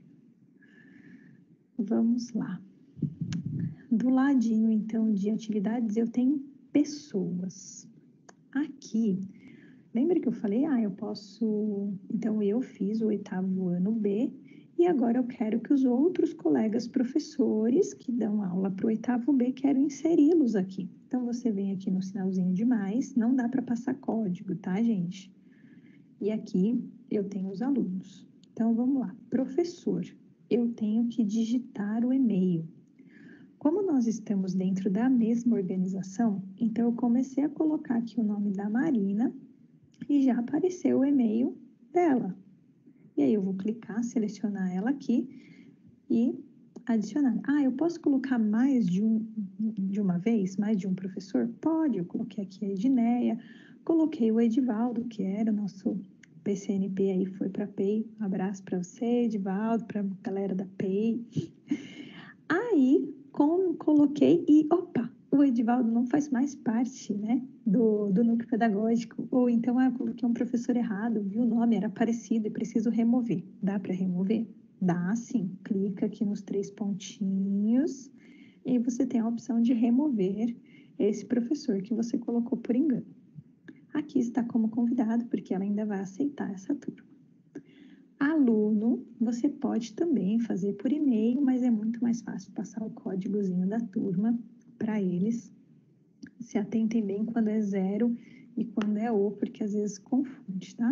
Vamos lá. Do ladinho, então, de atividades, eu tenho pessoas. Aqui, lembra que eu falei, eu posso... Então, eu fiz o oitavo ano B e agora eu quero que os outros colegas professores que dão aula para o oitavo B, quero inseri-los aqui. Então, você vem aqui no sinalzinho de mais, não dá para passar código, tá, gente? E aqui eu tenho os alunos. Então, vamos lá. Professor, eu tenho que digitar o e-mail. Como nós estamos dentro da mesma organização, então eu comecei a colocar aqui o nome da Marina e já apareceu o e-mail dela. E aí eu vou clicar, selecionar ela aqui e adicionar. Eu posso colocar mais de uma vez, mais de um professor? Pode, eu coloquei aqui a Edneia, coloquei o Edivaldo, que era o nosso PCNP aí, foi para a PEI. Um abraço para você, Edivaldo, para a galera da PEI. Aí, coloquei e, o Edivaldo não faz mais parte, né, do núcleo pedagógico. Ou então, eu coloquei um professor errado, vi o nome, era parecido e preciso remover. Dá para remover? Dá, sim. Clica aqui nos 3 pontinhos e você tem a opção de remover esse professor que você colocou por engano. Aqui está como convidado, porque ela ainda vai aceitar essa turma. Aluno, você pode também fazer por e-mail, mas é muito mais fácil passar o códigozinho da turma para eles. Se atentem bem quando é 0 e quando é O, porque às vezes confunde, tá?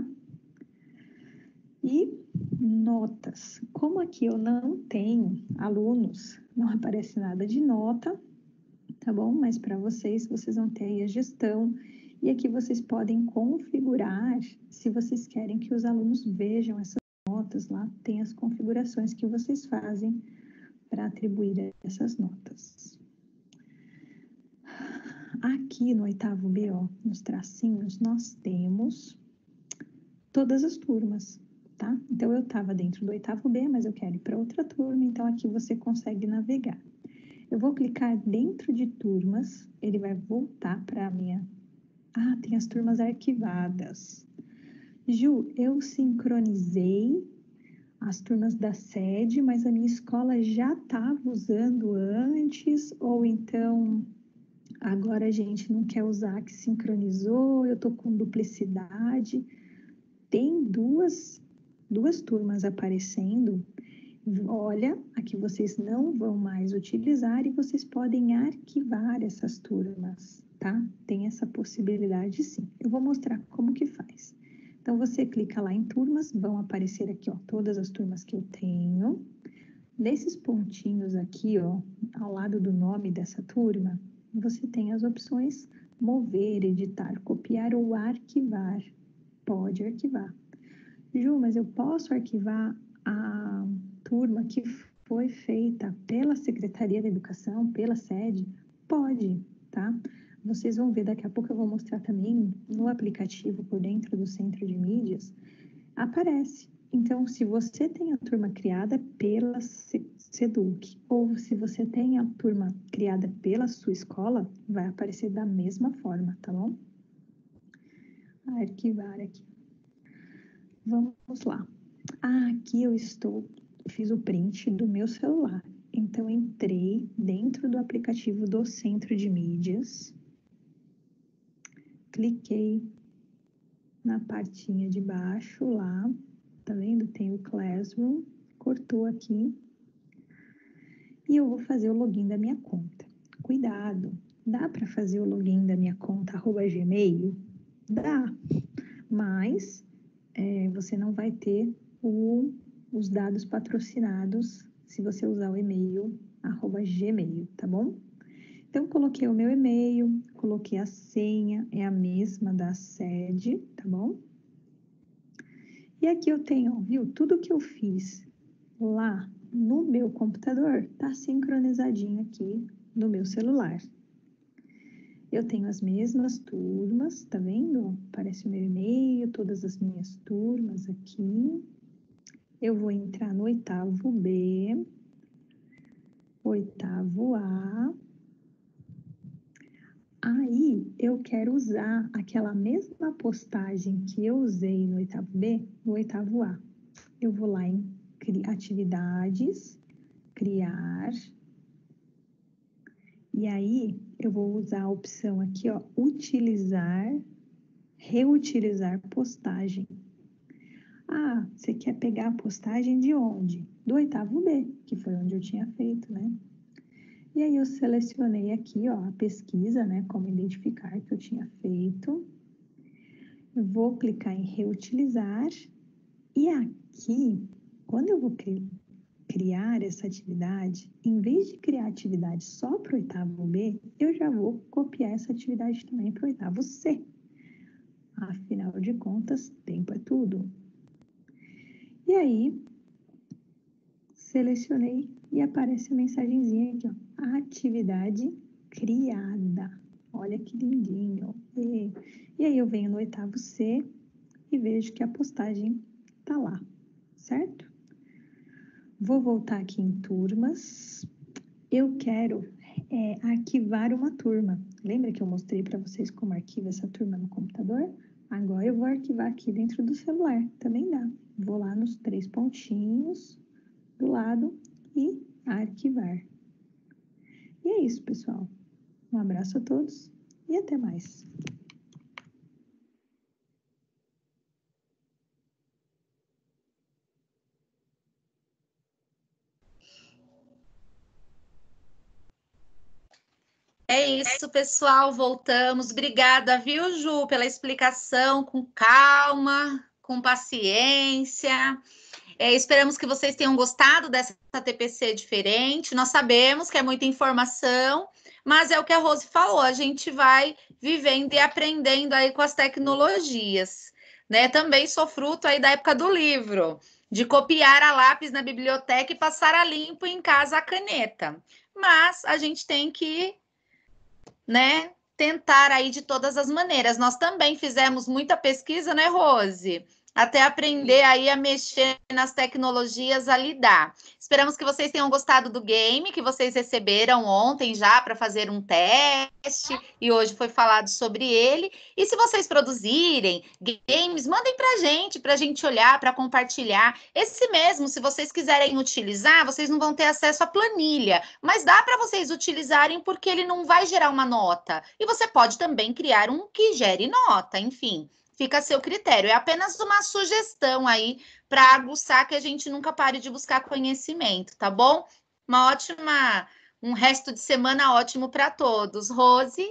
E notas. Como aqui eu não tenho alunos, não aparece nada de nota, tá bom? Mas para vocês vão ter aí a gestão. E aqui vocês podem configurar, se vocês querem que os alunos vejam essas notas lá, tem as configurações que vocês fazem para atribuir essas notas. Aqui no oitavo B, nos tracinhos, nós temos todas as turmas, tá? Então, eu estava dentro do oitavo B, mas eu quero ir para outra turma, então aqui você consegue navegar. Eu vou clicar dentro de turmas, ele vai voltar para a minha... tem as turmas arquivadas. Ju, eu sincronizei as turmas da sede, mas a minha escola já estava usando antes, ou então agora a gente não quer usar, que sincronizou, eu estou com duplicidade. Tem duas turmas aparecendo. Olha, aqui vocês não vão mais utilizar e vocês podem arquivar essas turmas, tá? Tem essa possibilidade sim. Eu vou mostrar como que faz. Então, você clica lá em turmas, vão aparecer aqui, todas as turmas que eu tenho. Nesses pontinhos aqui, ao lado do nome dessa turma, você tem as opções mover, editar, copiar ou arquivar. Pode arquivar. Ju, mas eu posso arquivar a turma que foi feita pela Secretaria da Educação, pela sede? Pode, tá? Vocês vão ver, daqui a pouco eu vou mostrar também no aplicativo por dentro do centro de mídias, aparece. Então, se você tem a turma criada pela SEDUC, ou se você tem a turma criada pela sua escola, vai aparecer da mesma forma, tá bom? Arquivar aqui. Vamos lá. Aqui eu fiz o print do meu celular. Então, entrei dentro do aplicativo do centro de mídias, cliquei na partinha de baixo lá, tá vendo? Tem o Classroom, cortou aqui. E eu vou fazer o login da minha conta. Cuidado, dá para fazer o login da minha conta @gmail? Dá, mas você não vai ter os dados patrocinados se você usar o e-mail @gmail, tá bom? Então, coloquei o meu e-mail, coloquei a senha, é a mesma da sede, tá bom? E aqui eu tenho, ó, viu? Tudo que eu fiz lá no meu computador tá sincronizadinho aqui no meu celular. Eu tenho as mesmas turmas, tá vendo? Aparece o meu e-mail, todas as minhas turmas aqui. Eu vou entrar no 8º B, 8º A. Aí, eu quero usar aquela mesma postagem que eu usei no 8º B, no 8º A. Eu vou lá em atividades, criar. E aí, eu vou usar a opção aqui, ó, utilizar, reutilizar postagem. Ah, você quer pegar a postagem de onde? Do 8º B, que foi onde eu tinha feito, né? E aí, eu selecionei aqui, ó, a pesquisa, né, como identificar que eu tinha feito. Eu vou clicar em reutilizar. E aqui, quando eu vou criar essa atividade, em vez de criar atividade só para o 8º B, eu já vou copiar essa atividade também para o 8º C. Afinal de contas, tempo é tudo. E aí, selecionei e aparece a mensagenzinha aqui, ó, atividade criada. Olha que lindinho. E aí eu venho no 8º C e vejo que a postagem tá lá, certo? Vou voltar aqui em turmas. Eu quero arquivar uma turma. Lembra que eu mostrei para vocês como arquiva essa turma no computador? Agora eu vou arquivar aqui dentro do celular. Também dá. Vou lá nos 3 pontinhos do lado e arquivar. E é isso, pessoal. Um abraço a todos e até mais. É isso, pessoal. Voltamos. Obrigada, viu, Ju, pela explicação com calma, com paciência. Esperamos que vocês tenham gostado dessa TPC diferente. Nós sabemos que é muita informação, mas é o que a Rose falou, a gente vai vivendo e aprendendo aí com as tecnologias, né? Também sou fruto aí da época do livro, de copiar a lápis na biblioteca e passar a limpo em casa a caneta. Mas a gente tem que, né, tentar aí de todas as maneiras. Nós também fizemos muita pesquisa, né, Rose? Até aprender aí a mexer nas tecnologias, a lidar. Esperamos que vocês tenham gostado do game, que vocês receberam ontem já para fazer um teste, e hoje foi falado sobre ele. E se vocês produzirem games, mandem para a gente olhar, para compartilhar. Esse mesmo, se vocês quiserem utilizar, vocês não vão ter acesso à planilha, mas dá para vocês utilizarem porque ele não vai gerar uma nota. E você pode também criar um que gere nota, enfim. Fica a seu critério. É apenas uma sugestão aí para aguçar que a gente nunca pare de buscar conhecimento, tá bom? Um resto de semana ótimo para todos. Rose?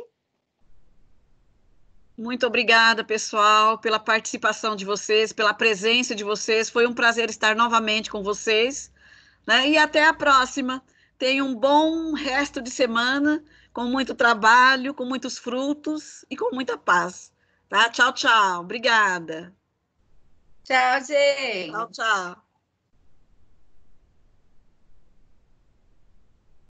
Muito obrigada, pessoal, pela participação de vocês, pela presença de vocês. Foi um prazer estar novamente com vocês, né? E até a próxima. Tenham um bom resto de semana, com muito trabalho, com muitos frutos e com muita paz. Tá? Tchau, tchau. Obrigada. Tchau, gente. Tchau, tchau.